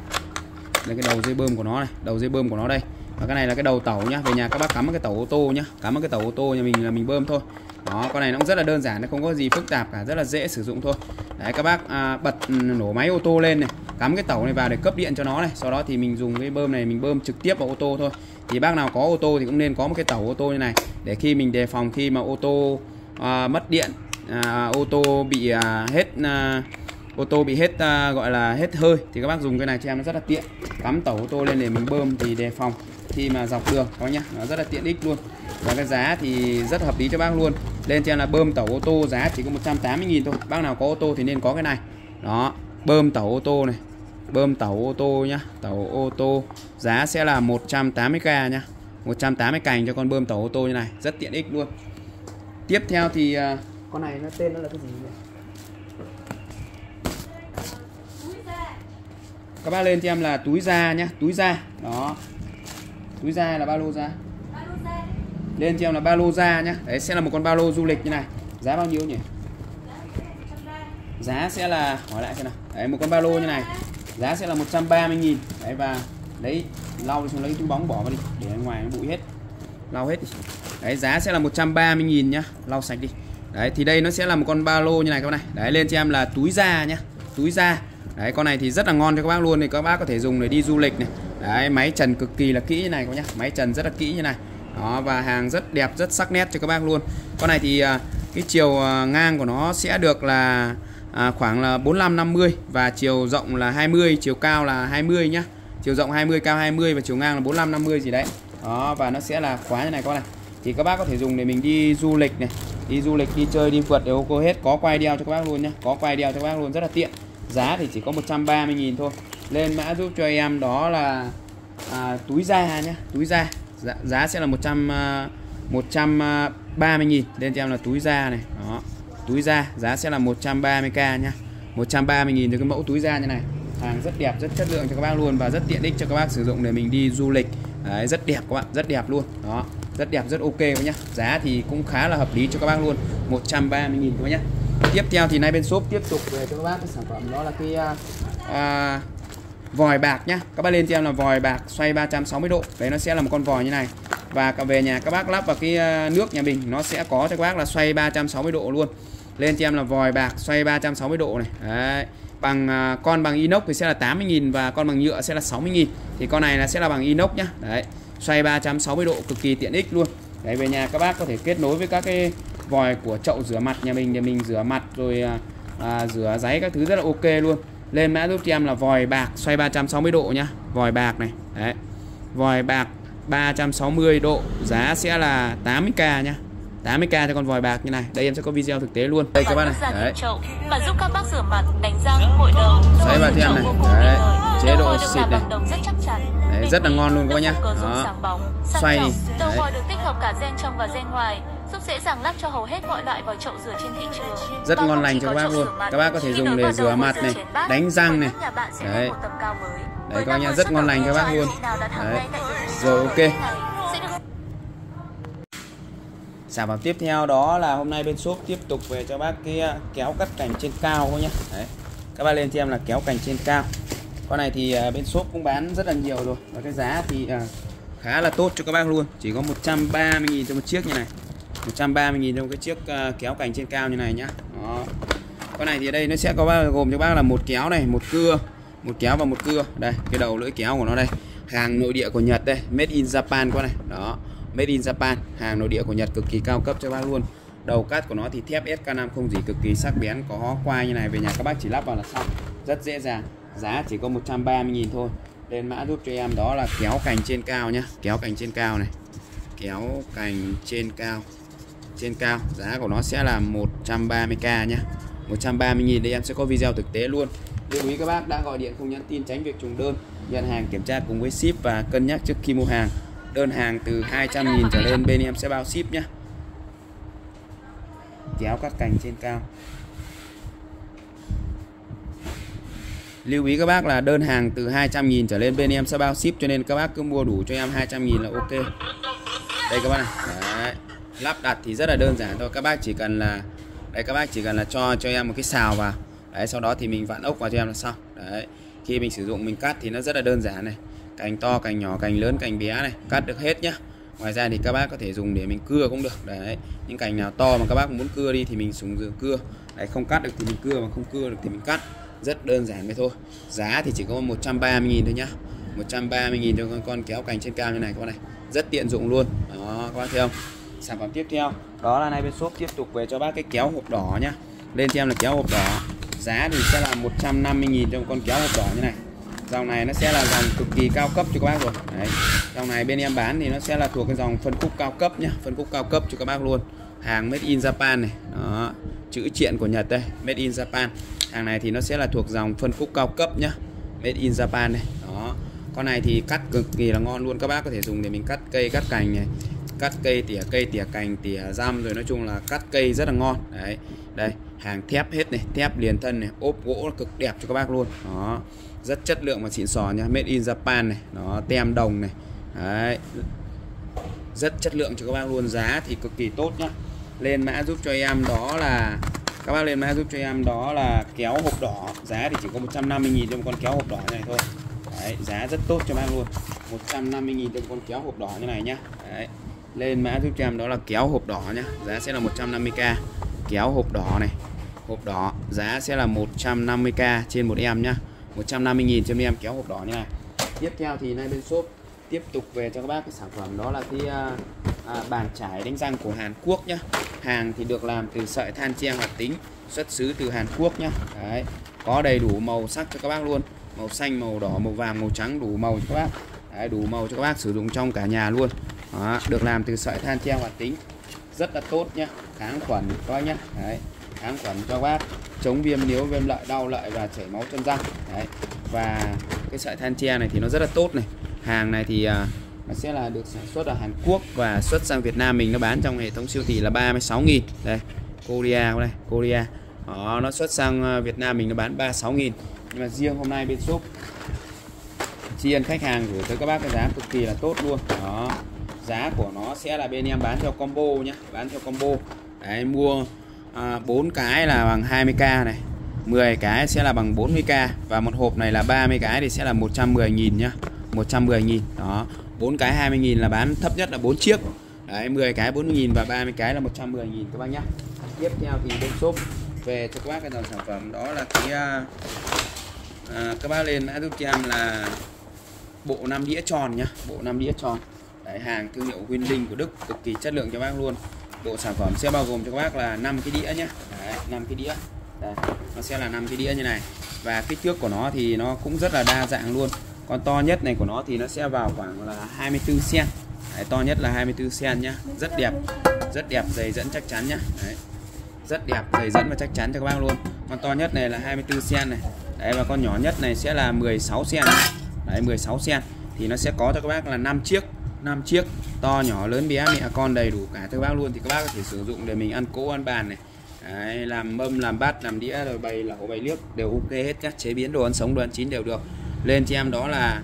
đây cái đầu dây bơm của nó này, đầu dây bơm của nó đây. Và cái này là cái đầu tẩu nhá, về nhà các bác cắm cái tẩu ô tô nhá, cắm cái tẩu ô tô nhà mình là mình bơm thôi. Đó, con này nó cũng rất là đơn giản, nó không có gì phức tạp cả, rất là dễ sử dụng thôi. Đấy, các bác à, bật nổ máy ô tô lên này, cắm cái tẩu này vào để cấp điện cho nó này, sau đó thì mình dùng cái bơm này mình bơm trực tiếp vào ô tô thôi. Thì bác nào có ô tô thì cũng nên có một cái tẩu ô tô như này để khi mình đề phòng khi mà ô tô à, mất điện, à, ô tô bị à, hết à, ô tô bị hết à, gọi là hết hơi thì các bác dùng cái này cho em nó rất là tiện. Cắm tẩu ô tô lên để mình bơm thì đề phòng khi mà dọc đường có nhá, nó rất là tiện ích luôn. Và cái giá thì rất hợp lý cho bác luôn. Lên cho em là bơm tẩu ô tô giá chỉ có một trăm tám mươi nghìn thôi. Bác nào có ô tô thì nên có cái này. Đó, bơm tẩu ô tô này, bơm tẩu ô tô nhá, tẩu ô tô giá sẽ là một trăm tám mươi k nhá, một trăm tám mươi cành cho con bơm tẩu ô tô như này, rất tiện ích luôn. Tiếp theo thì uh, con này nó tên nó là cái gì nhỉ? Các bác lên cho em là túi da nhá, túi da. Đó. Túi da hay là ba lô da? Lên cho em là ba lô da nhá. Đấy sẽ là một con ba lô du lịch như này. Giá bao nhiêu nhỉ? Giá sẽ là, hỏi lại xem nào. Đấy, một con ba lô như này giá sẽ là một trăm ba mươi nghìn. Đấy, và đấy lau xuống lấy túi bóng bỏ vào đi để ở ngoài nó bụi hết, lau hết đi. Đấy, giá sẽ là một trăm ba mươi nghìn nhá, lau sạch đi. Đấy thì đây nó sẽ là một con ba lô như này các bạn này. Đấy, lên cho em là túi da nhá, túi da. Đấy, con này thì rất là ngon cho các bác luôn, thì các bác có thể dùng để đi du lịch này. Đấy, máy trần cực kỳ là kỹ như này các bác nhá, máy trần rất là kỹ như này. Đó, và hàng rất đẹp, rất sắc nét cho các bác luôn. Con này thì cái chiều ngang của nó sẽ được là à, khoảng là bốn mươi lăm năm mươi và chiều rộng là hai mươi, chiều cao là hai mươi nhá. Chiều rộng hai mươi, cao hai mươi và chiều ngang là bốn mươi lăm năm mươi gì đấy. Đó, và nó sẽ là khóa như này con này. Thì các bác có thể dùng để mình đi du lịch này, đi du lịch, đi chơi, đi phượt đều ok hết. Có quai đeo cho các bác luôn nhá, có quai đeo cho các bác luôn, rất là tiện. Giá thì chỉ có một trăm ba mươi nghìn thôi. Lên mã giúp cho em đó là à, túi da nhá, túi da. Giá, giá sẽ là một trăm, một trăm ba mươi nghìn. Lên cho em là túi da này. Đó, túi da giá sẽ là một trăm ba mươi k nhá, một trăm ba mươi nghìn cho cái mẫu túi da như này. Hàng rất đẹp, rất chất lượng cho các bác luôn và rất tiện ích cho các bác sử dụng để mình đi du lịch. Đấy, rất đẹp các bạn, rất đẹp luôn. Đó, rất đẹp, rất ok các nhá. Giá thì cũng khá là hợp lý cho các bác luôn, một trăm ba mươi nghìn các bác nhá. Tiếp theo thì nay bên shop tiếp tục về cho các bác cái sản phẩm đó là cái à, à, vòi bạc nhá. Các bác lên cho em là vòi bạc xoay ba trăm sáu mươi độ. Đấy, nó sẽ là một con vòi như này. Và cả về nhà các bác lắp vào cái nước nhà mình nó sẽ có cho các bác là xoay ba trăm sáu mươi độ luôn. Lên cho em là vòi bạc xoay ba trăm sáu mươi độ này. Đấy, bằng à, con bằng inox thì sẽ là tám mươi nghìn và con bằng nhựa sẽ là sáu mươi nghìn. Thì con này là sẽ là bằng inox nhá. Đấy, xoay ba trăm sáu mươi độ cực kỳ tiện ích luôn. Đấy, về nhà các bác có thể kết nối với các cái vòi của chậu rửa mặt nhà mình để mình rửa mặt rồi à, rửa giấy các thứ rất là ok luôn. Lên mã giúp cho em là vòi bạc xoay ba trăm sáu mươi độ nhá, vòi bạc này. Đấy, vòi bạc ba trăm sáu mươi độ giá sẽ là tám mươi k nhá, tám mươi k cho con vòi bạc như này. Đây em sẽ có video thực tế luôn đây các bác này. Đấy, và giúp các bác rửa mặt, đánh răng, gội đầu. Xoay vào cho em này. Đấy, chế độ xịt này. Đấy, rất là ngon luôn các bác nhá. Đó, xoay đi. Đầu vòi được tích hợp cả gen trong và gen ngoài, giúp dễ dàng lắp cho hầu hết mọi loại vòi chậu rửa trên thị trường. Rất ngon lành cho các bác luôn. Các bác có thể dùng để rửa mặt này, đánh răng này. Đấy, đấy các bác nhá, rất ngon lành cho các bác luôn. Đấy, rồi ok. Sản phẩm tiếp theo đó là hôm nay bên shop tiếp tục về cho bác cái kéo cắt cành trên cao thôi nhé. Đấy, các bác lên cho em là kéo cành trên cao. Con này thì bên shop cũng bán rất là nhiều rồi và cái giá thì khá là tốt cho các bác luôn, chỉ có một trăm ba mươi nghìn cho một chiếc như này, một trăm ba mươi nghìn cho một cái chiếc kéo cành trên cao như này nhá. Đó. Con này thì ở đây nó sẽ có gồm cho bác là một kéo này, một cưa, một kéo và một cưa. Đây, cái đầu lưỡi kéo của nó đây, hàng nội địa của Nhật đây, made in Japan con này. Đó, made in Japan, hàng nội địa của Nhật cực kỳ cao cấp cho bác luôn. Đầu cắt của nó thì thép ét ca năm không gì, cực kỳ sắc bén, có quai như này, về nhà các bác chỉ lắp vào là xong, rất dễ dàng. Giá chỉ có một trăm ba mươi nghìn thôi. Lên mã giúp cho em đó là kéo cành trên cao nhá, kéo cành trên cao này, kéo cành trên cao, trên cao giá của nó sẽ là một trăm ba mươi k nhá, một trăm ba mươi nghìn. Đây em sẽ có video thực tế luôn. Lưu ý các bác đã gọi điện không nhắn tin tránh việc trùng đơn, nhận hàng kiểm tra cùng với ship và cân nhắc trước khi mua hàng. Đơn hàng từ hai trăm nghìn trở lên bên em sẽ bao ship nhá. Kéo cắt cành trên cao. Lưu ý các bác là đơn hàng từ hai trăm nghìn trở lên bên em sẽ bao ship, cho nên các bác cứ mua đủ cho em hai trăm nghìn là ok. Đây các bác này. Đấy, lắp đặt thì rất là đơn giản thôi, các bác chỉ cần là đây các bác chỉ cần là cho cho em một cái xào vào. Đấy, sau đó thì mình vặn ốc vào cho em là xong. Đấy, khi mình sử dụng mình cắt thì nó rất là đơn giản này. Cành to, cành nhỏ, cành lớn, cành bé này, cắt được hết nhá. Ngoài ra thì các bác có thể dùng để mình cưa cũng được. Đấy, những cành nào to mà các bác muốn cưa đi thì mình dùng cưa. Đấy, không cắt được thì mình cưa, mà không cưa được thì mình cắt. Rất đơn giản vậy thôi. Giá thì chỉ có một trăm ba mươi nghìn thôi nhá. một trăm ba mươi nghìn cho con con kéo cành trên cao như này các bạn này. Rất tiện dụng luôn. Đó các bác thấy không? Sản phẩm tiếp theo đó là nay bên shop tiếp tục về cho bác cái kéo hộp đỏ nhá. Lên cho em là kéo hộp đỏ. Giá thì sẽ là một trăm năm mươi nghìn cho con kéo hộp đỏ như này. Dòng này nó sẽ là dòng cực kỳ cao cấp cho các bác rồi. Đấy. Dòng này bên em bán thì nó sẽ là thuộc cái dòng phân khúc cao cấp nhá, phân khúc cao cấp cho các bác luôn. Hàng made in Japan này. Đó, chữ triện của Nhật đây, made in Japan. Hàng này thì nó sẽ là thuộc dòng phân khúc cao cấp nhá, made in Japan này. Đó. Con này thì cắt cực kỳ là ngon luôn, các bác có thể dùng để mình cắt cây, cắt cành này, cắt cây, tỉa cây, tỉa cành, tỉa răm, rồi nói chung là cắt cây rất là ngon. Đấy. Đây, hàng thép hết này, thép liền thân này, ốp gỗ cực đẹp cho các bác luôn. Đó. Rất chất lượng và xịn sò nha, made in Japan này, nó tem đồng này. Đấy. Rất chất lượng cho các bác luôn, giá thì cực kỳ tốt nhá. Lên mã giúp cho em đó là các bác lên mã giúp cho em đó là kéo hộp đỏ, giá thì chỉ có một trăm năm mươi nghìn cho một con kéo hộp đỏ này thôi. Đấy, giá rất tốt cho bác luôn. một trăm năm mươi nghìn cho một con kéo hộp đỏ như này nhá. Đấy. Lên mã giúp cho em đó là kéo hộp đỏ nhá, giá sẽ là một trăm năm mươi k. Kéo hộp đỏ này, hộp đỏ giá sẽ là một trăm năm mươi k trên một em nhá. một trăm năm mươi nghìn cho em kéo hộp đỏ như này. Tiếp theo thì nay bên shop tiếp tục về cho các bác cái sản phẩm đó là cái à, à, bàn chải đánh răng của Hàn Quốc nhá. Hàng thì được làm từ sợi than tre hoạt tính, xuất xứ từ Hàn Quốc nhá. Đấy. Có đầy đủ màu sắc cho các bác luôn, màu xanh, màu đỏ, màu vàng, màu trắng, đủ màu cho các bác. Đấy, đủ màu cho các bác sử dụng trong cả nhà luôn. Đó, được làm từ sợi than tre hoạt tính, rất là tốt nhá, kháng khuẩn các bác nhá. Đấy, kháng khuẩn cho các bác, chống viêm níu, viêm lợi, đau lợi và chảy máu chân răng. Đấy. Và cái sợi than tre này thì nó rất là tốt này. Hàng này thì à, nó sẽ là được sản xuất ở Hàn Quốc và xuất sang Việt Nam mình nó bán trong hệ thống siêu thị là ba mươi sáu nghìn. Đây, Korea đây, Korea. Đó, nó xuất sang Việt Nam mình nó bán ba mươi sáu nghìn. Nhưng mà riêng hôm nay bên shop tri ân khách hàng gửi tới các bác cái giá cực kỳ là tốt luôn. Đó. Giá của nó sẽ là bên em bán theo combo nhá, bán theo combo. Đấy, mua à, bốn cái là bằng hai mươi k này, mười cái sẽ là bằng bốn mươi k và một hộp này là ba mươi cái thì sẽ là một trăm mười nghìn nhá. một trăm mười nghìn. Đó, bốn cái hai mươi nghìn là bán thấp nhất là bốn chiếc. Đấy, mười cái bốn mươi nghìn và ba mươi cái là một trăm mười nghìn các bác nhá. Tiếp theo thì bên shop về cho các bác cái dòng sản phẩm đó là cái à, các bác lên mã giúp cho em là bộ năm đĩa tròn nhá, bộ năm đĩa tròn. Đấy, hàng thương hiệu Winling của Đức, cực kỳ chất lượng cho bác luôn. Bộ sản phẩm sẽ bao gồm cho các bác là năm cái đĩa nhá. Đấy, năm cái đĩa. Đây, nó sẽ là năm cái đĩa như này. Và kích thước của nó thì nó cũng rất là đa dạng luôn. Con to nhất này của nó thì nó sẽ vào khoảng là hai mươi tư xăng-ti-mét. Đấy, to nhất là hai mươi tư xăng-ti-mét nhá. Rất đẹp, rất đẹp, dày dẫn chắc chắn nhá. Đấy. Rất đẹp, dày dẫn và chắc chắn cho các bác luôn. Con to nhất này là hai mươi tư xăng-ti-mét này. Đấy, và con nhỏ nhất này sẽ là mười sáu xăng-ti-mét. Đấy, mười sáu xăng-ti-mét thì nó sẽ có cho các bác là năm chiếc, năm chiếc, to nhỏ lớn bé mẹ con đầy đủ cả cho các bác luôn. Thì các bác có thể sử dụng để mình ăn cỗ ăn bàn này. Đấy, làm mâm, làm bát, làm đĩa, rồi bày lẩu, bày liếc đều ok hết nhá. Chế biến đồ ăn sống, đồ ăn chín đều được. Lên cho em đó là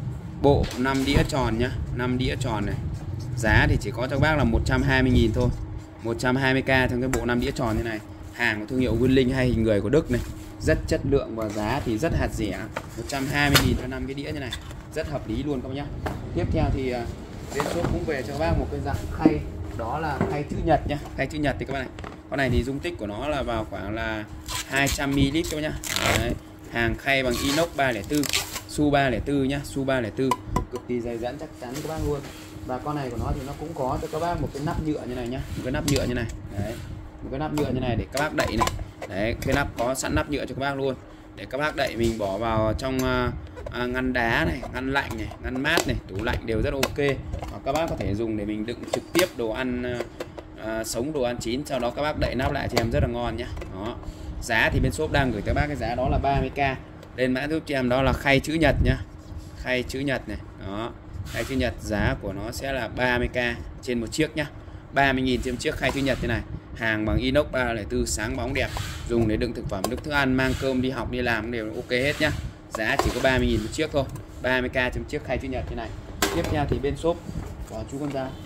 bộ năm đĩa tròn nhá, năm đĩa tròn này. Giá thì chỉ có cho các bác là một trăm hai mươi nghìn thôi. một trăm hai mươi k trong cái bộ năm đĩa tròn như này. Hàng của thương hiệu Winling hay hình người của Đức này. Rất chất lượng và giá thì rất hạt rẻ. một trăm hai mươi nghìn cho năm cái đĩa như này. Rất hợp lý luôn các bác nhá. Tiếp theo thì bên shop cũng về cho các bác một cái dạng khay, đó là khay chữ nhật nhá. Khay chữ nhật thì các bác này. Con này thì dung tích của nó là vào khoảng là hai trăm mi li lít các bác nhá. Đấy. Hàng khay bằng inox ba không bốn, su ba không bốn nhá, su ba không bốn, cực kỳ dày dẫn chắc chắn các bác luôn. Và con này của nó thì nó cũng có cho các bác một cái nắp nhựa như này nhá, một cái nắp nhựa như này. Đấy. Một cái nắp nhựa như này để các bác đậy này. Đấy, cái nắp có sẵn nắp nhựa cho các bác luôn. Để các bác đậy mình bỏ vào trong uh, uh, ngăn đá này, ngăn lạnh này, ngăn mát này, tủ lạnh đều rất ok. Hoặc các bác có thể dùng để mình đựng trực tiếp đồ ăn uh, uh, sống, đồ ăn chín, sau đó các bác đậy nắp lại cho em rất là ngon nhá. Đó. Giá thì bên shop đang gửi tới bác cái giá đó là ba mươi k. Lên mã giúp cho em đó là khay chữ nhật nhá. Khay chữ nhật này. Đó. Khay chữ nhật giá của nó sẽ là ba mươi k trên một chiếc nhá. ba mươi nghìn trên một chiếc khay chữ nhật thế này. Hàng bằng inox ba không bốn, sáng bóng đẹp, dùng để đựng thực phẩm, đựng thức ăn, mang cơm đi học đi làm đều ok hết nhá. Giá chỉ có ba mươi nghìn một chiếc thôi. ba mươi k trên một chiếc khay chữ nhật thế này. Tiếp theo thì bên shop có chú con dao.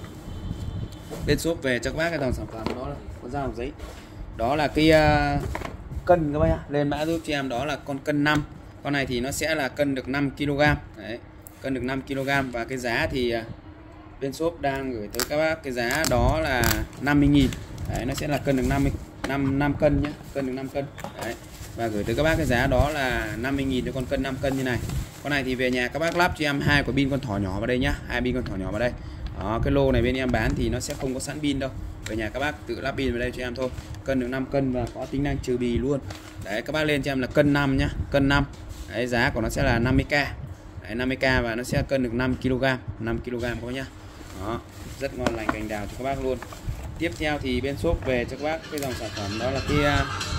Bên shop về cho các bác cái dòng sản phẩm đó là con dao giấy. Đó là cái uh, cân các bác nhá. Lên mã giúp cho em đó là con cân năm. Con này thì nó sẽ là cân được năm ki lô gam. Đấy, cân được năm ki lô gam và cái giá thì uh, bên shop đang gửi tới các bác cái giá đó là năm mươi nghìn. Đấy, nó sẽ là cân được năm mươi, năm, năm cân nhé, cân được năm cân. Đấy. và gửi tới các bác cái giá đó là năm mươi nghìn cho con cân năm cân như này. Con này thì về nhà các bác lắp cho em hai quả pin con thỏ nhỏ vào đây nhá, hai pin con thỏ nhỏ vào đây. Đó, cái lô này bên em bán thì nó sẽ không có sẵn pin đâu. Về nhà các bác tự lắp pin vào đây cho em thôi. Cân được năm cân và có tính năng trừ bì luôn. Đấy, các bác lên cho em là cân năm nhá, cân năm. Đấy, giá của nó sẽ là năm mươi k. Đấy, năm mươi k và nó sẽ cân được năm ki lô gam, năm ki lô gam các bác nhá. Đó, rất ngon lành cành đào cho các bác luôn. Tiếp theo thì bên shop về cho các bác cái dòng sản phẩm đó là cái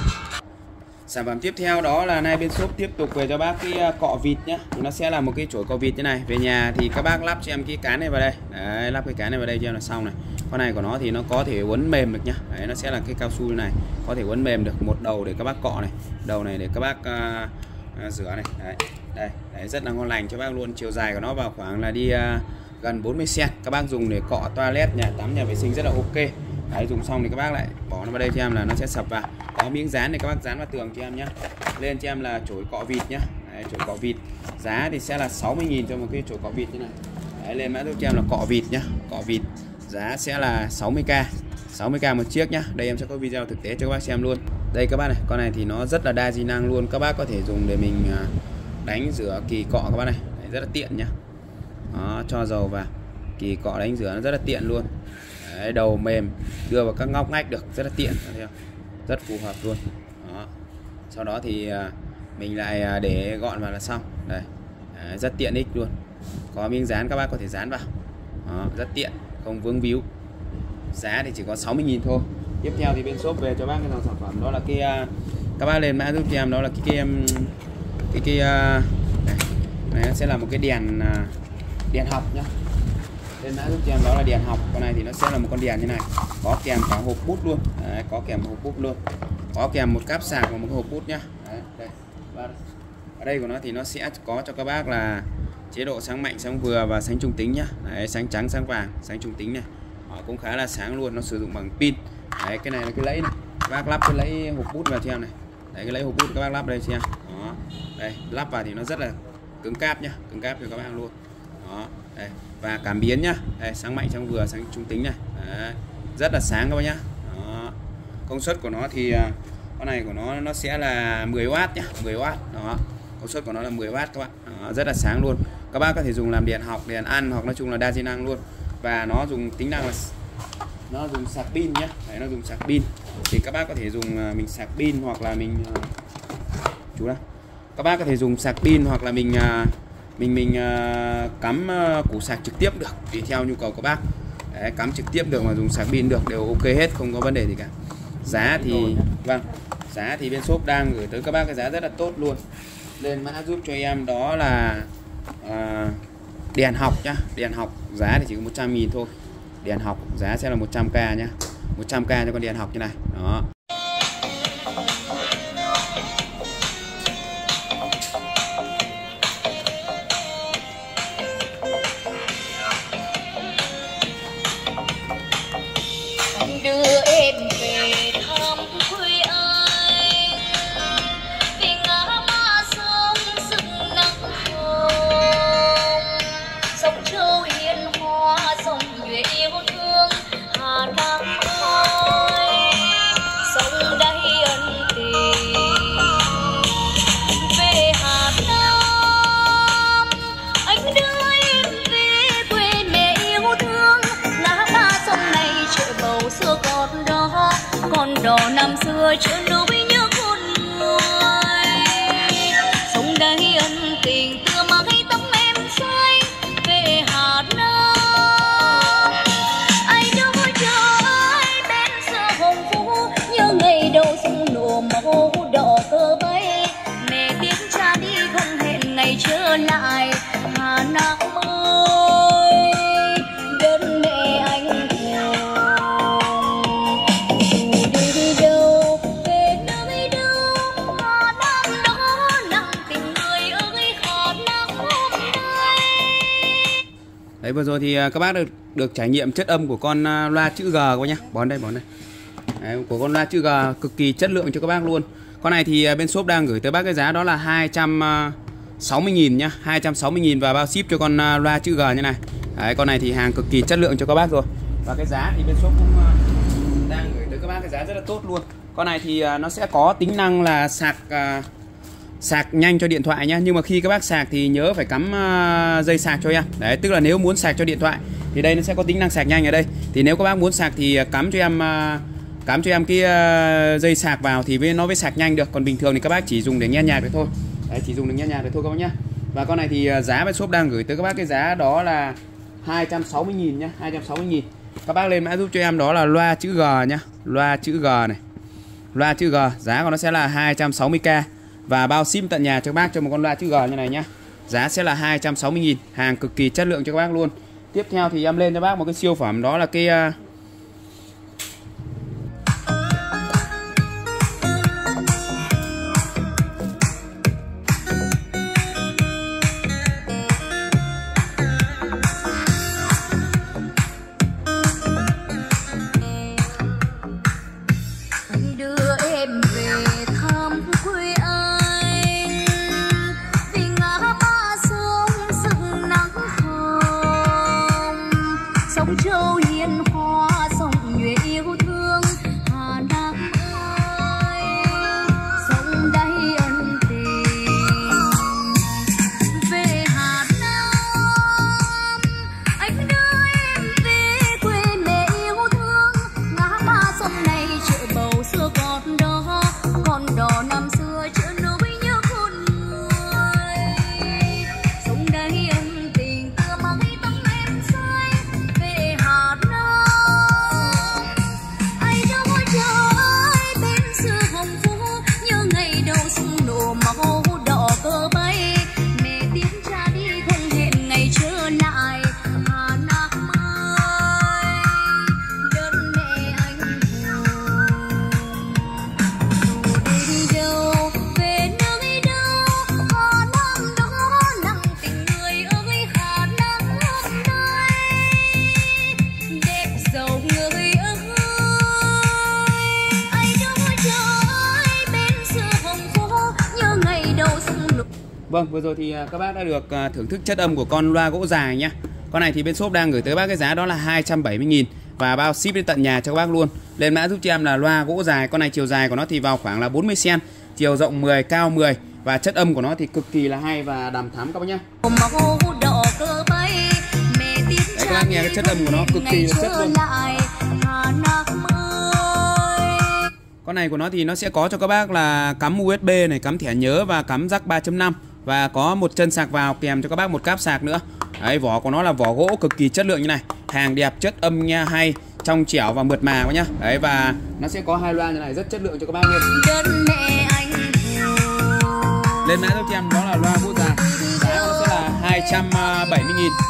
sản phẩm tiếp theo đó là nay bên shop tiếp tục về cho bác cái cọ vịt nhá. Nó sẽ là một cái chổi cọ vịt như này. Về nhà thì các bác lắp cho em cái cán này vào đây. Đấy, lắp cái cán này vào đây cho em là xong này. Con này của nó thì nó có thể uốn mềm được nhá. Đấy, nó sẽ là cái cao su như này, có thể uốn mềm được. Một đầu để các bác cọ này, đầu này để các bác uh, uh, rửa này. Đấy, đây, đấy, rất là ngon lành cho bác luôn. Chiều dài của nó vào khoảng là đi uh, gần bốn mươi xăng ti mét. Các bác dùng để cọ toilet, nhà tắm, nhà vệ sinh rất là ok. Đấy, dùng xong thì các bác lại bỏ nó vào đây cho em là nó sẽ sập vào. Có miếng dán này các bác dán vào tường cho em nhé. Lên cho em là chổi cọ vịt nhá. Đấy, chổi cọ vịt giá thì sẽ là sáu mươi nghìn cho một cái chổi cọ vịt như này. Đấy, lên mã giúp cho em là cọ vịt nhá. Cọ vịt giá sẽ là sáu mươi k, sáu mươi k một chiếc nhá. Đây em sẽ có video thực tế cho các bác xem luôn. Đây các bác này, con này thì nó rất là đa di năng luôn. Các bác có thể dùng để mình đánh rửa kỳ cọ các bác này. Đấy, rất là tiện nhá. Đó, cho dầu vào kỳ cọ đánh rửa nó rất là tiện luôn. Đấy, đầu mềm, đưa vào các ngóc ngách được, rất là tiện, rất phù hợp luôn. Đó. Sau đó thì mình lại để gọn vào là xong. Đây, đấy, rất tiện ích luôn. Có miếng dán các bác có thể dán vào. Đó, rất tiện, không vướng víu. Giá thì chỉ có sáu mươi nghìn thôi. Tiếp theo thì bên shop về cho bác cái dòng sản phẩm đó là cái các bác lên mã giúp cho em đó là cái cái cái cái này, này nó sẽ là một cái đèn đèn học nhá. Lên mã giúp cho em đó là đèn học. Con này thì nó sẽ là một con đèn như này, có kèm cả hộp bút luôn. Đấy, có kèm hộp bút luôn, có kèm một cáp sạc và một cái hộp bút nhá. Đấy, đây. Và ở đây của nó thì nó sẽ có cho các bác là chế độ sáng mạnh, sáng vừa và sáng trung tính nhá. Đấy, sáng trắng, sáng vàng, sáng trung tính này. Họ cũng khá là sáng luôn, nó sử dụng bằng pin. Đấy, cái này là cái lẫy này. Các bác lắp cái lẫy hộp bút vào cho em này. Đấy, cái lẫy hộp bút các bác lắp đây cho em. Đó. Đây, lắp vào thì nó rất là cứng cáp nhá, cứng cáp cho các bác luôn. Đó. Đây, và cảm biến nhá. Đây, sáng mạnh, sáng vừa, sáng trung tính này. Đấy, rất là sáng các bác nhá. Đó. Công suất của nó thì con này của nó nó sẽ là mười oát nhá, mười oát. Đó. Công suất của nó là mười oát các bạn. Đó, rất là sáng luôn. Các bác có thể dùng làm đèn học, đèn ăn hoặc nói chung là đa di năng luôn. Và nó dùng tính năng là nó dùng sạc pin nhá. Đấy, nó dùng sạc pin. Thì các bác có thể dùng mình sạc pin hoặc là mình chú đó. Các bác có thể dùng sạc pin hoặc là mình mình mình uh, cắm uh, củ sạc trực tiếp được tùy theo nhu cầu của bác. Đấy, cắm trực tiếp được mà dùng sạc pin được, đều ok hết, không có vấn đề gì cả. Giá thì vâng, giá thì bên shop đang gửi tới các bác cái giá rất là tốt luôn. Lên mã giúp cho em đó là uh, đèn học nhá. Đèn học giá thì chỉ có một trăm nghìn thôi. Đèn học giá sẽ là một trăm k nhá, một trăm k cho con đèn học như này. Đó. Con đò năm xưa chưa nỗi nhớ con người, sông đây ân tình tựa mái tóc em say về Hà Nam. Ai đâu chờ ai bên xưa hồng phú, như ngày đầu xuân nổ màu đỏ cơ bay. Mẹ biết cha đi không hẹn ngày trở lại Hà Nam ơi, đơn mẹ anh Đấy, vừa rồi thì các bác được được trải nghiệm chất âm của con loa chữ G các bác nhá. Bón đây, bón đây. Đấy, của con loa chữ G cực kỳ chất lượng cho các bác luôn. Con này thì bên shop đang gửi tới bác cái giá đó là hai trăm sáu mươi nghìn nhá, hai trăm sáu mươi nghìn và bao ship cho con loa chữ G như này. Đấy, con này thì hàng cực kỳ chất lượng cho các bác rồi. Và cái giá thì bên shop cũng đang gửi tới các bác bác cái giá rất là tốt luôn. Con này thì nó sẽ có tính năng là sạc uh, sạc nhanh cho điện thoại nhá. Nhưng mà khi các bác sạc thì nhớ phải cắm uh, dây sạc cho em. Đấy, tức là nếu muốn sạc cho điện thoại thì đây nó sẽ có tính năng sạc nhanh ở đây. Thì nếu các bác muốn sạc thì cắm cho em uh, cắm cho em cái uh, dây sạc vào thì nó mới sạc nhanh được. Còn bình thường thì các bác chỉ dùng để nghe nhạc được thôi. Đấy, chỉ dùng để nghe nhạc được thôi các bác nhá. Và con này thì uh, giá bên shop đang gửi tới các bác cái giá đó là hai trăm sáu mươi nghìn nhá, hai trăm sáu mươi nghìn. Các bác lên mã giúp cho em đó là loa chữ G nhá, loa chữ G này. Loa chữ G, giá của nó sẽ là hai trăm sáu mươi k và bao ship tận nhà cho các bác cho một con loa chữ G như này nhá. Giá sẽ là hai trăm sáu mươi nghìn, hàng cực kỳ chất lượng cho các bác luôn. Tiếp theo thì em lên cho bác một cái siêu phẩm đó là cái uh, Vâng, vừa rồi thì các bác đã được thưởng thức chất âm của con loa gỗ dài nhá. Con này thì bên shop đang gửi tới bác cái giá đó là hai trăm bảy mươi nghìn và bao ship đến tận nhà cho các bác luôn. Lên mã giúp cho em là loa gỗ dài. Con này chiều dài của nó thì vào khoảng là bốn mươi xăng-ti-mét, chiều rộng mười, cao mười và chất âm của nó thì cực kỳ là hay và đàm thắm các bác nhá. Đấy, các bác nghe cái chất âm của nó cực kỳ là chất luôn. Con này của nó thì nó sẽ có cho các bác là cắm u ét bê này, cắm thẻ nhớ và cắm jack ba chấm năm và có một chân sạc vào kèm cho các bác một cáp sạc nữa. Đấy, vỏ của nó là vỏ gỗ cực kỳ chất lượng như này, hàng đẹp, chất âm nghe hay, trong trẻo và mượt mà các nhá. Đấy, và nó sẽ có hai loa như này rất chất lượng cho các bác luôn. Lên mã giúp cho em đó là loa gỗ dài, giá nó sẽ là hai trăm bảy mươi nghìn.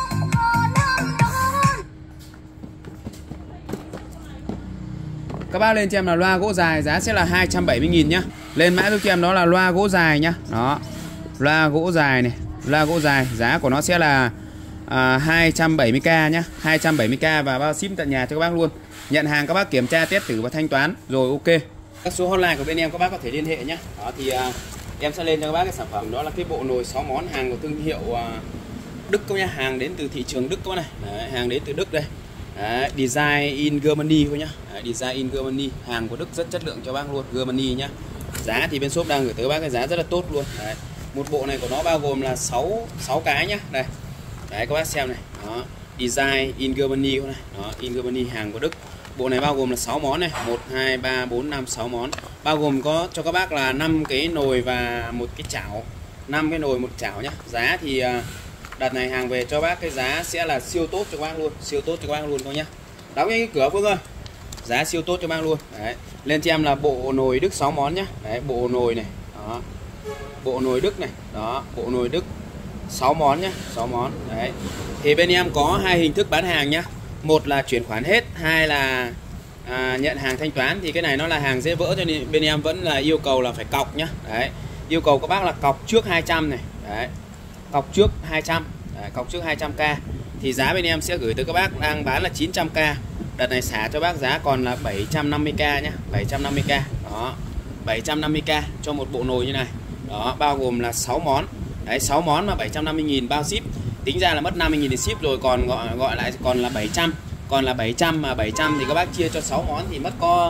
Các bác lên cho em là loa gỗ dài, giá sẽ là hai trăm bảy mươi nghìn nhá. Lên mã giúp cho em đó là loa gỗ dài nhá. Đó, loa gỗ dài này, loa gỗ dài, giá của nó sẽ là à, hai trăm bảy mươi k nhá, hai trăm bảy mươi k và bao ship tận nhà cho các bác luôn. Nhận hàng các bác kiểm tra test thử và thanh toán rồi ok. Các số hotline của bên em các bác có thể liên hệ nhá. Đó thì à, em sẽ lên cho các bác cái sản phẩm đó là cái bộ nồi sáu món hàng của thương hiệu à, Đức các nhá, hàng đến từ thị trường Đức các này. Đấy, hàng đến từ Đức đây. Đấy, design in Germany thôi nhá. Đấy, design in Germany, hàng của Đức rất chất lượng cho bác luôn, Germany nhá. Giá thì bên shop đang gửi tới bác cái giá rất là tốt luôn. Đấy, một bộ này của nó bao gồm là sáu sáu cái nhá. Đây. Đấy các bác xem này. Đó, design in Germany này. Đó, in Germany, hàng của Đức. Bộ này bao gồm là sáu món này, một hai ba bốn năm sáu món. Bao gồm có cho các bác là năm cái nồi và một cái chảo. năm cái nồi một chảo nhá. Giá thì đợt này hàng về cho bác cái giá sẽ là siêu tốt cho các bác luôn, siêu tốt cho các bác luôn thôi nhá. Đóng cái cửa Phương ơi. Giá siêu tốt cho bác luôn. Đấy. Lên cho em là bộ nồi Đức sáu món nhá. Đấy, bộ nồi này. Đó. Bộ nồi Đức này. Đó, bộ nồi Đức sáu món nhá, sáu món. Đấy. Thì bên em có hai hình thức bán hàng nhá. Một là chuyển khoản hết, hai là à, nhận hàng thanh toán. Thì cái này nó là hàng dễ vỡ cho nên bên em vẫn là yêu cầu là phải cọc nhá. Đấy. Yêu cầu các bác là cọc trước hai trăm này. Đấy. Cọc trước hai trăm. Đấy, cọc trước hai trăm k thì giá bên em sẽ gửi tới các bác đang bán là chín trăm k. Đợt này xả cho bác giá còn là bảy trăm năm mươi k nhá, bảy trăm năm mươi k. Đó, bảy trăm năm mươi k cho một bộ nồi như này. Đó, bao gồm là sáu món. Đấy, sáu món mà bảy trăm năm mươi nghìn bao ship. Tính ra là mất năm mươi nghìn để ship rồi, còn gọi gọi lại còn là bảy trăm. Còn là bảy trăm mà bảy trăm thì các bác chia cho sáu món thì mất có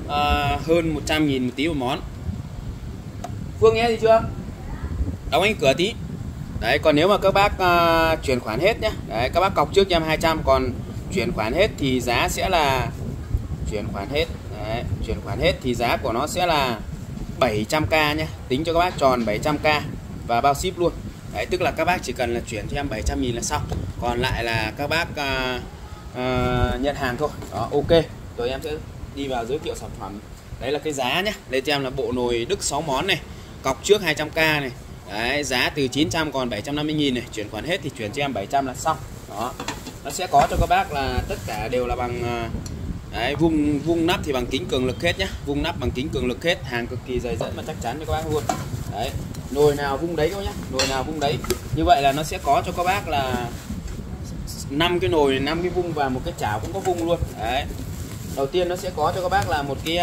à, hơn một trăm nghìn một tí một món. Phương nghe gì chưa? Đóng anh cửa tí. Đấy, còn nếu mà các bác uh, chuyển khoản hết nhé. Đấy, các bác cọc trước cho em hai trăm, còn chuyển khoản hết thì giá sẽ là chuyển khoản hết. Đấy, chuyển khoản hết thì giá của nó sẽ là bảy trăm k nhé. Tính cho các bác tròn bảy trăm k và bao ship luôn. Đấy, tức là các bác chỉ cần là chuyển cho em bảy trăm nghìn là xong. Còn lại là các bác uh, uh, nhận hàng thôi. Đó, ok. Rồi em sẽ đi vào giới thiệu sản phẩm. Đấy là cái giá nhé. Đây cho em là bộ nồi Đức sáu món này. Cọc trước hai trăm k này. Đấy, giá từ chín trăm còn bảy trăm năm mươi nghìn này. Chuyển khoản hết thì chuyển cho em bảy trăm là xong. Đó. Nó sẽ có cho các bác là tất cả đều là bằng đấy, vung vung nắp thì bằng kính cường lực hết nhá. Vung nắp bằng kính cường lực hết. Hàng cực kỳ dày dẫn và chắc chắn cho các bác luôn. Đấy, nồi nào vung đấy các nhá. Nồi nào vung đấy. Như vậy là nó sẽ có cho các bác là năm cái nồi, năm cái vung và một cái chảo cũng có vung luôn. Đấy. Đầu tiên nó sẽ có cho các bác là một cái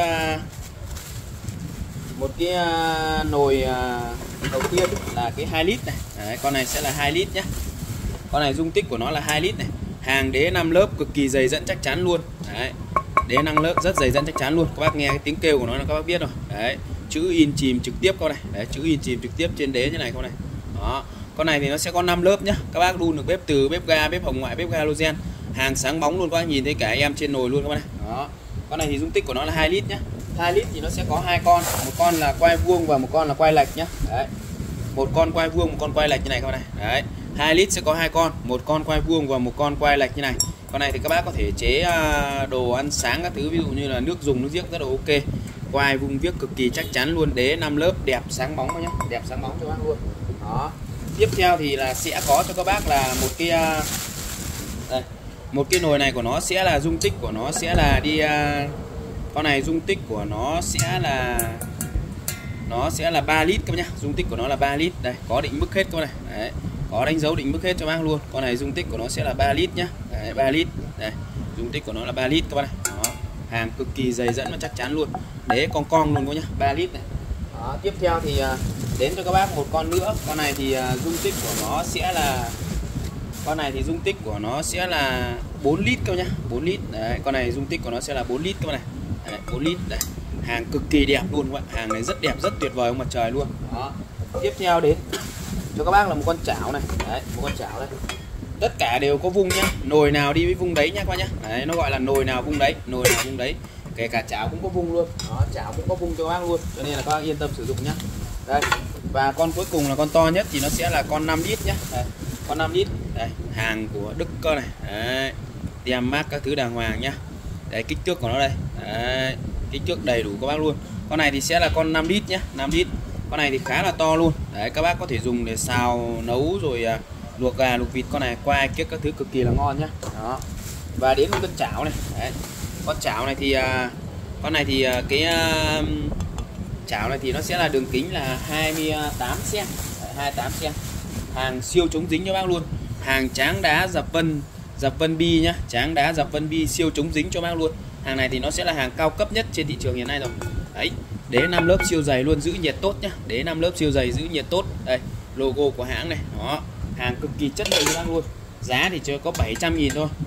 một cái nồi đầu tiên là cái hai lít này. Đấy, con này sẽ là hai lít nhé. Con này dung tích của nó là hai lít này. Hàng đế năm lớp cực kỳ dày dẫn chắc chắn luôn. Đấy. Đế năm lớp rất dày dẫn chắc chắn luôn. Các bác nghe cái tiếng kêu của nó là các bác biết rồi. Đấy. Chữ in chìm trực tiếp con này. Đấy, chữ in chìm trực tiếp trên đế như này con này. Đó. Con này thì nó sẽ có năm lớp nhá. Các bác đun được bếp từ, bếp ga, bếp hồng ngoại, bếp ga halogen. Hàng sáng bóng luôn, các bác nhìn thấy cả em trên nồi luôn các bác này. Đó. Con này thì dung tích của nó là hai lít nhá. hai lít thì nó sẽ có hai con, một con là quay vuông và một con là quay lệch nhá. Đấy. Một con quay vuông, một con quay lệch như này các bạn này. Đấy. hai lít sẽ có hai con, một con quay vuông và một con quay lệch như này. Con này thì các bác có thể chế đồ ăn sáng các thứ, ví dụ như là nước dùng, nước giếc rất là ok. Quay vuông viết cực kỳ chắc chắn luôn, đế năm lớp đẹp sáng bóng nhá, đẹp sáng bóng cho bác luôn. Đó. Tiếp theo thì là sẽ có cho các bác là một cái đây, một cái nồi này của nó sẽ là dung tích của nó sẽ là đi con này dung tích của nó sẽ là nó sẽ là ba lít các bác nhá. Dung tích của nó là ba lít. Đây, có định mức hết các bác này. Đấy, có đánh dấu định mức hết cho bác luôn. Con này dung tích của nó sẽ là ba lít nhá. Đấy, ba lít. Đây, dung tích của nó là ba lít các bác này. Đó. Hàng cực kỳ dày dẫn và chắc chắn luôn. Đế con cong luôn các nhá, ba lít này. Đó, tiếp theo thì đến cho các bác một con nữa. Con này thì dung tích của nó sẽ là con này thì dung tích của nó sẽ là bốn lít các bác nhá, bốn lít. Đấy, con này dung tích của nó sẽ là bốn lít các bác này. Đấy, bốn lít. Đây. Hàng cực kỳ đẹp luôn các bạn. Hàng này rất đẹp, rất tuyệt vời ông mặt trời luôn. Đó. Tiếp theo đến cho các bác là một con chảo này. Đấy, một con chảo đây. Tất cả đều có vung nhá. Nồi nào đi với vung đấy nhá các bác nhá. Đấy, nó gọi là nồi nào vung đấy, nồi nào vung đấy. Kể cả chảo cũng có vung luôn. Đó, chảo cũng có vung cho các bác luôn. Cho nên là các bác yên tâm sử dụng nhá. Đây. Và con cuối cùng là con to nhất thì nó sẽ là con năm lít nhá. Đây. Con năm lít. Đây, hàng của Đức cơ này. Đấy. Tem mác các thứ đàng hoàng nhá. Đấy, kích thước của nó đây. Đấy, kích thước đầy đủ các bác luôn. Con này thì sẽ là con năm lít nhá, năm lít. Con này thì khá là to luôn. Đấy, các bác có thể dùng để xào nấu rồi à, luộc gà, luộc vịt. Con này qua kiếc các thứ cực kỳ là ngon nhá. Đó. Và đến với con chảo này. Đấy. Con chảo này thì à, con này thì à, cái à, chảo này thì nó sẽ là đường kính là hai mươi tám xăng ti mét, hai mươi tám xăng ti mét. Hàng siêu chống dính cho bác luôn. Hàng tráng đá dập vân, dập vân bi nhá, tráng đá dập vân bi siêu chống dính cho bác luôn. Hàng này thì nó sẽ là hàng cao cấp nhất trên thị trường hiện nay rồi. Đấy, đế năm lớp siêu dày luôn, giữ nhiệt tốt nhá. Đế năm lớp siêu dày giữ nhiệt tốt. Đây, logo của hãng này. Đó, hàng cực kỳ chất lượng cho bác luôn. Giá thì chỉ có bảy trăm nghìn thôi.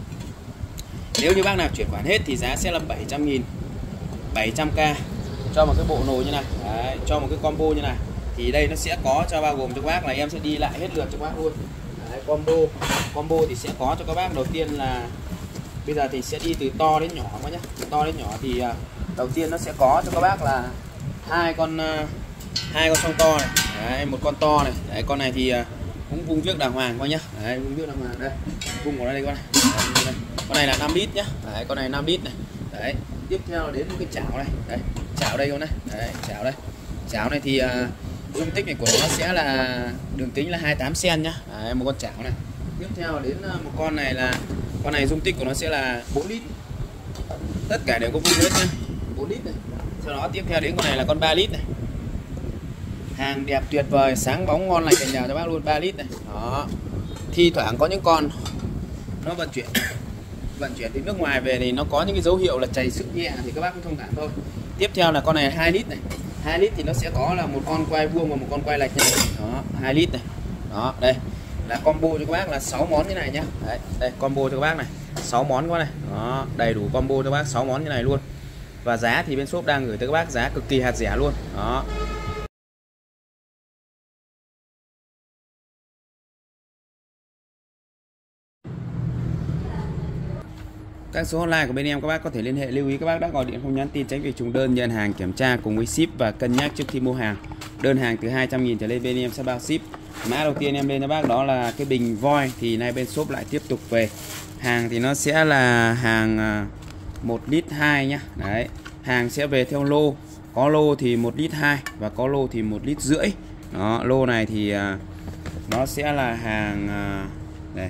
Nếu như bác nào chuyển khoản hết thì giá sẽ là bảy trăm nghìn, bảy trăm k cho một cái bộ nồi như này. Đấy, cho một cái combo như này. Thì đây nó sẽ có cho bao gồm cho các bác là em sẽ đi lại hết lượt cho các bác luôn. Đấy, combo combo thì sẽ có cho các bác đầu tiên là bây giờ thì sẽ đi từ to đến nhỏ các nhá. Từ to đến nhỏ thì uh, đầu tiên nó sẽ có cho các bác là hai con uh, hai con song to này. Đấy, một con to này. Đấy, con này thì uh, cũng vung viếc đàng hoàng coi nhá. Đấy, vung viếc đàng hoàng đây. Vung của nó đây con này. Đấy, đây. Con này là năm lít nhá. Đấy, con này năm lít này. Đấy, tiếp theo là đến một cái chảo này. Đấy, chảo đây con này. Đấy, chảo đây. Chảo này thì uh, dung tích này của nó sẽ là đường kính là hai mươi tám xăng ti mét nhá. Đấy, một con chảo này. Tiếp theo đến một con này là con này dung tích của nó sẽ là bốn lít. Tất cả đều có vung hết nhá. bốn lít này. Sau đó tiếp theo đến con này là con ba lít này. Hàng đẹp tuyệt vời, sáng bóng ngon lành cành đào cho bác luôn, ba lít này. Đó. Thi thoảng có những con nó vận chuyển vận chuyển từ nước ngoài về thì nó có những cái dấu hiệu là chảy xước nhẹ thì các bác cũng thông cảm thôi. Tiếp theo là con này hai lít này. hai lít thì nó sẽ có là một con quay vuông và một con quay lệch này. Đó, hai lít này. Đó, đây là combo cho các bác là sáu món như này nhá. Đấy, đây combo cho các bác này, sáu món các bác này. Đó, đầy đủ combo cho các bác sáu món như này luôn. Và giá thì bên shop đang gửi tới các bác giá cực kỳ hạt rẻ luôn. Đó. Các số hotline của bên em các bác có thể liên hệ, lưu ý các bác đã gọi điện không nhắn tin tránh việc trùng đơn, nhận hàng kiểm tra cùng với ship và cân nhắc trước khi mua hàng. Đơn hàng từ hai trăm nghìn trở lên bên em sẽ bao ship. Mã đầu tiên em lên cho bác đó là cái bình voi, thì nay bên shop lại tiếp tục về. Hàng thì nó sẽ là hàng một lít hai nhá. Đấy, hàng sẽ về theo lô. Có lô thì một lít hai và có lô thì một lít rưỡi. Đó, lô này thì nó sẽ là hàng đây.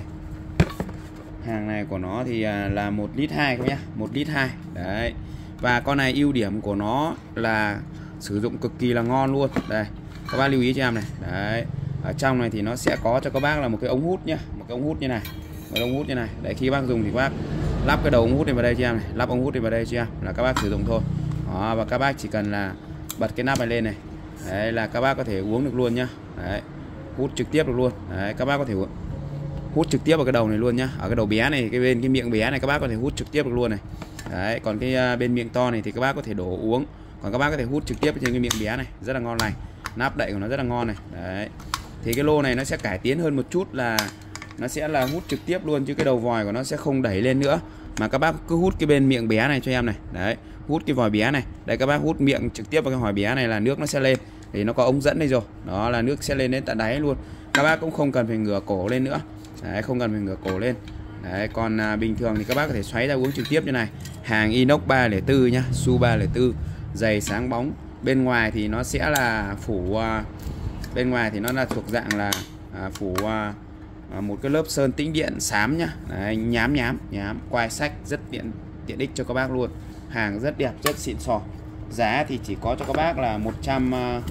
Hàng này của nó thì là một lít hai các bác nhá, một lít hai. Đấy. Và con này ưu điểm của nó là sử dụng cực kỳ là ngon luôn. Đây, các bác lưu ý cho em này. Đấy. Ở trong này thì nó sẽ có cho các bác là một cái ống hút nhá, một cái ống hút như này, một cái ống hút như này. Đấy, khi bác dùng thì các bác lắp cái đầu ống hút này vào đây cho em này, lắp ống hút này vào đây cho em là các bác sử dụng thôi. Đó, và các bác chỉ cần là bật cái nắp này lên này. Đấy, là các bác có thể uống được luôn nhá. Đấy, hút trực tiếp được luôn. Đấy, các bác có thể hút trực tiếp vào cái đầu này luôn nhá. Ở cái đầu bé này, cái bên cái miệng bé này các bác có thể hút trực tiếp được luôn này. Đấy, còn cái bên miệng to này thì các bác có thể đổ uống. Còn các bác có thể hút trực tiếp trên cái miệng bé này, rất là ngon lành. Nắp đậy của nó rất là ngon này. Đấy. Thì cái lô này nó sẽ cải tiến hơn một chút là nó sẽ là hút trực tiếp luôn, chứ cái đầu vòi của nó sẽ không đẩy lên nữa, mà các bác cứ hút cái bên miệng bé này cho em này. Đấy, hút cái vòi bé này. Đây, các bác hút miệng trực tiếp vào cái vòi bé này là nước nó sẽ lên. Thì nó có ống dẫn đây rồi. Đó là nước sẽ lên đến tận đáy luôn. Các bác cũng không cần phải ngửa cổ lên nữa. Đấy, không cần phải ngửa cổ lên. Đấy, còn à, bình thường thì các bác có thể xoáy ra uống trực tiếp như này. Hàng inox ba không bốn nhá, su ba không bốn, dày sáng bóng. Bên ngoài thì nó sẽ là phủ à, bên ngoài thì nó là thuộc dạng là à, phủ à, một cái lớp sơn tĩnh điện xám nhá. Đấy, nhám nhám nhám, quai sách rất tiện tiện ích cho các bác luôn. Hàng rất đẹp, rất xịn sò. Giá thì chỉ có cho các bác là một trăm. À,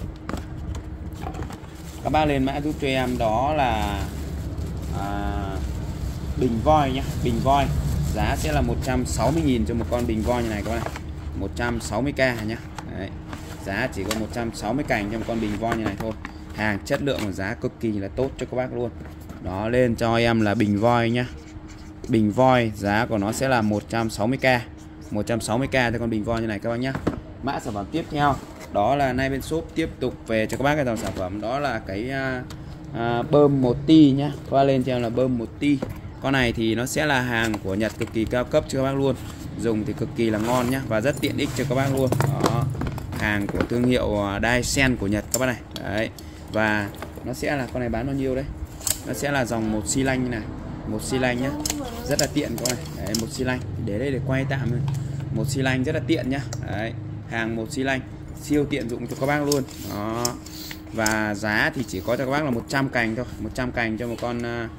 các bác lên mã giúp cho em đó là à, bình voi nhá, bình voi. Giá sẽ là một trăm sáu mươi nghìn cho một con bình voi như này các bạn này. một trăm sáu mươi k nhá. Đấy. Giá chỉ có một trăm sáu mươi cành cho một con bình voi như này thôi. Hàng chất lượng và giá cực kỳ là tốt cho các bác luôn. Đó, lên cho em là bình voi nhá. Bình voi giá của nó sẽ là một trăm sáu mươi k. một trăm sáu mươi k cho con bình voi như này các bác nhá. Mã sản phẩm tiếp theo đó là nay bên shop tiếp tục về cho các bác cái dòng sản phẩm đó là cái à, à, bơm một ti nhá. Qua lên cho em là bơm một ti. Con này thì nó sẽ là hàng của Nhật cực kỳ cao cấp cho các bác luôn. Dùng thì cực kỳ là ngon nhá và rất tiện ích cho các bác luôn. Đó. Hàng của thương hiệu Dyson của Nhật các bác này. Đấy. Và nó sẽ là con này bán bao nhiêu đấy? Nó sẽ là dòng một xi lanh như này, một xi lanh nhá. Rất là tiện con này. Đấy, một xi lanh. Để đây để quay tạm thôi. Một xi lanh rất là tiện nhá. Đấy. Hàng một xi lanh siêu tiện dụng cho các bác luôn. Đó. Và giá thì chỉ có cho các bác là một trăm cành thôi, một trăm cành cho một con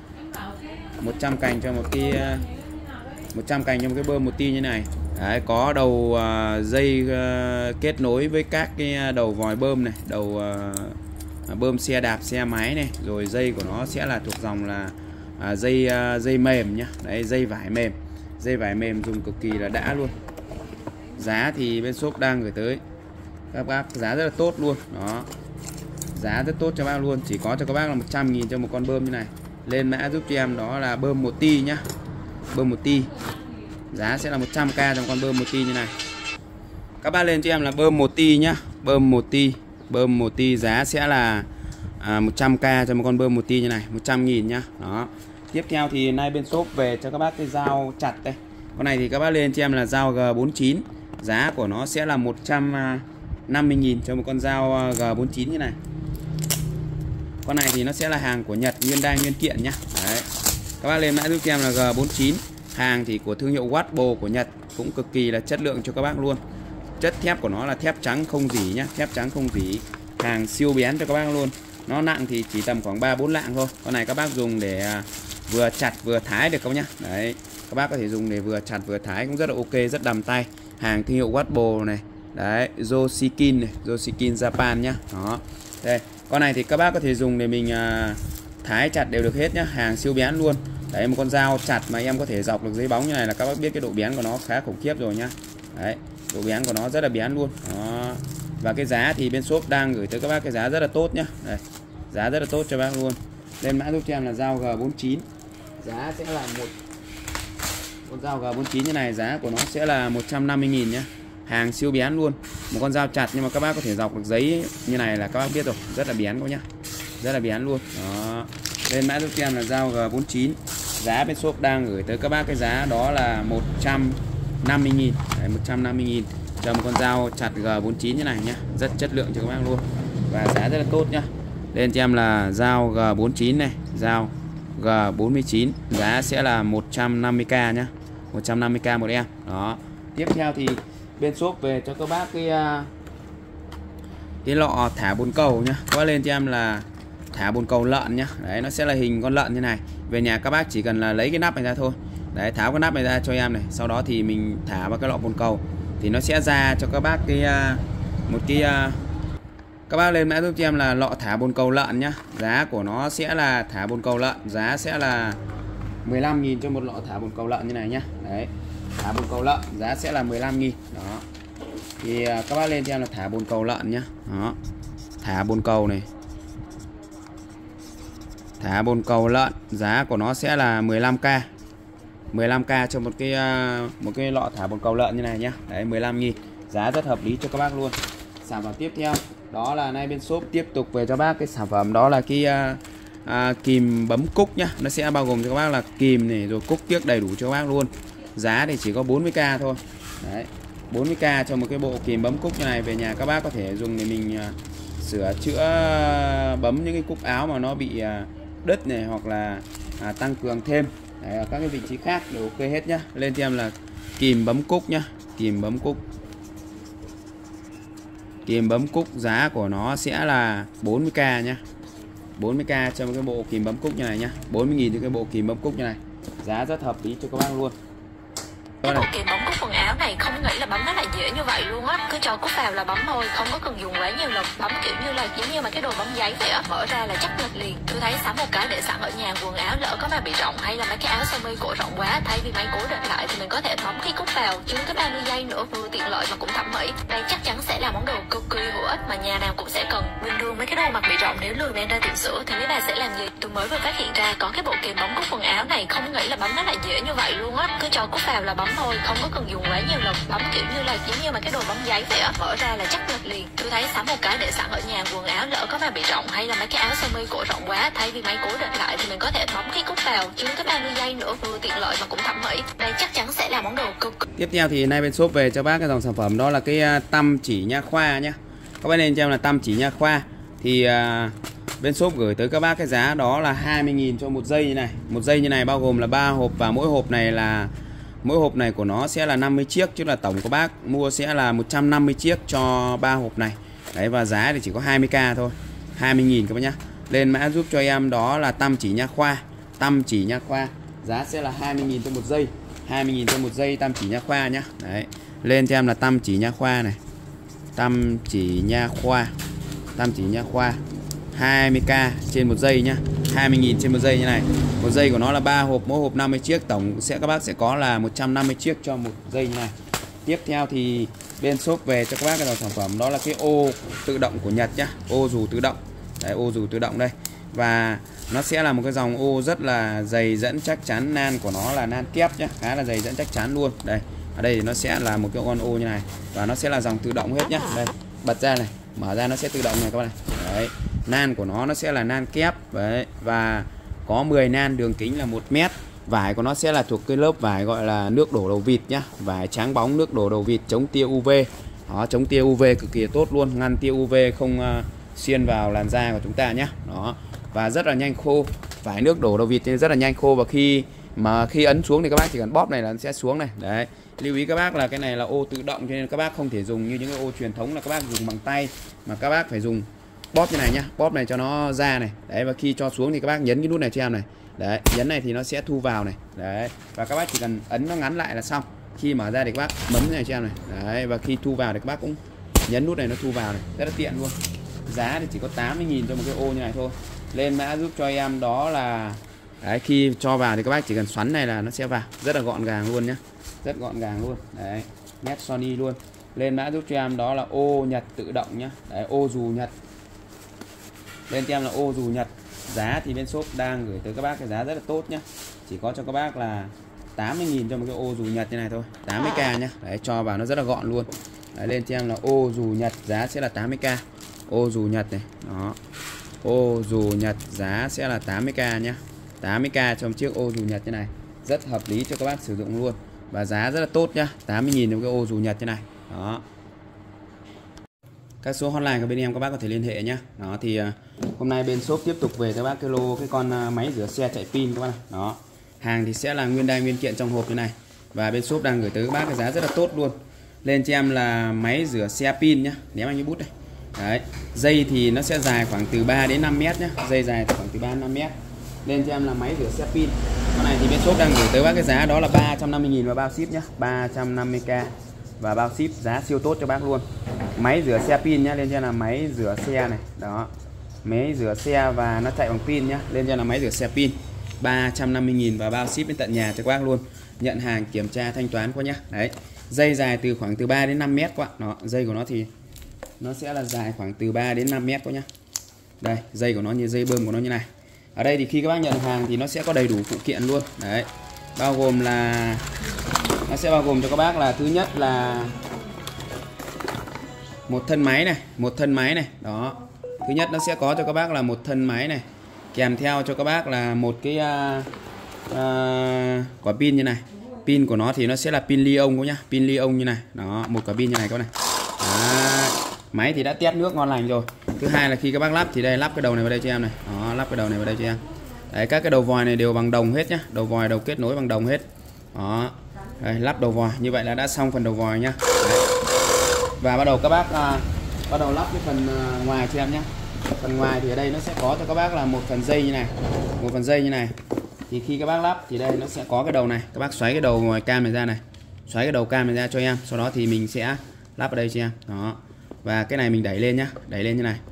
một trăm cành cho một cái một trăm cành cho một cái bơm một ti như này. Đấy, có đầu uh, dây uh, kết nối với các cái đầu vòi bơm này, đầu uh, bơm xe đạp, xe máy này, rồi dây của nó sẽ là thuộc dòng là uh, dây uh, dây mềm nhá. Đấy, dây vải mềm. Dây vải mềm dùng cực kỳ là đã luôn. Giá thì bên shop đang gửi tới các bác giá rất là tốt luôn. Đó. Giá rất tốt cho bác luôn, chỉ có cho các bác là một trăm nghìn cho một con bơm như này. Lên mã giúp cho em đó là bơm một ti nhá. Bơm một ti. Giá sẽ là một trăm k trong con bơm một ti như này. Các bác lên cho em là bơm một ti nhá. Bơm một ti. Bơm một ti giá sẽ là à, một trăm k cho một con bơm một ti như này, một trăm nghìn nhá. Đó. Tiếp theo thì nay bên shop về cho các bác cái dao chặt đây. Con này thì các bác lên cho em là dao G bốn chín. Giá của nó sẽ là một trăm năm mươi nghìn cho một con dao G bốn chín như này. Con này thì nó sẽ là hàng của Nhật, nguyên đai nguyên kiện nhá. Đấy. Các bác lên mã giúp cho em là G bốn chín. Hàng thì của thương hiệu Watbo của Nhật, cũng cực kỳ là chất lượng cho các bác luôn. Chất thép của nó là thép trắng không rỉ nhá, thép trắng không rỉ. Hàng siêu bén cho các bác luôn. Nó nặng thì chỉ tầm khoảng ba bốn lạng thôi. Con này các bác dùng để vừa chặt vừa thái được không nhá. Đấy. Các bác có thể dùng để vừa chặt vừa thái cũng rất là ok, rất đầm tay. Hàng thương hiệu Watbo này. Đấy, Joshikin này, Joshikin Japan nhá. Đó. Đây, con này thì các bác có thể dùng để mình à, thái chặt đều được hết nhá, hàng siêu bén luôn. Đấy, một con dao chặt mà em có thể dọc được giấy bóng như này là các bác biết cái độ bén của nó khá khủng khiếp rồi nhá. Đấy, độ bén của nó rất là bén luôn. Đó. Và cái giá thì bên shop đang gửi tới các bác cái giá rất là tốt nhá. Đây, giá rất là tốt cho bác luôn. Lên mã giúp cho em là dao G bốn chín. Giá sẽ là một con dao G bốn chín như này, giá của nó sẽ là một trăm năm mươi nghìn nhá. hàng siêu bén luôn. Một con dao chặt nhưng mà các bác có thể dọc được giấy như này là các bác biết rồi, rất là bén các bác nhá, rất là bén luôn. Đó, lên mã giúp cho em là dao G bốn chín. Giá bên shop đang gửi tới các bác cái giá đó là một trăm năm mươi nghìn. Đấy, một trăm năm mươi nghìn cho một con dao chặt G bốn chín như này nhá, rất chất lượng cho các bác luôn và giá rất là tốt nhá. Lên cho em là dao G bốn chín này, dao G bốn chín, giá sẽ là một trăm năm mươi k nhá, một trăm năm mươi k một em. Đó. Tiếp theo thì bên shop về cho các bác cái cái lọ thả bồn cầu nhá. Có lên cho em là thả bồn cầu lợn nhá. Đấy, nó sẽ là hình con lợn như này. Về nhà các bác chỉ cần là lấy cái nắp này ra thôi. Đấy, tháo cái nắp này ra cho em này, sau đó thì mình thả vào cái lọ bồn cầu thì nó sẽ ra cho các bác cái một cái các bác lên mã giúp cho em là lọ thả bồn cầu lợn nhá. Giá của nó sẽ là thả bồn cầu lợn, giá sẽ là mười lăm nghìn cho một lọ thả bồn cầu lợn như này nhá. Đấy, thả bồn cầu lợn giá sẽ là mười lăm nghìn. Đó. Thì các bác lên cho em là thả bồn cầu lợn nhá. Đó. Thả bồn cầu này. Thả bồn cầu lợn, giá của nó sẽ là mười lăm k. mười lăm k cho một cái một cái lọ thả bồn cầu lợn như này nhá. Đấy, mười lăm nghìn. Giá rất hợp lý cho các bác luôn. Sản phẩm tiếp theo đó là nay bên shop tiếp tục về cho bác cái sản phẩm đó là cái à, à, kìm bấm cúc nhá. Nó sẽ bao gồm cho các bác là kìm này rồi cúc tiếc đầy đủ cho các bác luôn. Giá thì chỉ có bốn mươi k thôi. Đấy, bốn mươi k cho một cái bộ kìm bấm cúc như này. Về nhà các bác có thể dùng để mình à, sửa chữa bấm những cái cúc áo mà nó bị à, đứt này, hoặc là à, tăng cường thêm. Đấy, ở các cái vị trí khác đều ok hết nhá. Lên cho em là kìm bấm cúc nhá, kìm bấm cúc. Kìm bấm cúc giá của nó sẽ là bốn mươi k nhá. bốn mươi k cho một cái bộ kìm bấm cúc như này nhá. bốn mươi nghìn cho cái bộ kìm bấm cúc như này. Giá rất hợp lý cho các bác luôn. Cái bộ kìm bấm cúc quần áo này không nghĩ là bấm nó lại dễ như vậy luôn á. Cứ cho cúc vào là bấm thôi, không có cần dùng quá nhiều lần. Bấm kiểu như là giống như mà cái đồ bấm giấy vậy á, mở ra là chắc lệch liền. Tôi thấy sắm một cái để sẵn ở nhà, quần áo lỡ có mà bị rộng hay là mấy cái áo sơ mi cổ rộng quá, thay vì máy cố định lại thì mình có thể bấm cái cúc vào, chứ cái ba mươi giây nữa vừa tiện lợi mà cũng thẩm mỹ. Đây chắc chắn sẽ là món đồ cực kỳ hữu ích mà nhà nào cũng sẽ cần. Bình thường mấy cái đồ mặc bị rộng nếu lười mang ra tiệm sửa thì mấy bà sẽ làm gì? Tôi mới vừa phát hiện ra có cái bộ kìm bấm cúc quần áo này, không nghĩ là bấm nó lại dễ như vậy luôn á. Cứ cho cúc vào là bấm thôi, không có cần dùng quá nhiều lần. Bấm kiểu như là giống như mà cái đồ bấm giấy vậy á, mở ra là chắc lệch liền. Tôi thấy sắm một cái để sẵn ở nhà, quần áo lỡ có mà bị rộng hay là mấy cái áo sơ mi cổ rộng quá, thay vì máy cố định lại thì mình có thể bấm cái cúc vào, chứ cái ba mươi giây nữa vừa tiện lợi mà cũng thẩm mỹ. Đây chắc chắn sẽ là món đồ cực. Tiếp theo thì nay bên shop về cho bác cái dòng sản phẩm đó là cái tăm chỉ nha khoa nhá. Các bác nên cho em là tăm chỉ nha khoa. Thì uh, bên shop gửi tới các bác cái giá đó là hai mươi nghìn cho một dây như này. Một dây như này bao gồm là ba hộp, và mỗi hộp này là mỗi hộp này của nó sẽ là năm mươi chiếc, chứ là tổng của bác mua sẽ là một trăm năm mươi chiếc cho ba hộp này. Đấy, và giá thì chỉ có hai mươi k thôi, hai mươi nghìn các bác nhá. Lên mã giúp cho em đó là tăm chỉ nha khoa. Tăm chỉ nha khoa giá sẽ là hai mươi nghìn cho một dây, hai mươi nghìn cho một dây tăm chỉ nha khoa nhá. Đấy, lên cho em là tăm chỉ nha khoa này. Tăm chỉ nha khoa. Tăm chỉ nha khoa hai mươi k trên một dây nhá, hai mươi nghìn trên một dây như này. Một dây của nó là ba hộp, mỗi hộp năm mươi chiếc, tổng sẽ các bác sẽ có là một trăm năm mươi chiếc cho một dây như này. Tiếp theo thì bên shop về cho các bác cái dòng sản phẩm đó là cái ô tự động của Nhật nhá, ô dù tự động. Đấy, ô dù tự động đây. Và nó sẽ là một cái dòng ô rất là dày dẫn chắc chắn, nan của nó là nan kép nhá, khá là dày dẫn chắc chắn luôn. Đây, ở đây thì nó sẽ là một cái con ô như này, và nó sẽ là dòng tự động hết nhá. Đây, bật ra này, mở ra nó sẽ tự động này các bạn này. Đấy, nan của nó nó sẽ là nan kép. Đấy, và có mười nan, đường kính là một mét. Vải của nó sẽ là thuộc cái lớp vải gọi là nước đổ đầu vịt nhá, vải trắng bóng nước đổ đầu vịt, chống tia u vê. Đó, chống tia u vê cực kỳ tốt luôn, ngăn tia u vê không uh, xuyên vào làn da của chúng ta nhá. Đó, và rất là nhanh khô. Vải nước đổ đầu vịt thì rất là nhanh khô, và khi mà khi ấn xuống thì các bác chỉ cần bóp này là nó sẽ xuống này. Đấy, lưu ý các bác là cái này là ô tự động, cho nên các bác không thể dùng như những cái ô truyền thống là các bác dùng bằng tay, mà các bác phải dùng bóp như này nhá, bóp này cho nó ra này. Đấy, và khi cho xuống thì các bác nhấn cái nút này cho em này. Đấy, nhấn này thì nó sẽ thu vào này. Đấy, và các bác chỉ cần ấn nó ngắn lại là xong. Khi mở ra thì các bác bấm này cho em này. Đấy, và khi thu vào thì các bác cũng nhấn nút này nó thu vào này, rất là tiện luôn. Giá thì chỉ có tám mươi nghìn cho một cái ô như này thôi. Lên mã giúp cho em đó là đấy, khi cho vào thì các bác chỉ cần xoắn này là nó sẽ vào, rất là gọn gàng luôn nhá, rất gọn gàng luôn. Đấy, nét Sony luôn. Lên mã giúp cho em đó là ô Nhật tự động nhá. Đấy, ô dù Nhật. Lên cho em là ô dù Nhật. Giá thì bên shop đang gửi tới các bác cái giá rất là tốt nhá, chỉ có cho các bác là tám mươi nghìn cho một cái ô dù Nhật như này thôi, tám mươi k nhá. Đấy, cho vào nó rất là gọn luôn. Đấy, lên cho em là ô dù Nhật giá sẽ là tám mươi k. Ô dù Nhật này, đó. Ô dù Nhật giá sẽ là tám mươi k nhá. tám mươi k trong chiếc ô dù Nhật như này. Rất hợp lý cho các bác sử dụng luôn. Và giá rất là tốt nhá, tám mươi nghìn trong cái ô dù Nhật như này. Đó. Các số hotline của bên em các bác có thể liên hệ nhá. Đó thì uh, hôm nay bên shop tiếp tục về cho bác cái lô cái con uh, máy rửa xe chạy pin các bác này. Đó. Hàng thì sẽ là nguyên đai nguyên kiện trong hộp như này. Và bên shop đang gửi tới các bác cái giá rất là tốt luôn. Lên cho em là máy rửa xe pin nhá, ném anh cái bút đây. Đấy, dây thì nó sẽ dài khoảng từ ba đến năm mét nhá, dây dài khoảng từ ba đến năm mét. Lên cho em là máy rửa xe pin. Con này thì bên shop đang gửi tới bác cái giá đó là ba trăm năm mươi nghìn và bao ship nhá, ba trăm năm mươi k và bao ship, giá siêu tốt cho bác luôn. Máy rửa xe pin nhá, lên cho em là máy rửa xe này, đó. Máy rửa xe và nó chạy bằng pin nhá, lên cho em là máy rửa xe pin. ba trăm năm mươi nghìn và bao ship đến tận nhà cho các bác luôn. Nhận hàng kiểm tra thanh toán qua nhá. Đấy. Dây dài từ khoảng từ ba đến năm mét quá. Đó, dây của nó thì nó sẽ là dài khoảng từ ba đến năm mét quá nhá. Đây, dây của nó như dây bơm của nó như này. Ở đây thì khi các bác nhận hàng thì nó sẽ có đầy đủ phụ kiện luôn. Đấy. Bao gồm là nó sẽ bao gồm cho các bác là thứ nhất là một thân máy này, một thân máy này, đó. Thứ nhất nó sẽ có cho các bác là một thân máy này, kèm theo cho các bác là một cái uh, uh, quả pin như này. Pin của nó thì nó sẽ là pin li-ông các nhá, pin li-ông như này, đó, một quả pin như này các này. Đó. Máy thì đã test nước ngon lành rồi. Thứ hai là khi các bác lắp thì đây, lắp cái đầu này vào đây cho em này, đó, lắp cái đầu này vào đây cho em. Đấy, các cái đầu vòi này đều bằng đồng hết nhá, đầu vòi đầu kết nối bằng đồng hết. Đó. Đây, lắp đầu vòi như vậy là đã xong phần đầu vòi nhá. Đấy. Và bắt đầu các bác à, bắt đầu lắp cái phần à, ngoài cho em nhé. Phần ngoài thì ở đây nó sẽ có cho các bác là một phần dây như này, một phần dây như này. Thì khi các bác lắp thì đây nó sẽ có cái đầu này, các bác xoáy cái đầu ngoài cam này ra này, xoáy cái đầu cam này ra cho em. Sau đó thì mình sẽ lắp ở đây cho em. Đó. Và cái này mình đẩy lên nhá, đẩy lên như này,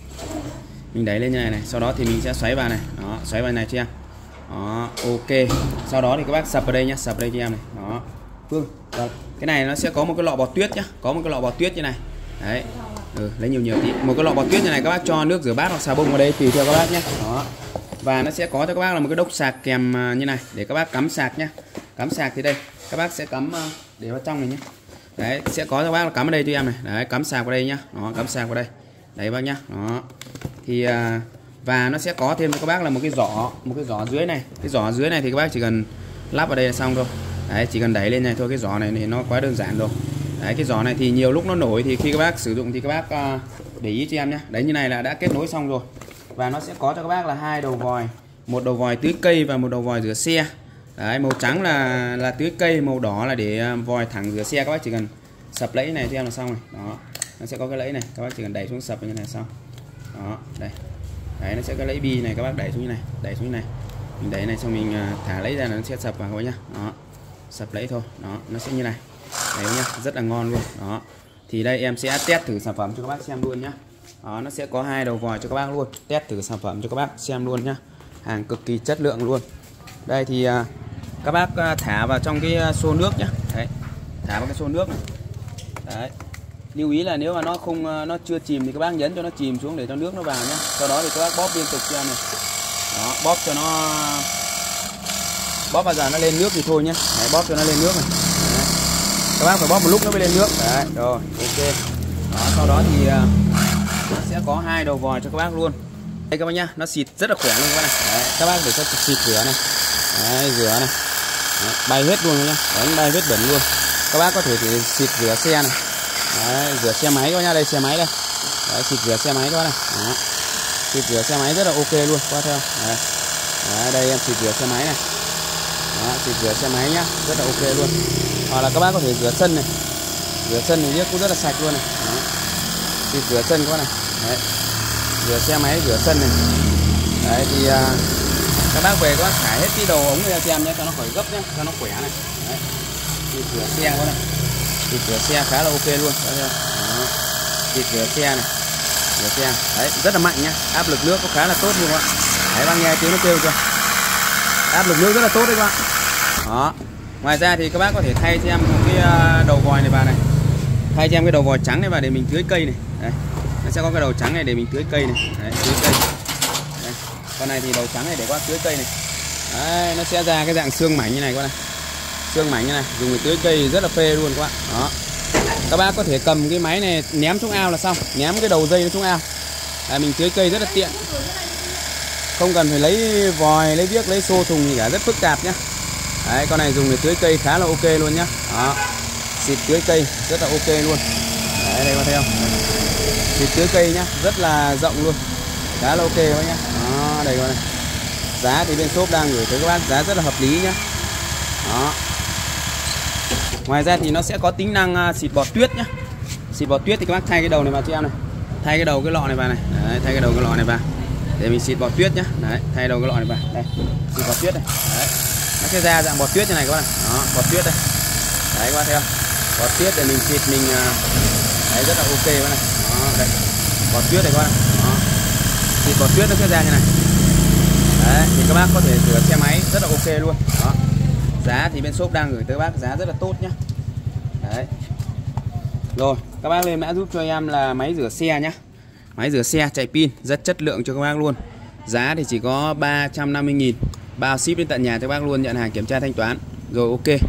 mình đẩy lên như này này. Sau đó thì mình sẽ xoáy vào này, đó, xoáy vào này cho em. Đó, ok. Sau đó thì các bác sập vào đây nhá, sập vào đây cho em này. Đó. Phương, cái này nó sẽ có một cái lọ bọt tuyết nhá, có một cái lọ bọt tuyết như này. Đấy. Ừ, lấy nhiều nhiều tí. Một cái lọ bọt tuyết như này các bác cho nước rửa bát hoặc xà bông vào đây tùy theo các bác nhé. Đó. Và nó sẽ có cho các bác là một cái đốc sạc kèm như này để các bác cắm sạc nhá. Cắm sạc thì đây, các bác sẽ cắm để vào trong này nhé. Đấy, sẽ có cho các bác là cắm ở đây cho em này. Đấy, cắm sạc vào đây nhá. Đó, cắm sạc vào đây. Đấy bác nhá. Đó. Thì và nó sẽ có thêm cho các bác là một cái giỏ, một cái giỏ dưới này. Cái giỏ dưới này thì các bác chỉ cần lắp vào đây là xong thôi. Đấy, chỉ cần đẩy lên này thôi, cái giỏ này thì nó quá đơn giản rồi. Đấy, cái giỏ này thì nhiều lúc nó nổi thì khi các bác sử dụng thì các bác uh, để ý cho em nhé. Đấy, như này là đã kết nối xong rồi. Và nó sẽ có cho các bác là hai đầu vòi, một đầu vòi tưới cây và một đầu vòi rửa xe. Đấy, màu trắng là là tưới cây, màu đỏ là để vòi thẳng rửa xe. Các bác chỉ cần sập lẫy này cho em là xong rồi. Đó, nó sẽ có cái lẫy này, các bác chỉ cần đẩy xuống sập như này xong. Đó, đây. Đấy, nó sẽ có lẫy bi này, các bác đẩy xuống như này, đẩy xuống như này. Mình đẩy này xong mình uh, thả lẫy ra là nó sẽ sập vào các bác nhá. Đó, sập lẫy thôi. Đó, nó sẽ như này. Đấy nhá, rất là ngon luôn. Đó. Thì đây em sẽ test thử sản phẩm cho các bác xem luôn nhá. Đó, nó sẽ có hai đầu vòi cho các bác luôn. Test thử sản phẩm cho các bác xem luôn nhá. Hàng cực kỳ chất lượng luôn. Đây thì uh, các bác uh, thả vào trong cái uh, xô nước nhá. Đấy. Thả vào cái xô nước này. Đấy. Lưu ý là nếu mà nó không uh, nó chưa chìm thì các bác nhấn cho nó chìm xuống để cho nước nó vào nhá. Sau đó thì các bác bóp liên tục cho em này. Đó, bóp cho nó bóp bao giờ nó lên nước thì thôi nhá. Đấy, bóp cho nó lên nước này. Đấy. Các bác phải bóp một lúc nó mới lên nước. Đấy, rồi, ok. Đó, sau đó thì uh, nó sẽ có hai đầu vòi cho các bác luôn. Đây các bác nhá, nó xịt rất là khỏe luôn các bác này. Đấy, các bác để cho xịt rửa này. Đấy, rửa này. Đấy, bay hết luôn nhá. Đánh bay hết bẩn luôn. Các bác có thể thì xịt rửa xe này. Đấy, rửa xe máy các nhá, đây xe máy đây. Đấy, xịt rửa xe máy các bác này. Đó. Xịt rửa xe máy rất là ok luôn, qua theo. Đấy. Đấy, đây em xịt rửa xe máy này. Đó, xịt rửa xe máy nhá, rất là ok luôn. Hoặc là các bác có thể rửa sân này, rửa sân thì cũng rất là sạch luôn này. Đó. Xịt rửa sân các bác này. Đấy. Rửa xe máy, rửa sân này. Đấy thì uh, các bác về các bác thải hết cái đầu ống ra cho em nhé, cho nó khỏi gấp nhé, cho nó khỏe này. Đấy. Xịt rửa xe các này. Xịt rửa xe khá là ok luôn. Đó. Xịt rửa xe này, rửa xe. Đấy, rất là mạnh nhá, áp lực nước có khá là tốt luôn các bạn. Đấy, bác nghe tiếng nó kêu chưa? Áp lực nước rất là tốt đấy các bạn. Đó. Ngoài ra thì các bác có thể thay cho em một cái đầu vòi này vào này. Thay cho em cái đầu vòi trắng này vào để mình tưới cây này. Đấy. Nó sẽ có cái đầu trắng này để mình tưới cây này. Đấy, tưới cây. Đấy. Con này thì đầu trắng này để qua tưới cây này. Đấy, nó sẽ ra cái dạng xương mảnh như này các bạn này. Xương mảnh như này, dùng để tưới cây rất là phê luôn các bạn. Đó. Các bác có thể cầm cái máy này ném xuống ao là xong, ném cái đầu dây nó xuống ao. Đấy, mình tưới cây rất là tiện. Không cần phải lấy vòi, lấy viếc, lấy xô thùng gì cả, rất phức tạp nhá. Đấy, con này dùng để tưới cây khá là ok luôn nhá. Đó. Xịt tưới cây rất là ok luôn. Đấy, đây có thấy không? Xịt tưới cây nhá, rất là rộng luôn. Khá là ok quá nhá. Đó, đây con này. Giá thì bên shop đang gửi tới các bác giá rất là hợp lý nhá. Đó. Ngoài ra thì nó sẽ có tính năng xịt bọt tuyết nhá. Xịt bọt tuyết thì các bác thay cái đầu này vào cho em này. Thay cái đầu cái lọ này vào này. Đấy, thay cái đầu cái lọ này vào. Để mình xịt bọt tuyết nhá. Đấy, thay đầu cái lọ này vào. Đây, xịt bọt tuyết này. Đấy. Nó sẽ ra dạng bọt tuyết như này các bạn. Đó, bọt tuyết đây. Đấy các bạn thấy không? Bọt tuyết để mình xịt mình đấy rất là ok các bạn này. Đó, đây. Bọt tuyết này các bạn. Đó. Xịt bọt tuyết nó sẽ ra như này. Đấy, thì các bác có thể rửa xe máy rất là ok luôn. Đó. Giá thì bên shop đang gửi tới các bác giá rất là tốt nhá. Đấy. Rồi, các bác lên mã giúp cho em là máy rửa xe nhá. Máy rửa xe chạy pin rất chất lượng cho các bác luôn. Giá thì chỉ có ba trăm năm mươi nghìn, bao ship đến tận nhà cho các bác luôn, nhận hàng kiểm tra thanh toán. Rồi ok.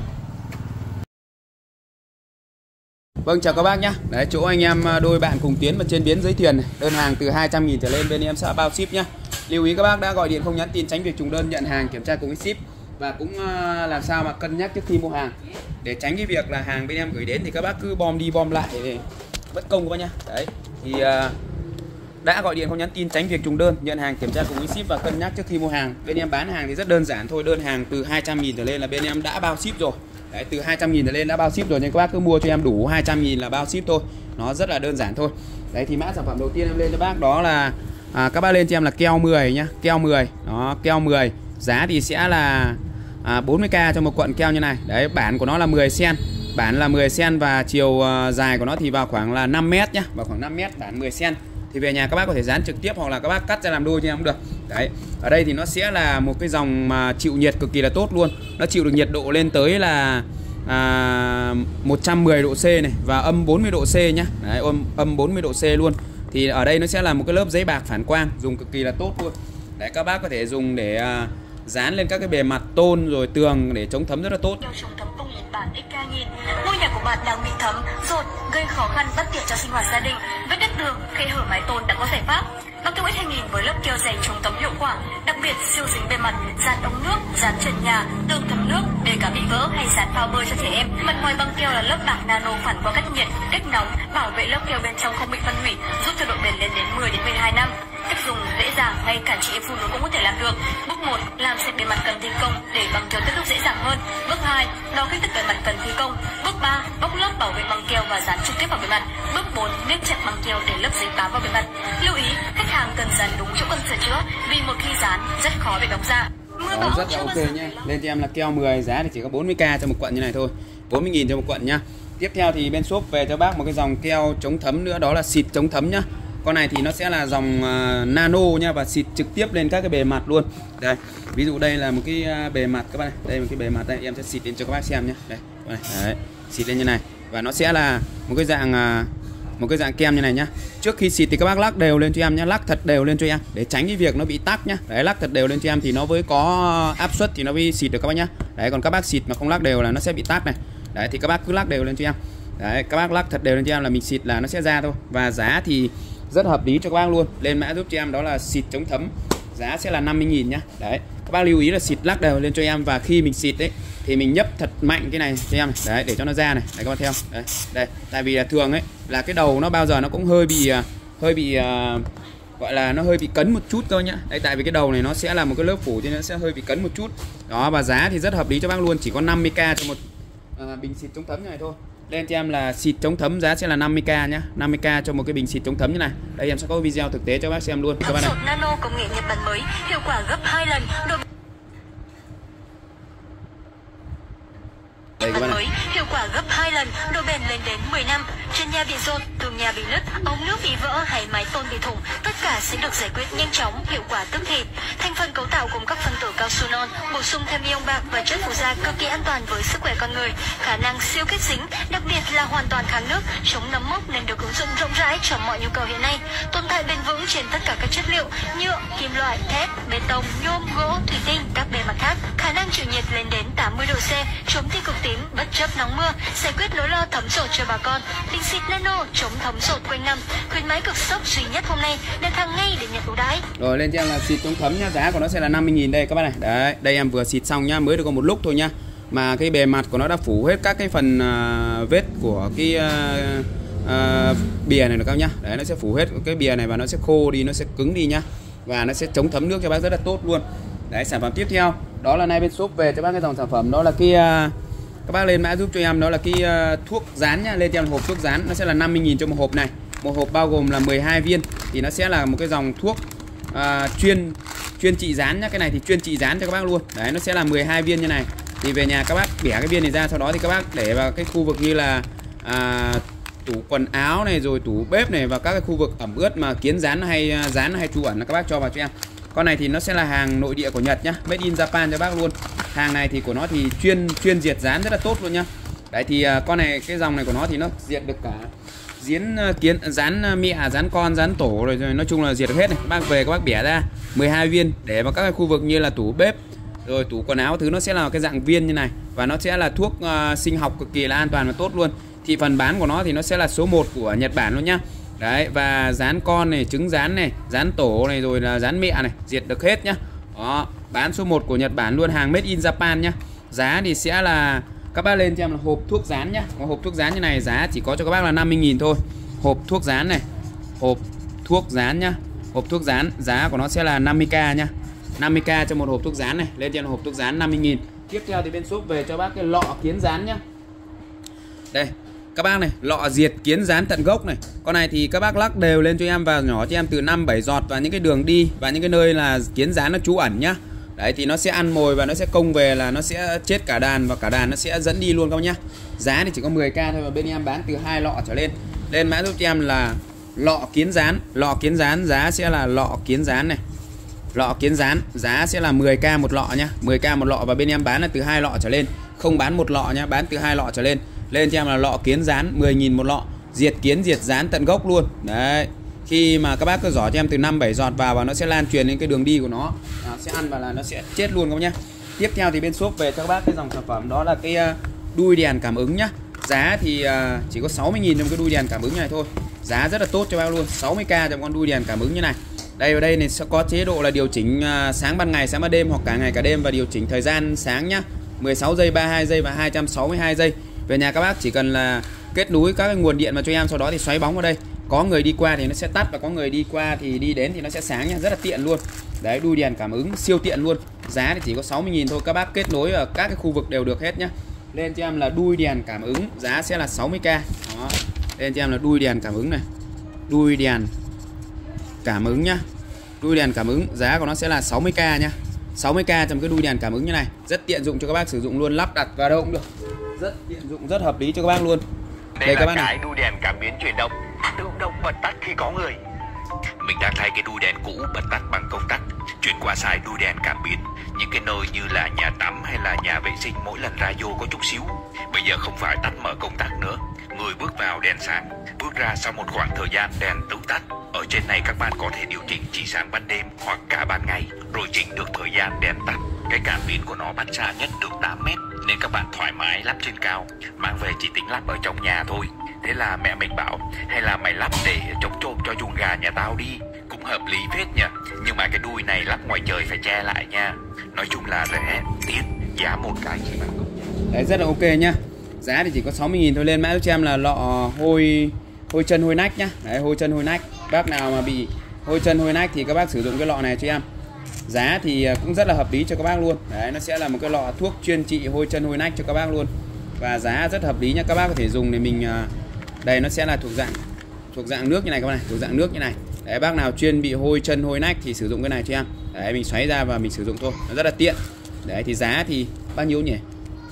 Vâng, chào các bác nhá. Đấy, chỗ anh em đôi bạn cùng tiến mà trên biến giấy thuyền này. Đơn hàng từ hai trăm nghìn trở lên bên em sẽ bao ship nhá. Lưu ý các bác đã gọi điện không nhắn tin tránh việc trùng đơn, nhận hàng kiểm tra cùng với ship. Và cũng làm sao mà cân nhắc trước khi mua hàng, để tránh cái việc là hàng bên em gửi đến thì các bác cứ bom đi bom lại để bất công các bác nhá. Đấy, thì đã gọi điện không nhắn tin tránh việc trùng đơn, nhận hàng kiểm tra cùng với ship và cân nhắc trước khi mua hàng. Bên em bán hàng thì rất đơn giản thôi, đơn hàng từ hai trăm nghìn trở lên là bên em đã bao ship rồi. Đấy, từ hai trăm nghìn trở lên đã bao ship rồi, nên các bác cứ mua cho em đủ hai trăm nghìn là bao ship thôi. Nó rất là đơn giản thôi. Đấy, thì mã sản phẩm đầu tiên em lên cho bác đó là à, các bác lên cho em là keo mười nhá, keo mười. Đó, keo mười. Giá thì sẽ là à, bốn mươi k cho một cuộn keo như này. Đấy, bản của nó là mười xen. Bản là mười xen và chiều uh, dài của nó thì vào khoảng là năm mét nhá, vào khoảng năm mét, bản mười xen. Thì về nhà các bác có thể dán trực tiếp hoặc là các bác cắt ra làm đôi cho em cũng được. Đấy, ở đây thì nó sẽ là một cái dòng mà chịu nhiệt cực kỳ là tốt luôn. Nó chịu được nhiệt độ lên tới là à, một trăm mười độ C này và âm bốn mươi độ C nhá. Đấy, âm, âm bốn mươi độ C luôn. Thì ở đây nó sẽ là một cái lớp giấy bạc phản quang, dùng cực kỳ là tốt luôn. Đấy, các bác có thể dùng để à, dán lên các cái bề mặt tôn rồi tường để chống thấm rất là tốt. Ngôi nhà của bạn đang bị thấm, rột, gây khó khăn bất tiện cho sinh hoạt gia đình. Vết đứt đường, khe hở mái tôn đã có giải pháp. Băng keo ích hai nghìn với lớp keo dày chống thấm hiệu quả, đặc biệt siêu dính bề mặt, dán ống nước, dán trần nhà, tường thấm nước, để cả bị vỡ hay dán phao bơi cho trẻ em. Mặt ngoài băng keo là lớp bạc nano phản qua cách nhiệt, cách nóng, bảo vệ lớp keo bên trong không bị phân hủy, giúp cho độ bền lên đến mười đến mười hai năm. Cách dùng dễ dàng, ngay cả chị em phụ nữ cũng có thể làm được. Bước một, làm sạch bề mặt cần thi công để băng keo tiếp xúc dễ dàng hơn. Bước hai, đo kích thước bề mặt cần thi công. Bước ba, bóc lớp bảo vệ băng keo và dán trực tiếp vào bề mặt. Bước bốn, nếp chặt băng keo để lớp giấy bám vào bề mặt. Lưu ý, khách hàng cần dán đúng chỗ cần sửa chữa vì một khi dán rất khó bị bóng ra. Đó, rất là ok nhé. Lên cho em là keo mười, giá thì chỉ có bốn mươi k cho một cuộn như này thôi, bốn mươi nghìn cho một cuộn nhá. Tiếp theo thì bên shop về cho bác một cái dòng keo chống thấm nữa, đó là xịt chống thấm nhá. Con này thì nó sẽ là dòng uh, nano nha, và xịt trực tiếp lên các cái bề mặt luôn. Đây, ví dụ đây là một cái uh, bề mặt các bạn này, đây một cái bề mặt đây, em sẽ xịt lên cho các bác xem nhé. Đây, đây. Đấy, xịt lên như này và nó sẽ là một cái dạng uh, một cái dạng kem như này nhá. Trước khi xịt thì các bác lắc đều lên cho em nhá, lắc thật đều lên cho em để tránh cái việc nó bị tắc nhá. Đấy, lắc thật đều lên cho em thì nó mới có áp suất thì nó mới xịt được các bác nhá. Đấy, còn các bác xịt mà không lắc đều là nó sẽ bị tắc này. Đấy, thì các bác cứ lắc đều lên cho em. Đấy, các bác lắc thật đều lên cho em là mình xịt là nó sẽ ra thôi. Và giá thì rất hợp lý cho các bác luôn. Lên mã giúp cho em đó là xịt chống thấm, giá sẽ là năm mươi nghìn nhá. Đấy, các bác lưu ý là xịt lắc đều lên cho em, và khi mình xịt đấy thì mình nhấp thật mạnh cái này cho em này. Đấy, để cho nó ra này. Đấy, các bạn thấy không? Đấy, đây, tại vì là thường ấy là cái đầu nó bao giờ nó cũng hơi bị hơi bị uh, gọi là nó hơi bị cấn một chút thôi nhá. Đấy, tại vì cái đầu này nó sẽ là một cái lớp phủ cho nên nó sẽ hơi bị cấn một chút. Đó, và giá thì rất hợp lý cho bác luôn, chỉ có năm mươi k cho một uh, bình xịt chống thấm như này thôi. Lên cho em là xịt chống thấm giá sẽ là năm mươi k nhá, năm mươi k cho một cái bình xịt chống thấm như này. Đây, em sẽ có video thực tế cho bác xem luôn các bạn này. Nano công nghệ Nhật Bản mới, hiệu quả gấp hai lần. Độ... Đây các bạn mới, hiệu quả gấp hai lần, độ bền lên đến mười năm. Trên nhà bị rột, tường nhà bị nứt, ống nước bị vỡ hay mái tôn bị thủng, tất cả cả sẽ được giải quyết nhanh chóng, hiệu quả tức thì. Thành phần cấu tạo gồm các phân tử cao su non, bổ sung thêm ion bạc và chất phụ gia cực kỳ an toàn với sức khỏe con người, khả năng siêu kết dính, đặc biệt là hoàn toàn kháng nước, chống nấm mốc nên được ứng dụng rộng rãi cho mọi nhu cầu hiện nay, tồn tại bền vững trên tất cả các chất liệu nhựa, kim loại, thép, bê tông, nhôm, gỗ, thủy tinh, các bề mặt khác, khả năng chịu nhiệt lên đến tám mươi độ C, chống tia cực tím bất chấp nắng mưa, giải quyết nỗi lo thấm sột cho bà con. Bình xịt nano chống thấm sột quanh năm, khuyến mãi cực sốc duy nhất hôm nay, đặt hàng ngay để nhận ưu đãi. Rồi lên cho em là xịt chống thấm nhá, giá của nó sẽ là năm mươi nghìn đây các bạn này. Đấy, đây em vừa xịt xong nhá, mới được có một lúc thôi nhá. Mà cái bề mặt của nó đã phủ hết các cái phần uh, vết của cái uh, uh, bìa này được không nhá. Đấy, nó sẽ phủ hết cái bìa này và nó sẽ khô đi, nó sẽ cứng đi nhá. Và nó sẽ chống thấm nước cho bác rất là tốt luôn. Đấy, sản phẩm tiếp theo đó là nay bên shop về cho bác cái dòng sản phẩm đó là cái uh, các bác lên mã giúp cho em đó là cái uh, thuốc dán nhá, lên cho em hộp thuốc dán, nó sẽ là năm mươi nghìn cho một hộp này. Một hộp bao gồm là mười hai viên thì nó sẽ là một cái dòng thuốc uh, chuyên chuyên trị dán nhá, cái này thì chuyên trị dán cho các bác luôn. Đấy, nó sẽ là mười hai viên như này. Thì về nhà các bác bẻ cái viên này ra, sau đó thì các bác để vào cái khu vực như là à, tủ quần áo này, rồi tủ bếp này, và các cái khu vực ẩm ướt mà kiến dán hay dán hay trú ẩn là các bác cho vào cho em. Con này thì nó sẽ là hàng nội địa của Nhật nhá, made in Japan cho bác luôn. Hàng này thì của nó thì chuyên chuyên diệt dán rất là tốt luôn nhá. Đấy thì à, con này cái dòng này của nó thì nó diệt được cả diến kiến dán mẹ, dán con, dán tổ rồi, rồi nói chung là diệt được hết này. Các bác về các bác bẻ ra mười hai viên để vào các cái khu vực như là tủ bếp rồi tủ quần áo thứ, nó sẽ là cái dạng viên như này và nó sẽ là thuốc uh, sinh học cực kỳ là an toàn và tốt luôn. Thị phần bán của nó thì nó sẽ là số một của Nhật Bản luôn nhá. Đấy, và dán con này, trứng dán này, dán tổ này, rồi là dán mẹ này, diệt được hết nhá. Đó, bán số một của Nhật Bản luôn, hàng made in Japan nhá. Giá thì sẽ là các bác lên cho em là hộp thuốc dán nhá. Có hộp thuốc dán như này giá chỉ có cho các bác là năm mươi nghìn thôi. Hộp thuốc dán này, hộp thuốc dán nhá. Hộp thuốc dán giá của nó sẽ là năm mươi k nhá. năm mươi k cho một hộp thuốc dán này, lên cho hộp thuốc dán năm mươi nghìn. Tiếp theo thì bên shop về cho bác cái lọ kiến dán nhá. Đây, các bác này, lọ diệt kiến dán tận gốc này. Con này thì các bác lắc đều lên cho em và nhỏ cho em từ năm bảy giọt vào những cái đường đi và những cái nơi là kiến dán nó trú ẩn nhá. Đấy thì nó sẽ ăn mồi và nó sẽ công về là nó sẽ chết cả đàn và cả đàn nó sẽ dẫn đi luôn các bác nhá. Giá thì chỉ có mười k thôi và bên em bán từ hai lọ trở lên. Lên mã giúp cho em là lọ kiến dán, lọ kiến dán giá sẽ là lọ kiến dán này. Lọ kiến dán giá sẽ là mười k một lọ nhá, mười k một lọ và bên em bán là từ hai lọ trở lên, không bán một lọ nhá, bán từ hai lọ trở lên. Lên cho em là lọ kiến dán mười nghìn một lọ, diệt kiến diệt dán tận gốc luôn. Đấy. Khi mà các bác cứ giỏ cho em từ năm bảy giọt vào và nó sẽ lan truyền đến cái đường đi của nó, nó sẽ ăn và là nó sẽ chết luôn các bác nhá. Tiếp theo thì bên shop về cho các bác cái dòng sản phẩm đó là cái đuôi đèn cảm ứng nhá. Giá thì chỉ có sáu mươi nghìn trong cái đuôi đèn cảm ứng này thôi. Giá rất là tốt cho bác luôn, sáu mươi k cho con đuôi đèn cảm ứng như này. Đây ở đây này sẽ có chế độ là điều chỉnh sáng ban ngày, sáng ban đêm hoặc cả ngày cả đêm và điều chỉnh thời gian sáng nhá. mười sáu giây, ba mươi hai giây và hai trăm sáu mươi hai giây. Về nhà các bác chỉ cần là kết nối các cái nguồn điện vào cho em, sau đó thì xoáy bóng vào đây. Có người đi qua thì nó sẽ tắt và có người đi qua thì đi đến thì nó sẽ sáng nhá, rất là tiện luôn. Đấy, đuôi đèn cảm ứng siêu tiện luôn. Giá thì chỉ có sáu mươi nghìn thôi, các bác kết nối ở các cái khu vực đều được hết nhá. Lên cho em là đuôi đèn cảm ứng, giá sẽ là sáu mươi k. Đó. Lên cho em là đuôi đèn cảm ứng này. Đuôi đèn cảm ứng nhá. Đuôi đèn cảm ứng giá của nó sẽ là sáu mươi k nhá. sáu mươi k trong cái đuôi đèn cảm ứng như này, rất tiện dụng cho các bác sử dụng luôn, lắp đặt vào đâu cũng được. Rất tiện dụng, rất hợp lý cho các bác luôn. Đây, Đây là các bác cái này. Đuôi đèn cảm biến chuyển động, tự động bật tắt khi có người. Mình đang thay cái đuôi đèn cũ bật tắt bằng công tắc, chuyển qua xài đuôi đèn cảm biến những cái nơi như là nhà tắm hay là nhà vệ sinh, mỗi lần ra vô có chút xíu. Bây giờ không phải tắt mở công tắc nữa, người bước vào đèn sáng, bước ra sau một khoảng thời gian đèn tự tắt. Ở trên này các bạn có thể điều chỉnh chỉ sáng ban đêm hoặc cả ban ngày, rồi chỉnh được thời gian đèn tắt. Cái cảm biến của nó bắt xa nhất được tám mét nên các bạn thoải mái lắp trên cao, mang về chỉ tính lắp ở trong nhà thôi. Thế là mẹ mình bảo hay là mày lắp để chống trộm cho chuồng gà nhà tao đi, cũng hợp lý phết nhỉ. Nhưng mà cái đuôi này lắp ngoài trời phải che lại nha. Nói chung là rẻ, tiết, giá một cái chỉ bằng công nhận. Đấy, rất là ok nhá. Giá thì chỉ có sáu mươi nghìn thôi. Lên mã cho em là lọ hôi hôi chân hôi nách nhá. Đấy, hôi chân hôi nách. Bác nào mà bị hôi chân hôi nách thì các bác sử dụng cái lọ này cho em. Giá thì cũng rất là hợp lý cho các bác luôn. Đấy, nó sẽ là một cái lọ thuốc chuyên trị hôi chân hôi nách cho các bác luôn. Và giá rất hợp lý nhá. Các bác có thể dùng để mình đây, nó sẽ là thuộc dạng thuộc dạng nước như này các bác này, thuộc dạng nước như này. Đấy, bác nào chuyên bị hôi chân hôi nách thì sử dụng cái này cho em. Đấy, mình xoáy ra và mình sử dụng thôi, nó rất là tiện. Đấy thì giá thì bao nhiêu nhỉ?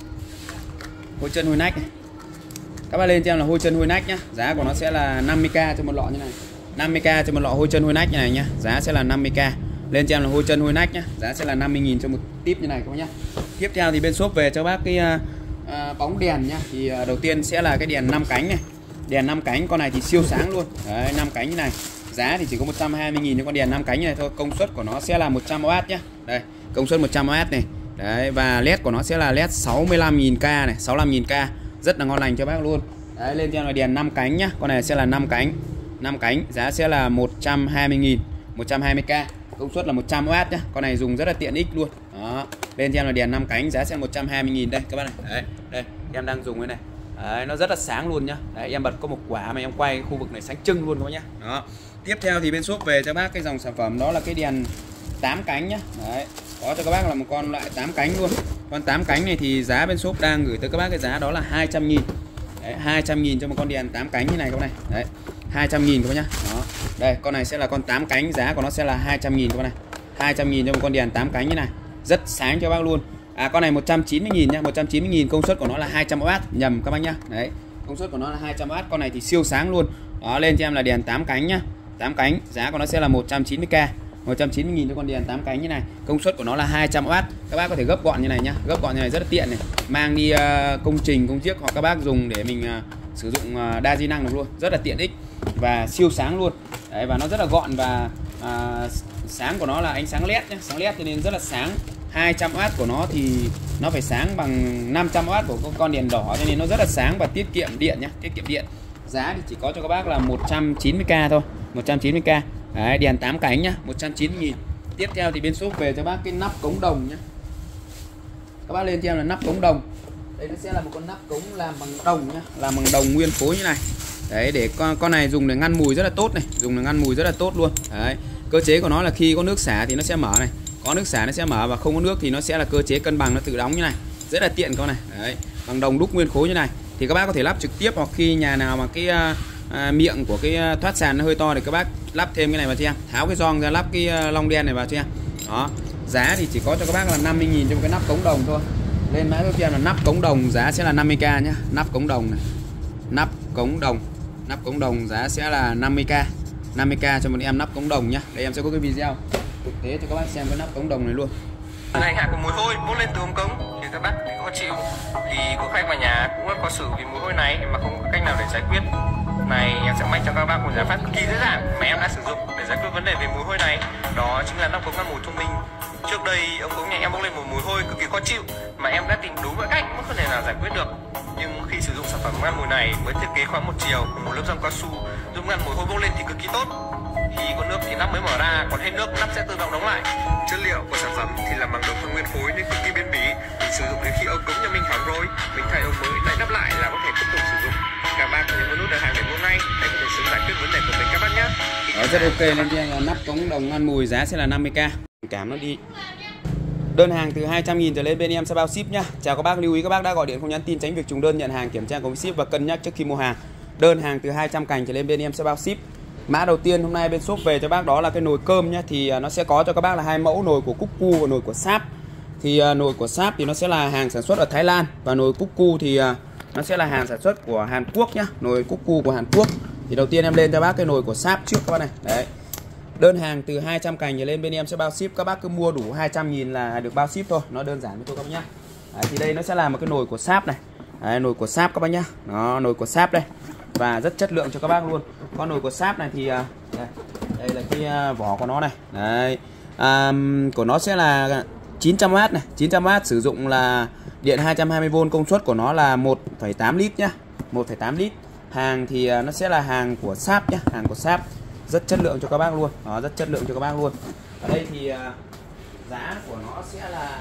Hôi chân hôi nách này. Các bác lên cho em là hôi chân hôi nách nhá. Giá của nó sẽ là năm mươi k cho một lọ như này. năm mươi k cho một lọ hôi chân hôi nách như này nhá, giá sẽ là năm mươi k. Lên cho em là hôi chân hôi nách nhá, giá sẽ là năm mươi nghìn cho một tip như này các bác nhá. Tiếp theo thì bên shop về cho bác cái uh, uh, bóng đèn nhá. Thì uh, đầu tiên sẽ là cái đèn năm cánh này. Đèn năm cánh con này thì siêu sáng luôn. Đấy, năm cánh như này. Giá thì chỉ có một trăm hai mươi nghìn cho con đèn năm cánh này thôi. Công suất của nó sẽ là một trăm oát nhá. Đây, công suất một trăm oát này. Đấy, và led của nó sẽ là led sáu mươi lăm nghìn k này, sáu mươi lăm nghìn k. Rất là ngon lành cho bác luôn. Đấy, lên cho là đèn năm cánh nhá. Con này sẽ là năm cánh. năm cánh, giá sẽ là một trăm hai mươi nghìn, một trăm hai mươi k. Công suất là một trăm oát nhá. Con này dùng rất là tiện ích luôn. Đó. Bên cho em là đèn năm cánh, giá sẽ là một trăm hai mươi nghìn đây các bác này. Đấy, đây, em đang dùng cái này. Đấy, nó rất là sáng luôn nhá. Đấy, em bật có một quả mà em quay khu vực này sáng trưng luôn các bác nhá. Đó. Tiếp theo thì bên shop về cho bác cái dòng sản phẩm đó là cái đèn tám cánh nhá. Đấy, có cho các bác là một con loại tám cánh luôn. Con tám cánh này thì giá bên shop đang gửi tới các bác cái giá đó là hai trăm nghìn. Đấy, hai trăm nghìn cho một con đèn tám cánh như này các bác này. Đấy, hai trăm nghìn các bác nhá. Đó. Đây, con này sẽ là con tám cánh, giá của nó sẽ là hai trăm nghìn các bác này. hai trăm nghìn cho một con đèn tám cánh như này. Rất sáng cho bác luôn. À, con này một trăm chín mươi nghìn nhá, một trăm chín mươi nghìn, công suất của nó là hai trăm oát, nhầm các bác nhá. Đấy, công suất của nó là hai trăm oát, con này thì siêu sáng luôn. Đó, lên cho em là đèn tám cánh nhá. tám cánh, giá của nó sẽ là một trăm chín mươi k. một trăm chín mươi nghìn cho con đèn tám cánh như này. Công suất của nó là hai trăm oát. Các bác có thể gấp gọn như này nhá. Gấp gọn như này rất là tiện này. Mang đi uh, công trình, công chiếc hoặc các bác dùng để mình uh, sử dụng uh, đa di năng được luôn. Rất là tiện ích và siêu sáng luôn. Đấy, và nó rất là gọn và uh, sáng của nó là ánh sáng led nhé, sáng led cho nên rất là sáng. hai trăm oát của nó thì nó phải sáng bằng năm trăm oát của con đèn đỏ cho nên nó rất là sáng và tiết kiệm điện nhé, tiết kiệm điện. Giá thì chỉ có cho các bác là một trăm chín mươi k thôi, một trăm chín mươi k. Đấy, đèn tám cánh nhá, một trăm chín mươi nghìn. Tiếp theo thì bên shop về cho bác cái nắp cống đồng nhá. Các bác lên cho em là nắp cống đồng. Đây nó sẽ là một con nắp cống làm bằng đồng nhá, làm bằng đồng nguyên khối như này. Đấy, để con con này dùng để ngăn mùi rất là tốt này, dùng để ngăn mùi rất là tốt luôn. Đấy, cơ chế của nó là khi có nước xả thì nó sẽ mở này, có nước xả nó sẽ mở và không có nước thì nó sẽ là cơ chế cân bằng, nó tự đóng như này, rất là tiện con này. Đấy, bằng đồng đúc nguyên khối như này thì các bác có thể lắp trực tiếp, hoặc khi nhà nào mà cái à, à, miệng của cái thoát sàn nó hơi to thì các bác lắp thêm cái này vào cho em, tháo cái gioăng ra lắp cái uh, long đen này vào cho em. Đó, giá thì chỉ có cho các bác là năm mươi nghìn cho một cái nắp cống đồng thôi. Lên mã cho em là nắp cống đồng, giá sẽ là năm mươi k nhá, nắp cống đồng này, nắp cống đồng, nắp cống đồng giá sẽ là năm mươi k, năm mươi k cho một em nắp cống đồng nhá. Đây em sẽ có cái video thực tế cho các bác xem cái nắp cống đồng này luôn. Này hạ của mùi hôi bốc lên từ ống cống thì các bác khó chịu, thì có khách vào nhà cũng rất khó xử vì mùi hôi này mà không có cách nào để giải quyết. Này em sẽ mách cho các bác một giải pháp cực kỳ dễ dàng mà em đã sử dụng để giải quyết vấn đề về mùi hôi này, đó chính là nắp cống ngăn mùi thông minh. Trước đây ống cống nhà em bốc lên một mùi hôi cực kỳ khó chịu mà em đã tìm đủ mọi cách cũng không thể nào giải quyết được. Nhưng khi sử dụng sản phẩm ngăn mùi này với thiết kế khóa một chiều cùng một lớp răng cao su giúp ngăn mùi hôi bốc lên thì cực kỳ tốt. Khi có nước thì nắp mới mở ra, còn hết nước nắp sẽ tự động đóng lại. Chất liệu của sản phẩm thì làm bằng đồng phân nguyên khối nên cực kỳ bền bỉ. Mình sử dụng đến khi ống cống nhà mình hỏng rồi, mình thay ống mới lại nắp lại là có thể tiếp tục sử dụng. Các bác nhấn vào nút đặt hàng để mua ngay để có thể sớm giải quyết vấn đề của mình các bác nhé. Đó, rất ok. Lên cho là nắp cống đồng ngăn mùi, giá sẽ là năm mươi k. Cảm nó đi. Đơn hàng từ hai trăm nghìn trở lên bên em sẽ bao ship nhá. Chào các bác, lưu ý các bác đã gọi điện không nhắn tin tránh việc trùng đơn, nhận hàng kiểm tra có ship và cân nhắc trước khi mua hàng. Đơn hàng từ hai trăm cành trở lên bên em sẽ bao ship. Mã đầu tiên hôm nay bên shop về cho bác đó là cái nồi cơm nhá, thì nó sẽ có cho các bác là hai mẫu, nồi của Cuckoo và nồi của Sharp. Thì uh, nồi của Sharp thì nó sẽ là hàng sản xuất ở Thái Lan và nồi Cuckoo thì uh, nó sẽ là hàng sản xuất của Hàn Quốc nhá, nồi Cuckoo của Hàn Quốc. Thì đầu tiên em lên cho bác cái nồi của Sharp trước các bác này. Đấy. Đơn hàng từ hai trăm cành trở lên bên em sẽ bao ship, các bác cứ mua đủ hai trăm nghìn là được bao ship thôi, nó đơn giản với tôi các bác nhá. Đấy, thì đây nó sẽ là một cái nồi của Sharp này. Đấy, nồi của Sharp các bác nhá. Nó nồi của Sharp đây. Và rất chất lượng cho các bác luôn. Con nồi của Sharp này thì đây, đây là cái vỏ của nó này. Đấy. À, của nó sẽ là chín trăm oát này, chín trăm oát, sử dụng là điện hai trăm hai mươi vôn, công suất của nó là một phẩy tám lít nhá, một phẩy tám lít. Hàng thì nó sẽ là hàng của Sharp nhá, hàng của Sharp. Rất chất lượng cho các bác luôn. Đó, rất chất lượng cho các bác luôn. Ở đây thì uh, giá của nó sẽ là,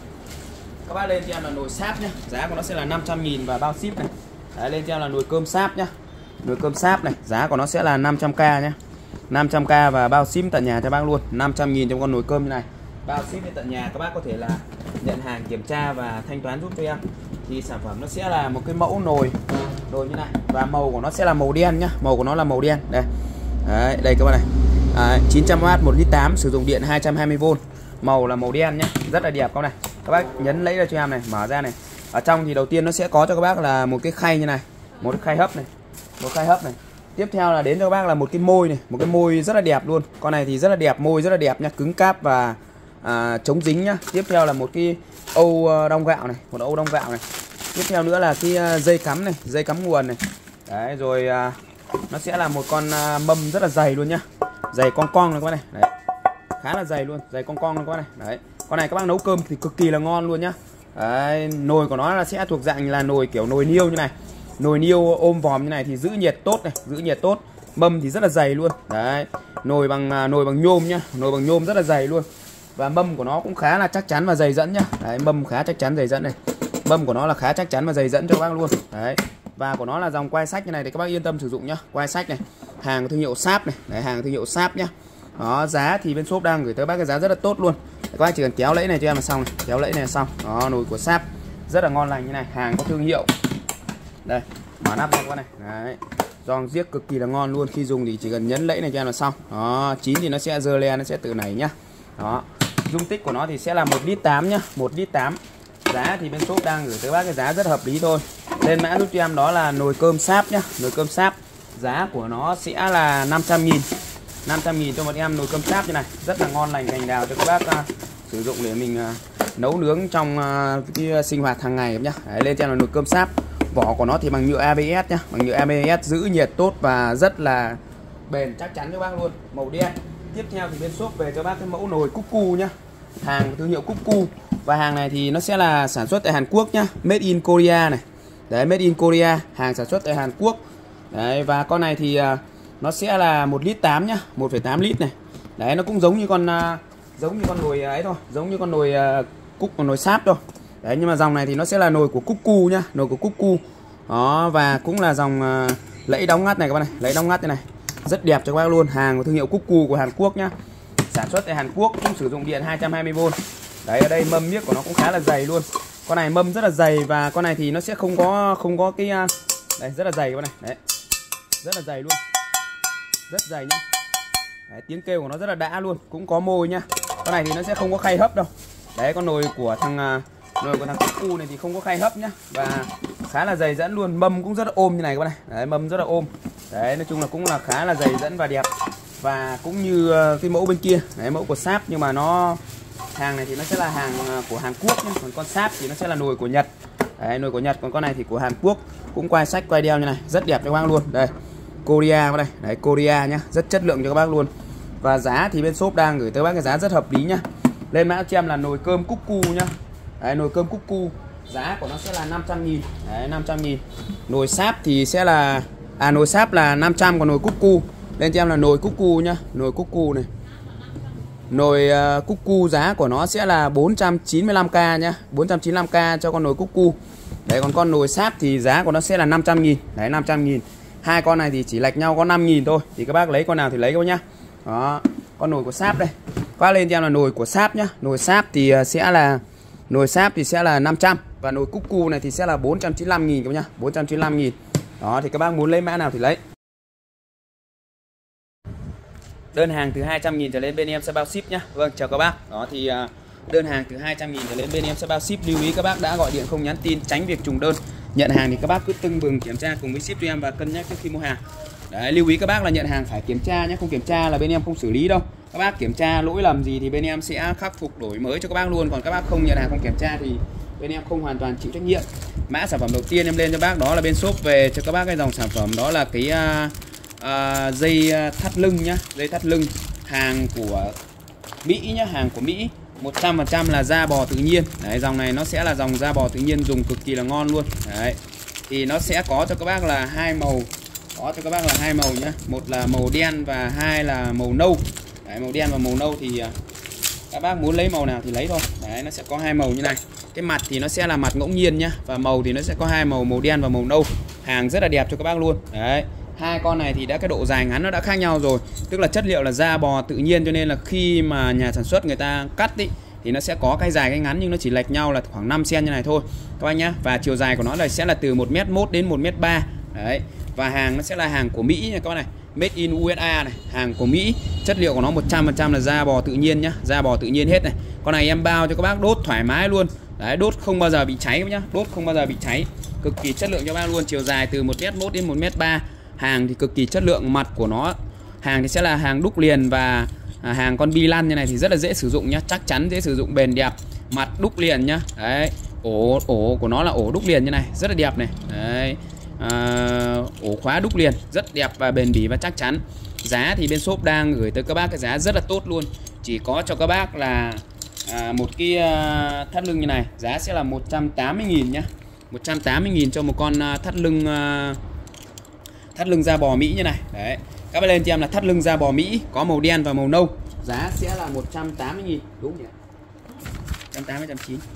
các bác lên cho em là nồi Sharp nhá, giá của nó sẽ là năm trăm nghìn và bao ship này. Đấy, lên cho em là nồi cơm Sharp nhá. Nồi cơm Sharp này, giá của nó sẽ là năm trăm k nhá. năm trăm k và bao ship tận nhà cho bác luôn. năm trăm nghìn trong con nồi cơm như này. Bao ship đến tận nhà, các bác có thể là nhận hàng, kiểm tra và thanh toán giúp cho em. Thì sản phẩm nó sẽ là một cái mẫu nồi nồi như này và màu của nó sẽ là màu đen nhá, màu của nó là màu đen. Đây. Đấy, đây các bạn này. À, chín trăm oát, một lít tám, sử dụng điện hai trăm hai mươi vôn. Màu là màu đen nhá, rất là đẹp các bạn này. Các bác nhấn lấy ra cho em này, mở ra này. Ở trong thì đầu tiên nó sẽ có cho các bác là một cái khay như này, một cái khay hấp này, một khay hấp này. Tiếp theo là đến cho các bác là một cái môi này, một cái môi rất là đẹp luôn. Con này thì rất là đẹp, môi rất là đẹp nhá, cứng cáp và à, chống dính nhá. Tiếp theo là một cái âu đong gạo này, một âu đong gạo này. Tiếp theo nữa là cái dây cắm này, dây cắm nguồn này. Đấy, rồi à, nó sẽ là một con à, mâm rất là dày luôn nhá. Dày cong cong này các bác này. Đấy. Khá là dày luôn, dày cong cong luôn các bác này. Đấy. Con này các bác nấu cơm thì cực kỳ là ngon luôn nhá. Đấy, nồi của nó là sẽ thuộc dạng là nồi kiểu nồi niêu như này. Nồi niêu ôm vòm như này thì giữ nhiệt tốt này, giữ nhiệt tốt. Mâm thì rất là dày luôn. Đấy. Nồi bằng à, nồi bằng nhôm nhá, nồi bằng nhôm rất là dày luôn. Và mâm của nó cũng khá là chắc chắn và dày dẫn nhá. Đấy, mâm khá chắc chắn dày dẫn này. Mâm của nó là khá chắc chắn và dày dẫn cho các bác luôn. Đấy. Và của nó là dòng quai sách như này thì các bác yên tâm sử dụng nhá. Quai sách này, hàng thương hiệu Sáp này, đấy, hàng thương hiệu Sáp nhá. Đó, giá thì bên shop đang gửi tới bác cái giá rất là tốt luôn. Các bác chỉ cần kéo lẫy này cho em là xong này, kéo lẫy này là xong. Đó, nồi của Sáp rất là ngon lành như này, hàng có thương hiệu. Đây, mở nắp ra các bác này. Đấy. Giòn giết cực kỳ là ngon luôn, khi dùng thì chỉ cần nhấn lẫy này cho em là xong. Đó, chín thì nó sẽ dơ le, nó sẽ tự nảy nhá. Đó. Dung tích của nó thì sẽ là một lít tám nhá, một lít tám. Giá thì bên shop đang gửi tới bác cái giá rất hợp lý thôi. Lên mã giúp cho em đó là nồi cơm Sáp nhá, nồi cơm Sáp. Giá của nó sẽ là năm trăm nghìn. năm trăm nghìn cho một em nồi cơm Sáp như này, rất là ngon lành cành đào cho các bác uh, sử dụng để mình uh, nấu nướng trong uh, cái sinh hoạt hàng ngày nhá. Đấy, lên cho em là nồi cơm Sáp. Vỏ của nó thì bằng nhựa a bê ét nhá, bằng nhựa a bê ét giữ nhiệt tốt và rất là bền chắc chắn cho bác luôn. Màu đen. Tiếp theo thì bên shop về cho bác cái mẫu nồi Cuckoo nhá. Hàng thương hiệu Cuckoo. Và hàng này thì nó sẽ là sản xuất tại Hàn Quốc nhá, made in Korea này. Đấy, made in Korea, hàng sản xuất tại Hàn Quốc. Đấy, và con này thì uh, nó sẽ là một lít tám nhá, một phẩy tám lít này. Đấy, nó cũng giống như con uh, giống như con nồi ấy thôi, giống như con nồi uh, cúc nồi Sáp thôi. Đấy, nhưng mà dòng này thì nó sẽ là nồi của Cuckoo nhá, nồi của Cuckoo. Đó, và cũng là dòng uh, lẫy đóng ngắt này các bạn này, lẫy đóng ngắt thế này. Rất đẹp cho các bác luôn, hàng của thương hiệu Cuckoo của Hàn Quốc nhá. Sản xuất tại Hàn Quốc, cũng sử dụng điện hai trăm hai mươi vôn. Đấy, ở đây mâm miếc của nó cũng khá là dày luôn. Con này mâm rất là dày và con này thì nó sẽ không có không có cái uh, đây rất là dày các bạn này. Đấy. Rất là dày luôn. Rất dày nhá. Đấy, tiếng kêu của nó rất là đã luôn, cũng có môi nhá. Con này thì nó sẽ không có khay hấp đâu. Đấy, con nồi của thằng nồi của thằng Cuckoo này thì không có khay hấp nhá, và khá là dày dẫn luôn, mâm cũng rất là ôm như này các bạn này. Đấy, mâm rất là ôm. Đấy, nói chung là cũng là khá là dày dẫn và đẹp. Và cũng như cái mẫu bên kia, đấy, mẫu của Sáp, nhưng mà nó hàng này thì nó sẽ là hàng của Hàn Quốc nhá, còn con Sáp thì nó sẽ là nồi của Nhật. Đấy, nồi của Nhật, còn con này thì của Hàn Quốc. Cũng quai sách quai đeo như này, rất đẹp cho các bác luôn. Đây, Korea vào đây, đấy, Korea nhá, rất chất lượng cho các bác luôn. Và giá thì bên shop đang gửi tới bác cái giá rất hợp lý nhá. Lên mã cho em là nồi cơm Cuckoo nhá. Đấy, nồi cơm Cuckoo, giá của nó sẽ là năm trăm nghìn. Đấy, năm trăm nghìn. Nồi Sáp thì sẽ là à nồi Sáp là năm trăm, còn nồi Cuckoo lên cho em là nồi Cuckoo nhá, nồi Cuckoo này. Nồi uh, Cuckoo giá của nó sẽ là bốn trăm chín mươi lăm k nhá, bốn trăm chín mươi lăm k cho con nồi Cuckoo. Đấy, còn con nồi Sáp thì giá của nó sẽ là năm trăm nghìn. Đấy, năm trăm nghìn. Hai con này thì chỉ lệch nhau có năm nghìn thôi, thì các bác lấy con nào thì lấy các bác nhá. Đó, con nồi của Sáp đây. Qua lên cho em là nồi của Sáp nhá. Nồi Sáp thì sẽ là nồi Sáp thì sẽ là năm trăm, và nồi Cuckoo này thì sẽ là bốn trăm chín mươi lăm nghìn các bác nhá, bốn trăm chín mươi lăm nghìn. Đó, thì các bác muốn lấy mã nào thì lấy. Đơn hàng từ hai trăm nghìn trở lên bên em sẽ bao ship nhá. Vâng, chào các bác. Đó thì đơn hàng từ hai trăm nghìn trở lên bên em sẽ bao ship. Lưu ý các bác đã gọi điện không nhắn tin, tránh việc trùng đơn. Nhận hàng thì các bác cứ tưng bừng kiểm tra cùng với ship cho em và cân nhắc trước khi mua hàng. Đấy, lưu ý các bác là nhận hàng phải kiểm tra nhé, không kiểm tra là bên em không xử lý đâu. Các bác kiểm tra lỗi lầm gì thì bên em sẽ khắc phục đổi mới cho các bác luôn. Còn các bác không nhận hàng không kiểm tra thì bên em không hoàn toàn chịu trách nhiệm. Mã sản phẩm đầu tiên em lên cho bác đó là bên shop về cho các bác cái dòng sản phẩm đó là cái uh, uh, dây thắt lưng nhá, dây thắt lưng hàng của Mỹ nhá, hàng của Mỹ. một trăm phần trăm là da bò tự nhiên. Đấy, dòng này nó sẽ là dòng da bò tự nhiên, dùng cực kỳ là ngon luôn. Đấy. Thì nó sẽ có cho các bác là hai màu. Có cho các bác là hai màu nhá. Một là màu đen và hai là màu nâu. Đấy, màu đen và màu nâu thì các bác muốn lấy màu nào thì lấy thôi. Đấy, nó sẽ có hai màu như này. Cái mặt thì nó sẽ là mặt ngẫu nhiên nhá, và màu thì nó sẽ có hai màu, màu đen và màu nâu. Hàng rất là đẹp cho các bác luôn. Đấy. Hai con này thì đã cái độ dài ngắn nó đã khác nhau rồi. Tức là chất liệu là da bò tự nhiên, cho nên là khi mà nhà sản xuất người ta cắt ý, thì nó sẽ có cái dài cái ngắn, nhưng nó chỉ lệch nhau là khoảng năm xăng-ti-mét như này thôi các bác nhá. Và chiều dài của nó là sẽ là từ một mét một đến một mét ba. Đấy. Và hàng nó sẽ là hàng của Mỹ nha các bác này, made in u ét a này, hàng của Mỹ. Chất liệu của nó một trăm phần trăm là da bò tự nhiên nhá, da bò tự nhiên hết này. Con này em bao cho các bác đốt thoải mái luôn. Đấy, đốt không bao giờ bị cháy nhá, đốt không bao giờ bị cháy. Cực kỳ chất lượng cho các bác luôn. Chiều dài từ một mét một đến một mét ba. Hàng thì cực kỳ chất lượng, mặt của nó hàng thì sẽ là hàng đúc liền và à, hàng con bi lăn như này thì rất là dễ sử dụng nhá, chắc chắn dễ sử dụng, bền đẹp, mặt đúc liền nhá. Đấy, ổ ổ của nó là ổ đúc liền như này, rất là đẹp này. Đấy. À, ổ khóa đúc liền rất đẹp và bền bỉ và chắc chắn. Giá thì bên shop đang gửi tới các bác cái giá rất là tốt luôn, chỉ có cho các bác là à, một cái uh, thắt lưng như này, giá sẽ là một trăm tám mươi nghìn nhá, một trăm tám mươi nghìn cho một con uh, thắt lưng uh, thắt lưng da bò Mỹ như này. Đấy, các bác lên cho em là thắt lưng da bò Mỹ có màu đen và màu nâu, giá sẽ là một trăm tám mươi nghìn, đúng nhỉ, một trăm tám mươi, một trăm chín mươi.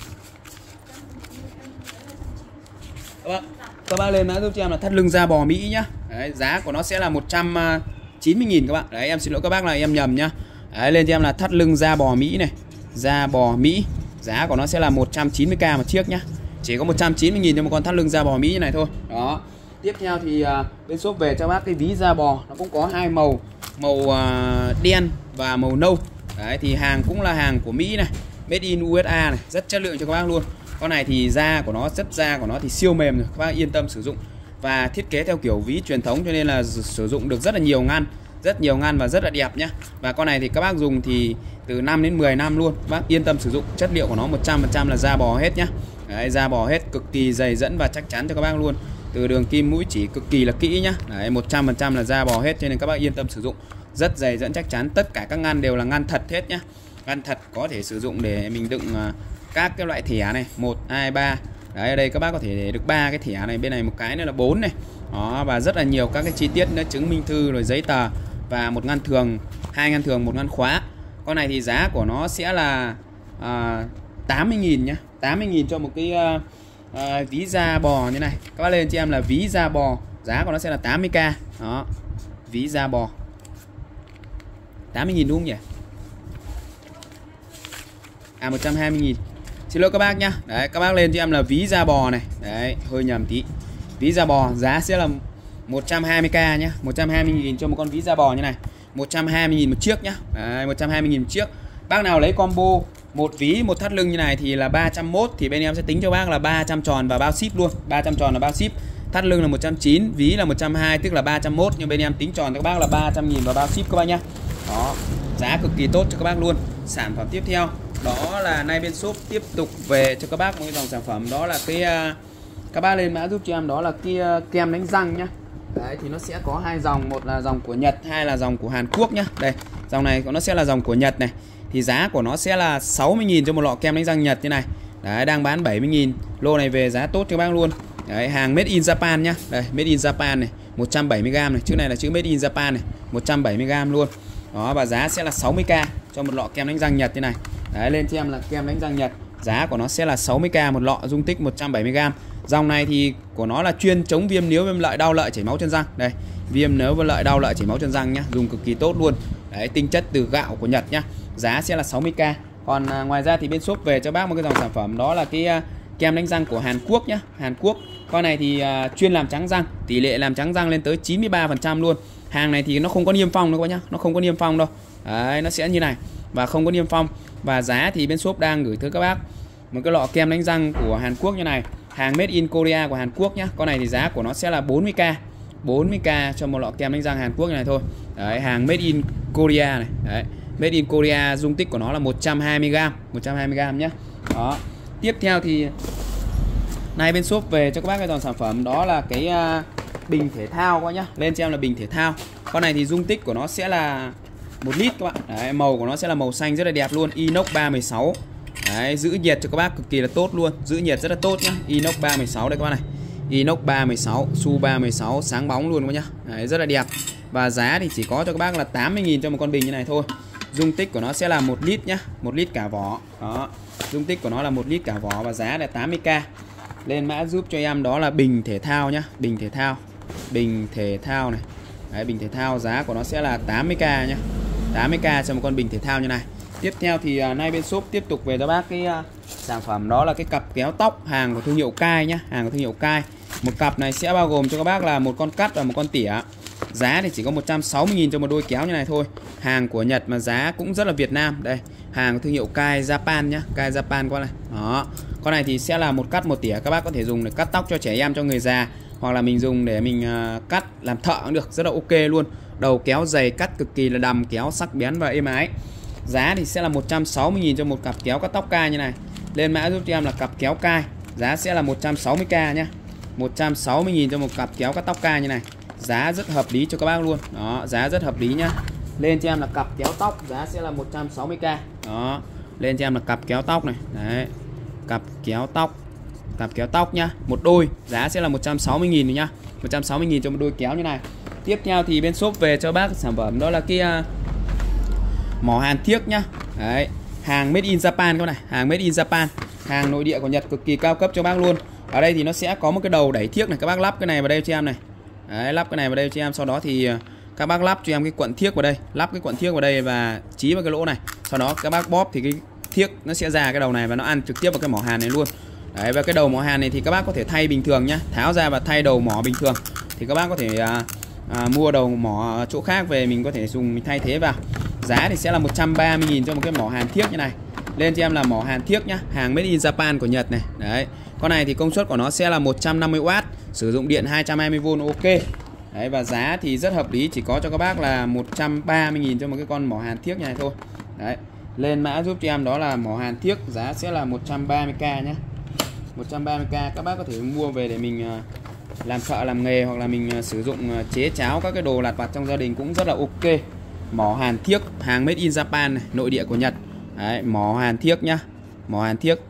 Các bác, các bác lên mã giúp cho em là thắt lưng da bò Mỹ nhá. Đấy, giá của nó sẽ là một trăm chín mươi nghìn các bạn. Đấy, em xin lỗi các bác là em nhầm nhá. Đấy, lên cho em là thắt lưng da bò Mỹ này, da bò Mỹ, giá của nó sẽ là một trăm chín mươi k một chiếc nhá. Chỉ có một trăm chín mươi nghìn cho một con thắt lưng da bò Mỹ như này thôi. Đó. Tiếp theo thì uh, bên shop về cho bác cái ví da bò, nó cũng có hai màu, màu uh, đen và màu nâu. Đấy, thì hàng cũng là hàng của Mỹ này, made in u ét a này, rất chất lượng cho các bác luôn. Con này thì da của nó, rất da của nó thì siêu mềm rồi, các bác yên tâm sử dụng. Và thiết kế theo kiểu ví truyền thống cho nên là sử dụng được rất là nhiều ngăn, rất nhiều ngăn và rất là đẹp nhá. Và con này thì các bác dùng thì từ năm đến mười năm luôn, các bác yên tâm sử dụng. Chất liệu của nó một trăm phần trăm là da bò hết nhá. Đấy, da bò hết, cực kỳ dày dẫn và chắc chắn cho các bác luôn. Từ đường kim mũi chỉ cực kỳ là kỹ nhá. Đấy, một trăm phần trăm là da bò hết cho nên các bác yên tâm sử dụng. Rất dày dẫn chắc chắn, tất cả các ngăn đều là ngăn thật hết nhá. Ngăn thật có thể sử dụng để mình đựng uh, các cái loại thẻ này, một, hai, ba. Đấy, ở đây các bác có thể để được ba cái thẻ này, bên này một cái nữa là bốn này. Đó, và rất là nhiều các cái chi tiết nữa, chứng minh thư rồi giấy tờ, và một ngăn thường, hai ngăn thường, một ngăn khóa. Con này thì giá của nó sẽ là uh, tám mươi nghìn nhá, tám mươi nghìn cho một cái uh, uh, ví da bò như này. Các bác lên cho em là ví da bò, giá của nó sẽ là tám mươi k. Đó, ví da bò tám mươi nghìn đúng không nhỉ? À, một trăm hai mươi nghìn. Xin lỗi các bác nhá. Đấy, các bác lên cho em là ví da bò này. Đấy, hơi nhầm tí. Ví da bò giá sẽ là một trăm hai mươi k nhá, một trăm hai mươi nghìn cho một con ví da bò như này. một trăm hai mươi nghìn một chiếc nhá. Đấy, một trăm hai mươi nghìn một chiếc. Bác nào lấy combo một ví một thắt lưng như này thì là ba trăm mốt, thì bên em sẽ tính cho bác là ba trăm tròn và bao ship luôn. ba trăm tròn là bao ship. Thắt lưng là một trăm chín mươi, ví là một trăm hai mươi, tức là ba trăm mốt, nhưng bên em tính tròn cho các bác là ba trăm nghìn và bao ship các bác nhá. Đó, giá cực kỳ tốt cho các bác luôn. Sản phẩm tiếp theo đó là nay bên shop tiếp tục về cho các bác một cái dòng sản phẩm, đó là cái uh, các bác lên mã giúp cho em, đó là cái uh, kem đánh răng nhá. Đấy, thì nó sẽ có hai dòng, một là dòng của Nhật, hai là dòng của Hàn Quốc nhá. Đây, dòng này nó sẽ là dòng của Nhật này. Thì giá của nó sẽ là sáu mươi nghìn cho một lọ kem đánh răng Nhật như này. Đấy, đang bán bảy mươi nghìn. Lô này về giá tốt cho các bác luôn. Đấy, hàng made in Japan nhá. Đây, made in Japan này, một trăm bảy mươi gam này, chữ này là chữ made in Japan này, một trăm bảy mươi gam luôn. Đó, và giá sẽ là sáu mươi k cho một lọ kem đánh răng Nhật như này. Đấy, lên cho em là kem đánh răng Nhật, giá của nó sẽ là sáu mươi k một lọ, dung tích một trăm bảy mươi gam. Dòng này thì của nó là chuyên chống viêm níu, viêm lợi, đau lợi, chảy máu chân răng. Đây, viêm níu, viêm lợi, đau lợi, chảy máu chân răng nhá, dùng cực kỳ tốt luôn. Đấy, tinh chất từ gạo của Nhật nhá. Giá sẽ là sáu mươi k. Còn à, ngoài ra thì bên shop về cho bác một cái dòng sản phẩm, đó là cái à, kem đánh răng của Hàn Quốc nhá. Hàn Quốc. Con này thì à, chuyên làm trắng răng, tỷ lệ làm trắng răng lên tới chín mươi ba phần trăm luôn. Hàng này thì nó không có niêm phong đâu các bác nhá, nó không có niêm phong đâu. Đấy, nó sẽ như này và không có niêm phong. Và giá thì bên shop đang gửi tới các bác một cái lọ kem đánh răng của Hàn Quốc như này, hàng made in Korea của Hàn Quốc nhá. Con này thì giá của nó sẽ là bốn mươi k, bốn mươi k cho một lọ kem đánh răng Hàn Quốc như này thôi. Đấy, hàng made in Korea này. Đấy, made in Korea, dung tích của nó là một trăm hai mươi gam, một trăm hai mươi gam nhé. Đó. Tiếp theo thì nay bên shop về cho các bác cái dòng sản phẩm, đó là cái uh, bình thể thao các bác nhá. Lên cho em là bình thể thao. Con này thì dung tích của nó sẽ là một lít các bạn. Đấy, màu của nó sẽ là màu xanh rất là đẹp luôn, inox ba mươi sáu. Đấy, giữ nhiệt cho các bác cực kỳ là tốt luôn, giữ nhiệt rất là tốt nhá. Inox ba mươi sáu đây các bác này. Inox ba mươi sáu, su ba mươi sáu, sáng bóng luôn các bác nhá. Đấy, rất là đẹp. Và giá thì chỉ có cho các bác là tám mươi nghìn cho một con bình như này thôi. Dung tích của nó sẽ là một lít nhá, một lít cả vỏ. Đó. Dung tích của nó là một lít cả vỏ và giá là tám mươi k. Lên mã giúp cho em đó là bình thể thao nhá, bình thể thao. Bình thể thao này. Đấy, bình thể thao giá của nó sẽ là tám mươi k nhá. tám mươi k cho một con bình thể thao như này. Tiếp theo thì uh, nay bên shop tiếp tục về cho bác cái uh, sản phẩm, đó là cái cặp kéo tóc hàng của thương hiệu Kai nhá, hàng của thương hiệu Kai. Một cặp này sẽ bao gồm cho các bác là một con cắt và một con tỉa. Giá thì chỉ có một trăm sáu mươi nghìn cho một đôi kéo như này thôi. Hàng của Nhật mà giá cũng rất là Việt Nam. Đây, hàng của thương hiệu Kai Japan nhá, Kai Japan qua này. Đó. Con này thì sẽ là một cắt một tỉa, các bác có thể dùng để cắt tóc cho trẻ em, cho người già, hoặc là mình dùng để mình uh, cắt làm thợ cũng được, rất là ok luôn. Đầu kéo dày, cắt cực kỳ là đầm, kéo sắc bén và êm ái. Giá thì sẽ là một trăm sáu mươi nghìn cho một cặp kéo cắt tóc cai như này. Lên mã giúp cho em là cặp kéo cai, giá sẽ là một trăm sáu mươi k nhá. một trăm sáu mươi nghìn cho một cặp kéo cắt tóc cai như này. Giá rất hợp lý cho các bác luôn. Đó, giá rất hợp lý nhá. Lên cho em là cặp kéo tóc, giá sẽ là một trăm sáu mươi k. Đó, lên cho em là cặp kéo tóc này. Đấy. Cặp kéo tóc. Cặp kéo tóc nhá, một đôi, giá sẽ là một trăm sáu mươi nghìn nhá. một trăm sáu mươi nghìn cho một đôi kéo như này. Tiếp theo thì bên shop về cho bác sản phẩm đó là cái uh, mỏ hàn thiếc nhá. Đấy, hàng made in Japan các này, hàng made in Japan, hàng nội địa của Nhật cực kỳ cao cấp cho bác luôn. Ở đây thì nó sẽ có một cái đầu đẩy thiếc này, các bác lắp cái này vào đây cho em này. Đấy, lắp cái này vào đây cho em, sau đó thì uh, các bác lắp cho em cái cuộn thiếc vào đây, lắp cái cuộn thiếc vào đây và chí vào cái lỗ này. Sau đó các bác bóp thì cái thiếc nó sẽ ra cái đầu này và nó ăn trực tiếp vào cái mỏ hàn này luôn. Đấy, và cái đầu mỏ hàn này thì các bác có thể thay bình thường nhá, tháo ra và thay đầu mỏ bình thường. Thì các bác có thể à, à, mua đầu mỏ chỗ khác về mình có thể dùng mình thay thế vào. Giá thì sẽ là một trăm ba mươi nghìn cho một cái mỏ hàn thiếc như này. Lên cho em là mỏ hàn thiếc nhá, hàng made in Japan của Nhật này. Đấy, con này thì công suất của nó sẽ là một trăm năm mươi oát, sử dụng điện hai trăm hai mươi vôn ok. Đấy, và giá thì rất hợp lý, chỉ có cho các bác là một trăm ba mươi nghìn cho một cái con mỏ hàn thiếc như này thôi. Đấy, lên mã giúp cho em đó là mỏ hàn thiếc, giá sẽ là một trăm ba mươi k nhé. một trăm ba mươi k các bác có thể mua về để mình làm thợ làm nghề, hoặc là mình sử dụng chế cháo các cái đồ lặt vặt trong gia đình cũng rất là ok. Mỏ hàn thiếc hàng made in Japan này, nội địa của Nhật. Đấy, mỏ hàn thiếc nhá, mỏ hàn thiếc,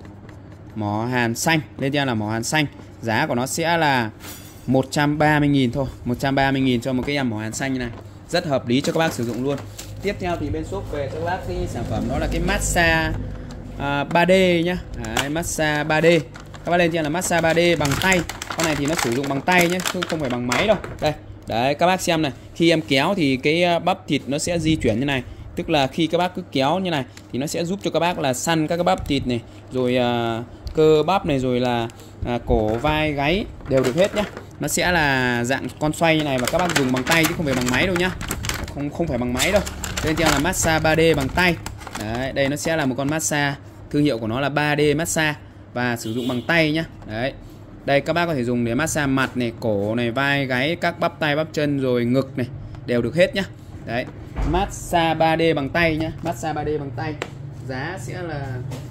mỏ hàn xanh, lên cho là mỏ hàn xanh, giá của nó sẽ là một trăm ba mươi nghìn thôi, một trăm ba mươi nghìn cho một cái em mỏ hàn xanh như này, rất hợp lý cho các bác sử dụng luôn. Tiếp theo thì bên shop về cho các bác cái sản phẩm đó là cái massage à, ba D nhá. Đấy, massage ba D. Các bác lên trên là massage ba D bằng tay. Con này thì nó sử dụng bằng tay nhé, chứ không phải bằng máy đâu. Đây, đấy các bác xem này, khi em kéo thì cái bắp thịt nó sẽ di chuyển như này. Tức là khi các bác cứ kéo như này thì nó sẽ giúp cho các bác là săn các cái bắp thịt này, rồi à, cơ bắp này, rồi là à, cổ vai gáy đều được hết nhá. Nó sẽ là dạng con xoay như này và các bác dùng bằng tay chứ không phải bằng máy đâu nhá. Không không phải bằng máy đâu. Lên trên là massage ba D bằng tay. Đấy, đây nó sẽ là một con massage, thương hiệu của nó là ba D massage và sử dụng bằng tay nhá. Đấy. Đây các bác có thể dùng để massage mặt này, cổ này, vai gáy, các bắp tay, bắp chân rồi ngực này đều được hết nhá. Đấy. Massage ba D bằng tay nhá, massage ba D bằng tay. Giá sẽ là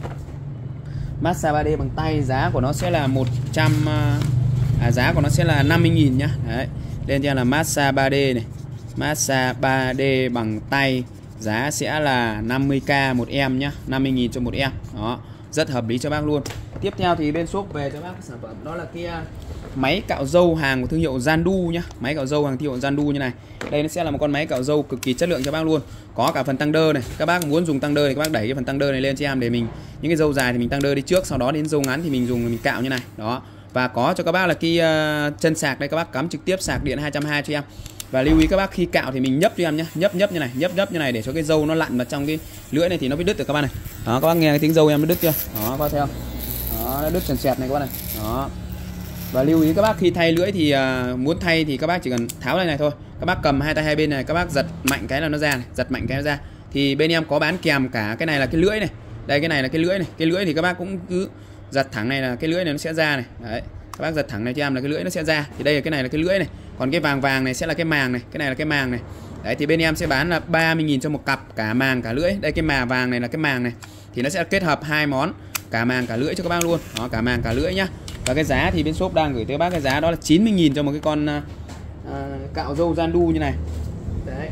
massage ba D bằng tay, giá của nó sẽ là một trăm à, giá của nó sẽ là năm mươi nghìn nhá. Đấy. Lên trên là massage ba D này. Massage ba D bằng tay, giá sẽ là năm mươi k một em nhá, năm mươi nghìn cho một em. Đó, rất hợp lý cho bác luôn. Tiếp theo thì bên shop về cho bác cái sản phẩm đó là cái máy cạo râu hàng của thương hiệu Zandu nhá. Máy cạo râu hàng thương hiệu Zandu như này. Đây nó sẽ là một con máy cạo râu cực kỳ chất lượng cho bác luôn. Có cả phần tăng đơ này. Các bác muốn dùng tăng đơ thì các bác đẩy cái phần tăng đơ này lên cho em để mình những cái râu dài thì mình tăng đơ đi trước, sau đó đến râu ngắn thì mình dùng mình cạo như này. Đó. Và có cho các bác là cái uh, chân sạc đây, các bác cắm trực tiếp sạc điện hai trăm hai mươi cho em. Và lưu ý các bác khi cạo thì mình nhấp cho em nhé, nhấp nhấp như này, nhấp nhấp như này để cho cái râu nó lặn vào trong cái lưỡi này thì nó mới đứt được các bác này. Đó, các bác nghe cái tiếng râu em nó đứt chưa? Đó, các bác thấy không? Đó, nó đứt sần sẹt này các bác này. Đó. Và lưu ý các bác khi thay lưỡi thì uh, muốn thay thì các bác chỉ cần tháo đây này thôi. Các bác cầm hai tay hai bên này, các bác giật mạnh cái là nó ra này, giật mạnh cái nó ra. Thì bên em có bán kèm cả cái này là cái lưỡi này. Đây cái này là cái lưỡi này, cái lưỡi thì các bác cũng cứ giật thẳng này là cái lưỡi này nó sẽ ra này. Đấy. Các bác giật thẳng này cho em là cái lưỡi nó sẽ ra. Thì đây là cái này là cái lưỡi này. Còn cái vàng vàng này sẽ là cái màng này, cái này là cái màng này. Đấy thì bên em sẽ bán là ba mươi nghìn cho một cặp cả màng cả lưỡi. Đây cái mà vàng này là cái màng này. Thì nó sẽ kết hợp hai món, cả màng cả lưỡi cho các bác luôn. Đó, cả màng cả lưỡi nhá. Và cái giá thì bên shop đang gửi tới các bác cái giá đó là chín mươi nghìn cho một cái con uh, cạo râu Zandu như này. Đấy.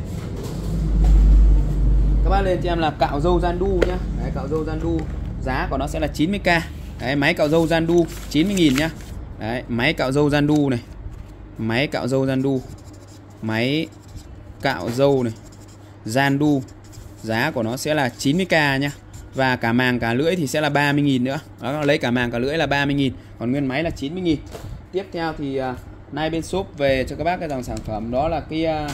Các bác lên cho em là cạo râu Zandu nhá. Đấy, cạo râu Zandu, giá của nó sẽ là chín mươi k. Đấy, máy cạo râu Zandu chín mươi nghìn nhá. Đấy, máy cạo râu Zandu này. Máy cạo râu Zandu. Máy cạo râu này Zandu, giá của nó sẽ là chín mươi k nhá. Và cả màng cả lưỡi thì sẽ là ba mươi nghìn nữa. Đó, lấy cả màng cả lưỡi là ba mươi nghìn, còn nguyên máy là chín mươi nghìn. Tiếp theo thì uh, nay bên shop về cho các bác cái dòng sản phẩm đó là cái uh,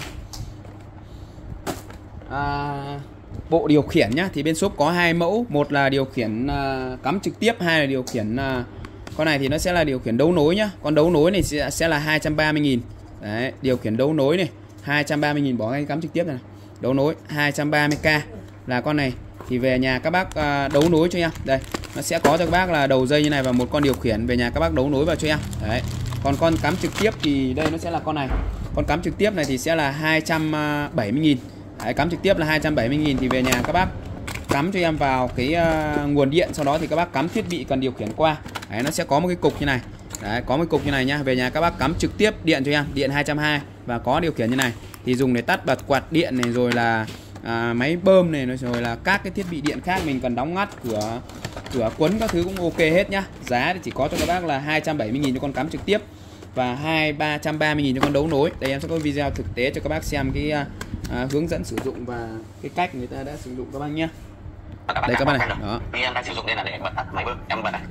uh, bộ điều khiển nhá. Thì bên shop có hai mẫu, một là điều khiển uh, cắm trực tiếp, hai là điều khiển uh, con này thì nó sẽ là điều khiển đấu nối nhá. Con đấu nối này sẽ, sẽ là hai trăm ba mươi nghìn. Đấy, điều khiển đấu nối này hai trăm ba mươi nghìn, bỏ ngay cắm trực tiếp này. Đấu nối hai trăm ba mươi k là con này. Thì về nhà các bác uh, đấu nối cho em. Đây, nó sẽ có cho các bác là đầu dây như này và một con điều khiển, về nhà các bác đấu nối vào cho em. Đấy. Còn con cắm trực tiếp thì đây nó sẽ là con này. Con cắm trực tiếp này thì sẽ là hai trăm bảy mươi nghìn. Đấy, cắm trực tiếp là hai trăm bảy mươi nghìn thì về nhà các bác cắm cho em vào cái uh, nguồn điện, sau đó thì các bác cắm thiết bị cần điều khiển qua. Đấy, nó sẽ có một cái cục như này. Đấy, có một cục như này nhá. Về nhà các bác cắm trực tiếp điện cho em, điện hai trăm hai mươi và có điều khiển như này. Thì dùng để tắt bật quạt điện này, rồi là à, máy bơm này, rồi là các cái thiết bị điện khác mình cần đóng ngắt, cửa cửa quấn các thứ cũng ok hết nhá. Giá thì chỉ có cho các bác là hai trăm bảy mươi nghìn cho con cắm trực tiếp và hai ba trăm ba mươi nghìn cho con đấu nối. Đây em sẽ có video thực tế cho các bác xem cái à, à, hướng dẫn sử dụng và cái cách người ta đã sử dụng các bác nhé. Đây các bác này, đó. Em đang sử dụng đây là để bật tắt máy bơm, em bật này.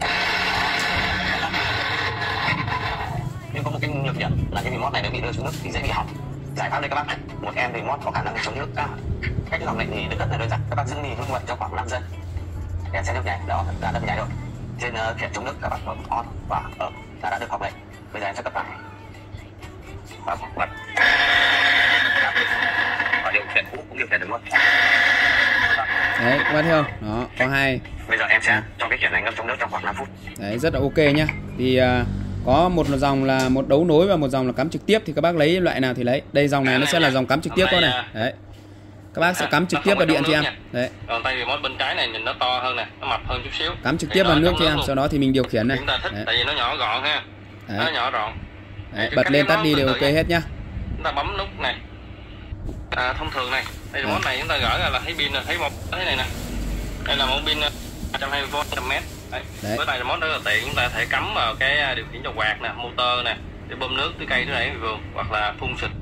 Nhưng có một cái nhược điểm là cái remote này nếu bị rơi xuống nước thì dễ bị hỏng. Giải pháp đây các bác này, một em remote có khả năng chống nước cao. Cách cái dòng này thì rất là đơn giản, các bác giữ đi nước nguội trong khoảng năm giây. Em sẽ nước nhảy, đó đã nước nhảy rồi. Trên uh, khiển chống nước các bác bấm on và ở đã đã được học lệnh. Bây giờ em sẽ cấp tải và bật. Và điều khiển cũ cũng điều khiển được luôn. Đấy các bác thấy không? Đó, có hai. Bây giờ em sẽ cho cái khiển này ngâm trong nước trong khoảng năm phút. Đấy, rất là ok nhá. Thì uh, có một dòng là một đấu nối và một dòng là cắm trực tiếp, thì các bác lấy loại nào thì lấy. Đây dòng này nó sẽ là dòng cắm trực tiếp con này. Đấy. Các bác sẽ cắm trực tiếp vào điện cho em. Đấy. Còn tay remote bên trái này nhìn nó to hơn này, nó mập hơn chút xíu. Cắm trực tiếp vào nước cho em, sau đó thì mình điều khiển này. Chúng ta thích tại vì nó nhỏ gọn ha. Đấy. Nó nhỏ gọn. Đấy, bật lên tắt đi đều ok hết nhá. Chúng ta bấm nút này. À, thông thường này, đây remote này chúng ta gỡ ra là thấy pin là thấy một cái này nè. Đây là một pin một trăm hai mươi vôn một trăm mét. Đấy. Đấy. Với tay remote rất là tiện, chúng ta có thể cắm vào cái điều khiển cho quạt nè, motor nè, để bơm nước tưới cây tưới rẫy vườn hoặc là phun xịt.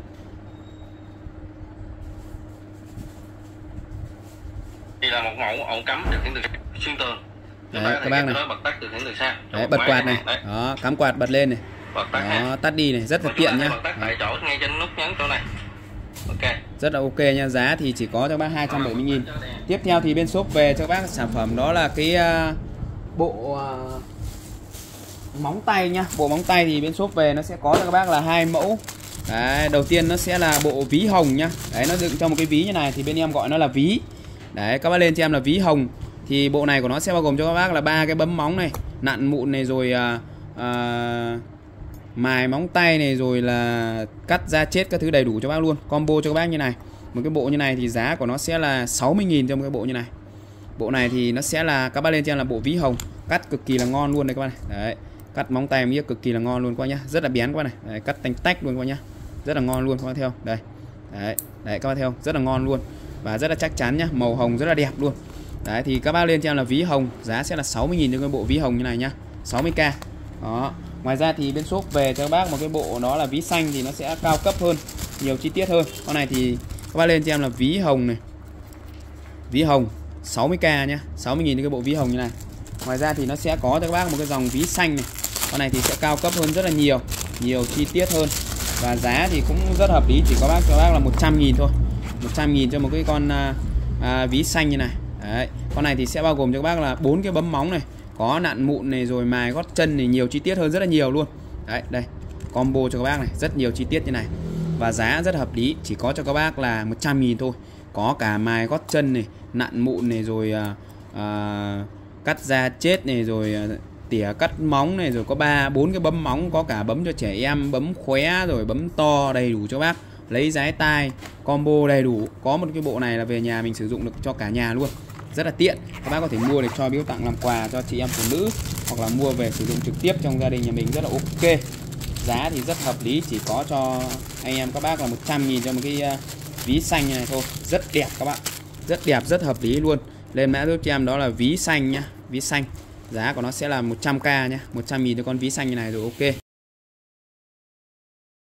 Đây là một mẫu ổ cắm điều khiển từ xuyên tường. Đấy, các bác này. Bật tắt điều khiển từ xa. Đấy, bật quạt này. Đấy. Đó, cắm quạt bật lên này. Bật tắt đó, ha. Tắt đi này, rất là tiện nhá. Bật tắt tại chỗ ngay trên nút nhấn chỗ này. Ok. Rất là ok nha, giá thì chỉ có cho bác hai trăm bảy mươi nghìn. Tiếp theo thì bên shop về cho bác sản phẩm đó là cái uh, bộ uh, móng tay nhá. Bộ móng tay thì bên shop về nó sẽ có cho các bác là hai mẫu. Đấy, đầu tiên nó sẽ là bộ ví hồng nhá. Đấy, nó đựng trong một cái ví như này thì bên em gọi nó là ví. Đấy, các bác lên cho em là ví hồng. Thì bộ này của nó sẽ bao gồm cho các bác là ba cái bấm móng này, nặn mụn này, rồi uh, uh, mài móng tay này, rồi là cắt da chết các thứ đầy đủ cho bác luôn. Combo cho các bác như này. Một cái bộ như này thì giá của nó sẽ là sáu mươi nghìn cho một cái bộ như này. Bộ này thì nó sẽ là các bác lên cho em là bộ ví hồng, cắt cực kỳ là ngon luôn đây các bác này. Đấy, cắt móng tay miếc cực kỳ là ngon luôn qua nhá, rất là bén qua này. Đấy, cắt tanh tách luôn qua nhá, rất là ngon luôn các bác theo. Đây, đấy, đấy các bác theo, rất là ngon luôn và rất là chắc chắn nhá, màu hồng rất là đẹp luôn. Đấy thì các bác lên cho em là ví hồng, giá sẽ là sáu mươi nghìn cho cái bộ ví hồng như này nhá, sáu mươi k. Đó. Ngoài ra thì bên shop về cho các bác một cái bộ đó là ví xanh thì nó sẽ cao cấp hơn, nhiều chi tiết hơn. Con này thì các bác lên cho em là ví hồng này, ví hồng sáu mươi k nhá, sáu mươi nghìn cái bộ ví hồng như này. Ngoài ra thì nó sẽ có cho các bác một cái dòng ví xanh này. Con này thì sẽ cao cấp hơn rất là nhiều, nhiều chi tiết hơn và giá thì cũng rất hợp lý, chỉ có bác cho bác là một trăm nghìn thôi, một trăm nghìn cho một cái con à, à, ví xanh như này. Đấy. Con này thì sẽ bao gồm cho các bác là bốn cái bấm móng này, có nặn mụn này, rồi mài gót chân này, nhiều chi tiết hơn rất là nhiều luôn. Đấy, đây combo cho các bác này, rất nhiều chi tiết như này và giá rất hợp lý, chỉ có cho các bác là một trăm nghìn thôi. Có cả mài gót chân này, nặn mụn này, rồi à, à, cắt da chết này, rồi à, tỉa cắt móng này, rồi có ba bốn cái bấm móng, có cả bấm cho trẻ em, bấm khóe, rồi bấm to, đầy đủ cho bác. Lấy giái tai, combo đầy đủ. Có một cái bộ này là về nhà mình sử dụng được cho cả nhà luôn, rất là tiện. Các bác có thể mua để cho biếu tặng làm quà cho chị em phụ nữ, hoặc là mua về sử dụng trực tiếp trong gia đình nhà mình, rất là ok. Giá thì rất hợp lý, chỉ có cho anh em các bác là một trăm nghìn cho một cái uh, ví xanh như này thôi. Rất đẹp các bạn, rất đẹp, rất hợp lý luôn. Lên mã giúp cho em đó là ví xanh nhá, ví xanh. Giá của nó sẽ là một trăm k nhá, một trăm nghìn cho con ví xanh như này rồi ok.